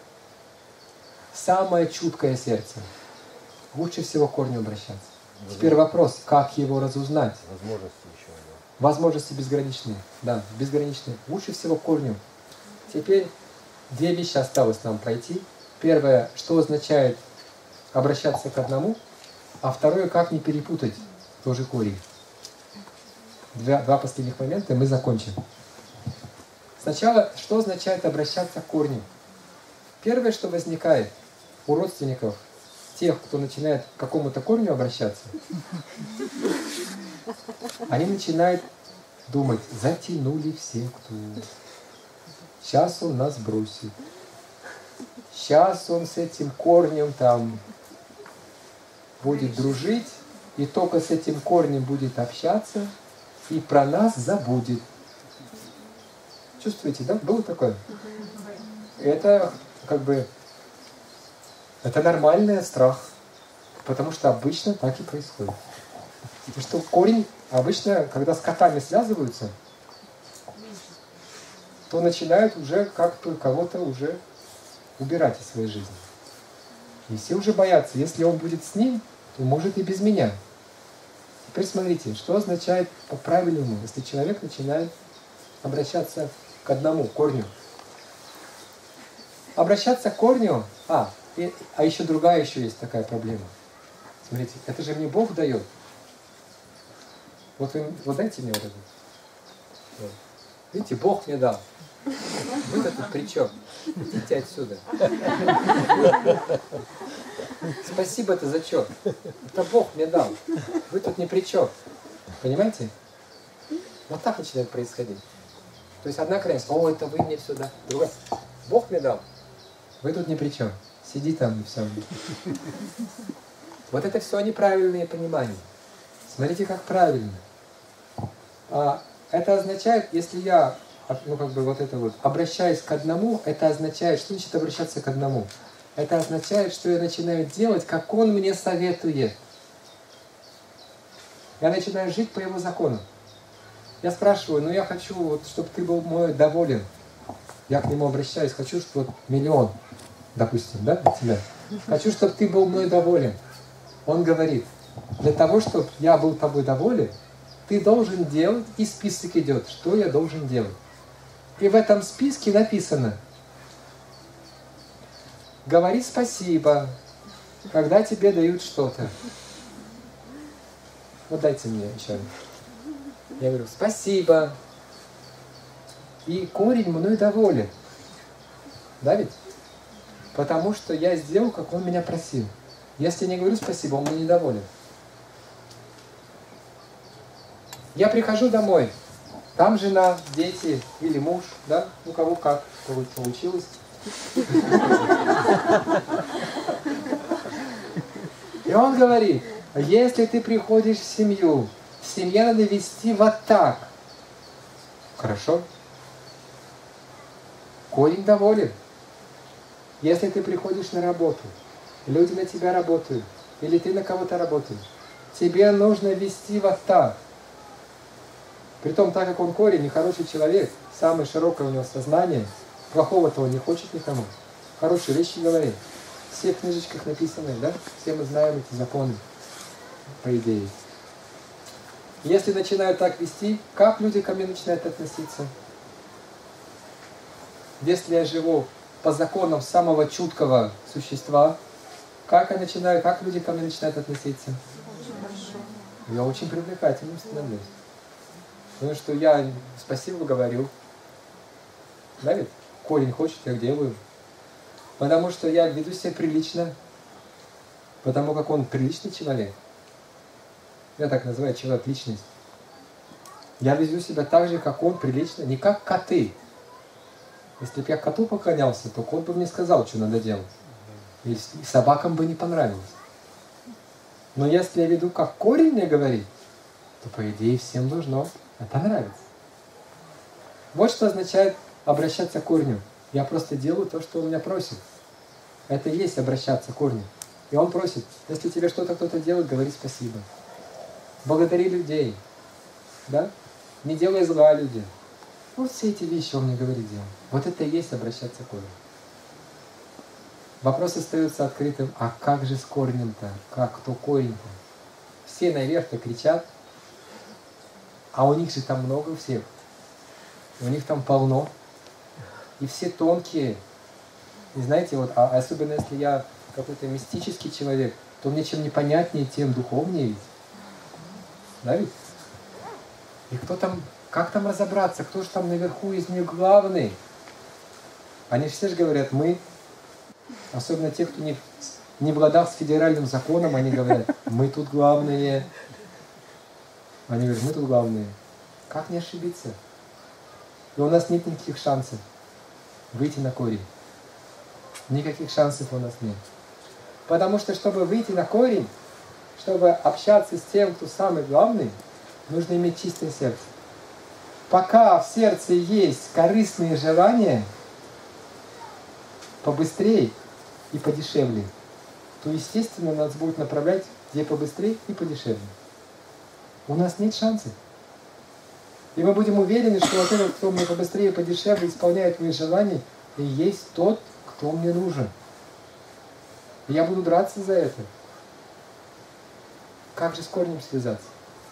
Самое чуткое сердце. Лучше всего к корню обращаться. Теперь вопрос, как его разузнать? Возможности еще, да. Возможности безграничные. Да, безграничные. Лучше всего к корню. Теперь две вещи осталось нам пройти. Первое, что означает обращаться к одному, а второе, как не перепутать тоже корень. Два, два последних момента, и мы закончим. Сначала, что означает обращаться к корню? Первое, что возникает у родственников, тех, кто начинает к какому-то корню обращаться, они начинают думать, затянули в секту. Сейчас он нас бросит. Сейчас он с этим корнем там будет дружить, и только с этим корнем будет общаться, и про нас забудет. Чувствуете, да? Было такое? Это как бы, это нормальный страх, потому что обычно так и происходит. Потому что корень, обычно, когда с котами связываются, то начинают уже как-то кого-то уже убирать из своей жизни. И все уже боятся, если он будет с ним, то может и без меня. Теперь смотрите, что означает по-правильному, если человек начинает обращаться к одному корню. Обращаться к корню, а, и, а еще другая еще есть такая проблема. Смотрите, это же мне Бог дает. Вот вы, вот дайте мне вот это. Вот. Видите, Бог мне дал. Вы-то тут при чем? Идите отсюда. Спасибо это за что? Это Бог мне дал. Вы тут ни при чем. Понимаете? Вот так начинает происходить. То есть одна крайность, о, это вы мне все дали. Другая, Бог мне дал. Вы тут ни при чем. Сиди там и все. Вот это все неправильные понимания. Смотрите, как правильно. А, это означает, если я, ну как бы вот это вот, обращаюсь к одному, это означает, что значит обращаться к одному? Это означает, что я начинаю делать, как он мне советует. Я начинаю жить по его закону. Я спрашиваю, ну я хочу, вот, чтобы ты был мой доволен. Я к нему обращаюсь, хочу, чтобы вот миллион, допустим, да, от тебя. Хочу, чтобы ты был мной доволен. Он говорит, Для того, чтобы я был тобой доволен, ты должен делать, и список идет, что я должен делать. И в этом списке написано: говори спасибо, когда тебе дают что-то. Вот дайте мне еще. Я говорю: спасибо. И корень мной доволен. Да ведь? Потому что я сделал, как он меня просил. Если я не говорю спасибо, он мне недоволен. Я прихожу домой, там жена, дети или муж, да, у кого как получилось. И он говорит: если ты приходишь в семью, в семье надо вести вот так. Хорошо. Корень доволен. Если ты приходишь на работу, люди на тебя работают, или ты на кого-то работаешь, тебе нужно вести вот так. Притом, так как он корень, нехороший человек, самое широкое у него сознание, плохого-то он не хочет никому. Хорошие вещи говорит. В всех книжечках написаны, да? Все мы знаем эти законы, по идее. Если начинают так вести, как люди ко мне начинают относиться? Если я живу по законам самого чуткого существа, как я начинаю, как люди ко мне начинают относиться? Я очень привлекательным становлюсь. Потому что я спасибо говорю. Да ведь? Корень хочет, я делаю. Потому что я веду себя прилично. Потому как он приличный человек. Я так называю человек-личность. Я веду себя так же, как он прилично. Не как коты. Если бы я коту поклонялся, то кот бы мне сказал, что надо делать. И собакам бы не понравилось. Но если я веду, как корень мне говорит, то, по идее, всем должно понравиться. Вот что означает обращаться к корню. Я просто делаю то, что он меня просит. Это и есть обращаться к корню. И он просит: если тебе что-то кто-то делает, говори спасибо. Благодари людей. Да? Не делай зла людям. Вот все эти вещи он мне говорит делать. Вот это и есть обращаться к корню. Вопрос остается открытым: а как же с корнем-то? Как, кто корень-то? Все наверх-то кричат, а у них же там много всех. У них там полно. И все тонкие. И знаете, вот, а особенно если я какой-то мистический человек, то мне чем непонятнее, тем духовнее ведь. Да ведь? И кто там, как там разобраться, кто же там наверху из них главный? Они все же говорят: мы. Особенно те, кто не, не в ладах с федеральным законом, они говорят: мы тут главные. Они говорят: мы тут главные. Как не ошибиться? И у нас нет никаких шансов выйти на корень. Никаких шансов у нас нет. Потому что, чтобы выйти на корень, чтобы общаться с тем, кто самый главный, нужно иметь чистое сердце. Пока в сердце есть корыстные желания, побыстрее и подешевле, то, естественно, нас будут направлять где побыстрее и подешевле. У нас нет шансов. И мы будем уверены, что вот этот, кто мне побыстрее и подешевле исполняет мои желания, и есть тот, кто мне нужен. И я буду драться за это. Как же с корнем связаться?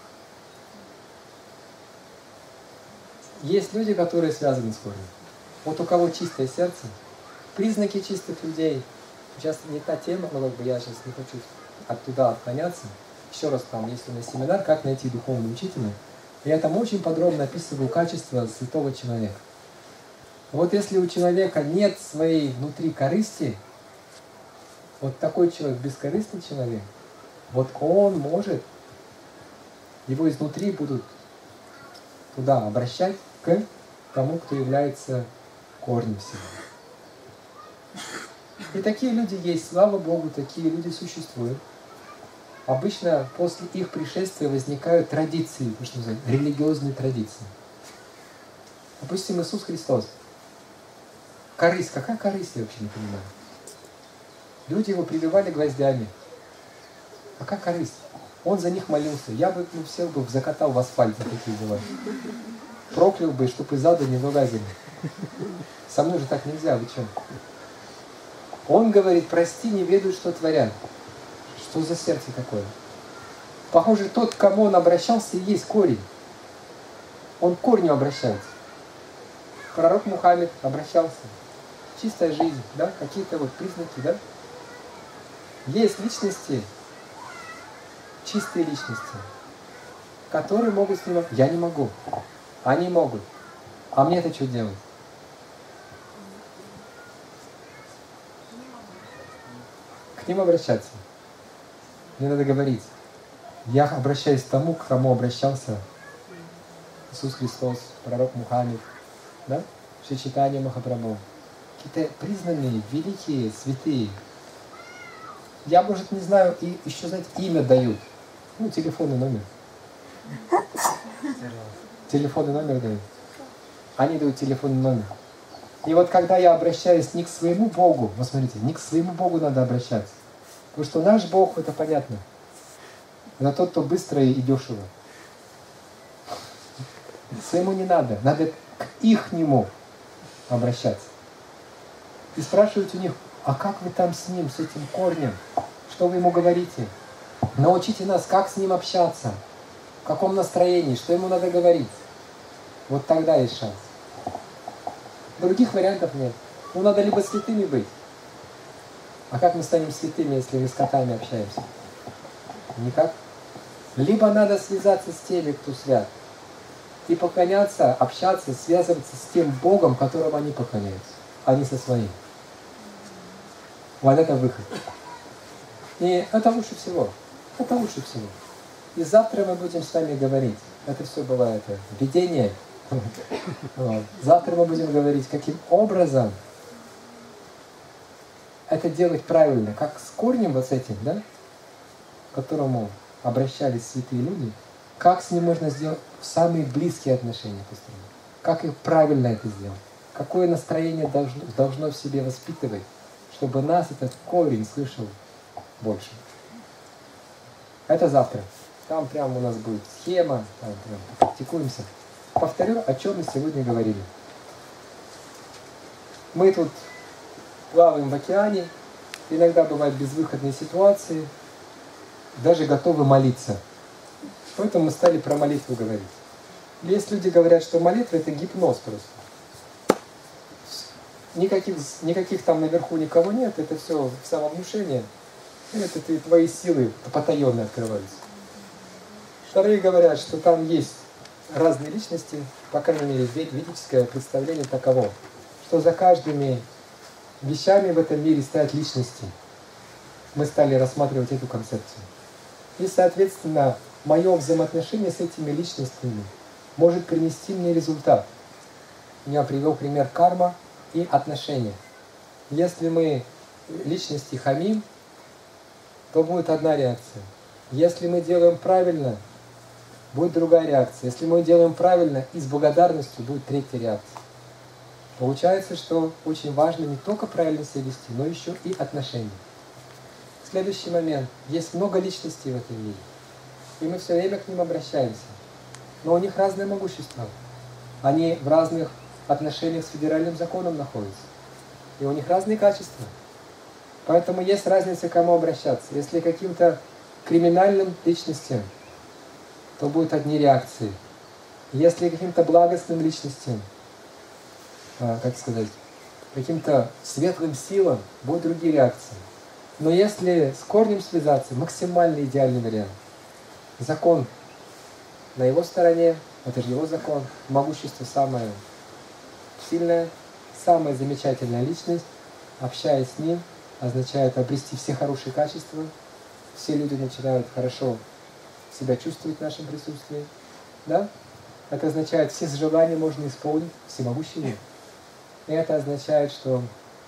Есть люди, которые связаны с корнем. Вот у кого чистое сердце, признаки чистых людей. Сейчас не та тема, но как бы я сейчас не хочу оттуда отклоняться. Еще раз, там есть у нас семинар «Как найти духовного учителя». И я там очень подробно описываю качества святого человека. Вот если у человека нет своей внутри корысти, вот такой человек, бескорыстный человек, вот он может, его изнутри будут туда обращать к тому, кто является корнем всего. И такие люди есть, слава Богу, такие люди существуют. Обычно после их пришествия возникают традиции, что называют, религиозные традиции. Допустим, Иисус Христос. Корысть. Какая корысть, я вообще не понимаю. Люди его прибивали гвоздями. Какая корысть? Он за них молился. Я бы ну, всех бы закатал в асфальт за такие дела. Проклял бы, чтобы из ада не вылазили. Со мной же так нельзя, вы что? Он говорит: прости, не ведают, что творят. Что за сердце такое? Похоже, тот, к кому он обращался, и есть корень. Он к корню обращается. Пророк Мухаммед обращался. Чистая жизнь, да, какие-то вот признаки, да. Есть личности, чистые личности, которые могут с ним... Я не могу. Они могут. А мне-то что делать? К ним обращаться. Мне надо говорить. Я обращаюсь к тому, к кому обращался Иисус Христос, пророк Мухаммед, да? Шри Чайтанья Махапрабху. Какие-то признанные, великие, святые. Я, может, не знаю, и еще, знаете, имя дают. Ну, телефонный номер. Телефонный номер дают. Они дают телефонный номер. И вот когда я обращаюсь не к своему Богу, вот смотрите, не к своему Богу надо обращаться. Потому что наш Бог, это понятно. Это тот, кто быстро и дешево. Своему не надо. Надо к ихнему обращаться. И спрашивать у них, а как вы там с ним, с этим корнем? Что вы ему говорите? Научите нас, как с ним общаться. В каком настроении, что ему надо говорить. Вот тогда есть шанс. Других вариантов нет. Ну, надо либо святыми быть. А как мы станем святыми, если мы с котами общаемся? Никак. Либо надо связаться с теми, кто свят. И поклоняться, общаться, связываться с тем Богом, которому они поклоняются, а не со своим. Вот это выход. И это лучше всего. Это лучше всего. И завтра мы будем с вами говорить. Это все бывает видение. Вот. Завтра мы будем говорить, каким образом это делать правильно. Как с корнем вот с этим, да, к которому обращались святые люди, как с ним можно сделать самые близкие отношения построить. Как их правильно это сделать. Какое настроение должно, должно в себе воспитывать, чтобы нас этот корень слышал больше. Это завтра. Там прямо у нас будет схема, там прям практикуемся. Повторю, о чем мы сегодня говорили. Мы тут плаваем в океане, иногда бывают безвыходные ситуации, даже готовы молиться. Поэтому мы стали про молитву говорить. Есть люди говорят, что молитва — это гипноз просто. Никаких, никаких там наверху никого нет, это все самовнушение. Это ты, твои силы потаенные открываются. Вторые говорят, что там есть разные личности, по крайней мере, ведическое представление таково, что за каждыми вещами в этом мире стоят личности. Мы стали рассматривать эту концепцию. И, соответственно, мое взаимоотношение с этими личностями может принести мне результат. Я привел пример карма и отношения. Если мы личности хамим, то будет одна реакция. Если мы делаем правильно, будет другая реакция. Если мы делаем правильно и с благодарностью, будет третья реакция. Получается, что очень важно не только правильно себя вести, но еще и отношения. Следующий момент. Есть много личностей в этом мире. И мы все время к ним обращаемся. Но у них разное могущество. Они в разных отношениях с федеральным законом находятся. И у них разные качества. Поэтому есть разница, к кому обращаться. Если к каким-то криминальным личностям, то будут одни реакции. Если к каким-то благостным личностям, как сказать, каким-то светлым силам, будут другие реакции. Но если с корнем связаться, максимально идеальный вариант. Закон на его стороне, это же его закон, могущество самое сильное, самая замечательная личность, общаясь с ним, означает обрести все хорошие качества, все люди начинают хорошо себя чувствовать в нашем присутствии. Да? Это означает, все желания можно исполнить, всемогущий мир. И это означает, что...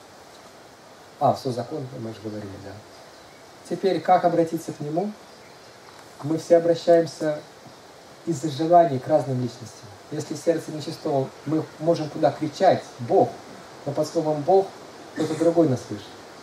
А, все, закон, мы же говорили, да. Теперь, как обратиться к нему? Мы все обращаемся из-за желаний к разным личностям. Если сердце нечисто, мы можем туда кричать «Бог», но под словом «Бог» кто-то другой нас слышит.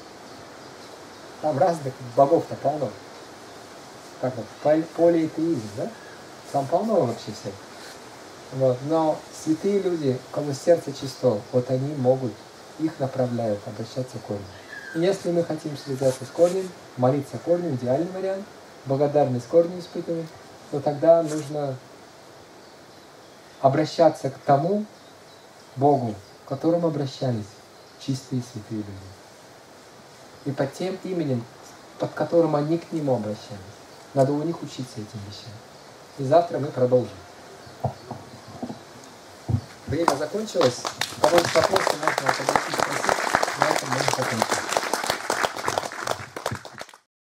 Там разных богов-то полно. Как это? Полиэтеизм, да? Там полно вообще всех. Вот. Но святые люди, у кого сердце чисто, вот они могут, их направляют, обращаться к корню. И если мы хотим связаться с корнем, молиться корнем, идеальный вариант, благодарность корню испытывать, то тогда нужно обращаться к тому Богу, к которому обращались чистые святые люди. И под тем именем, под которым они к Нему обращались. Надо у них учиться этим вещам. И завтра мы продолжим. Время закончилось. У кого есть вопросы, можно подойти спросить.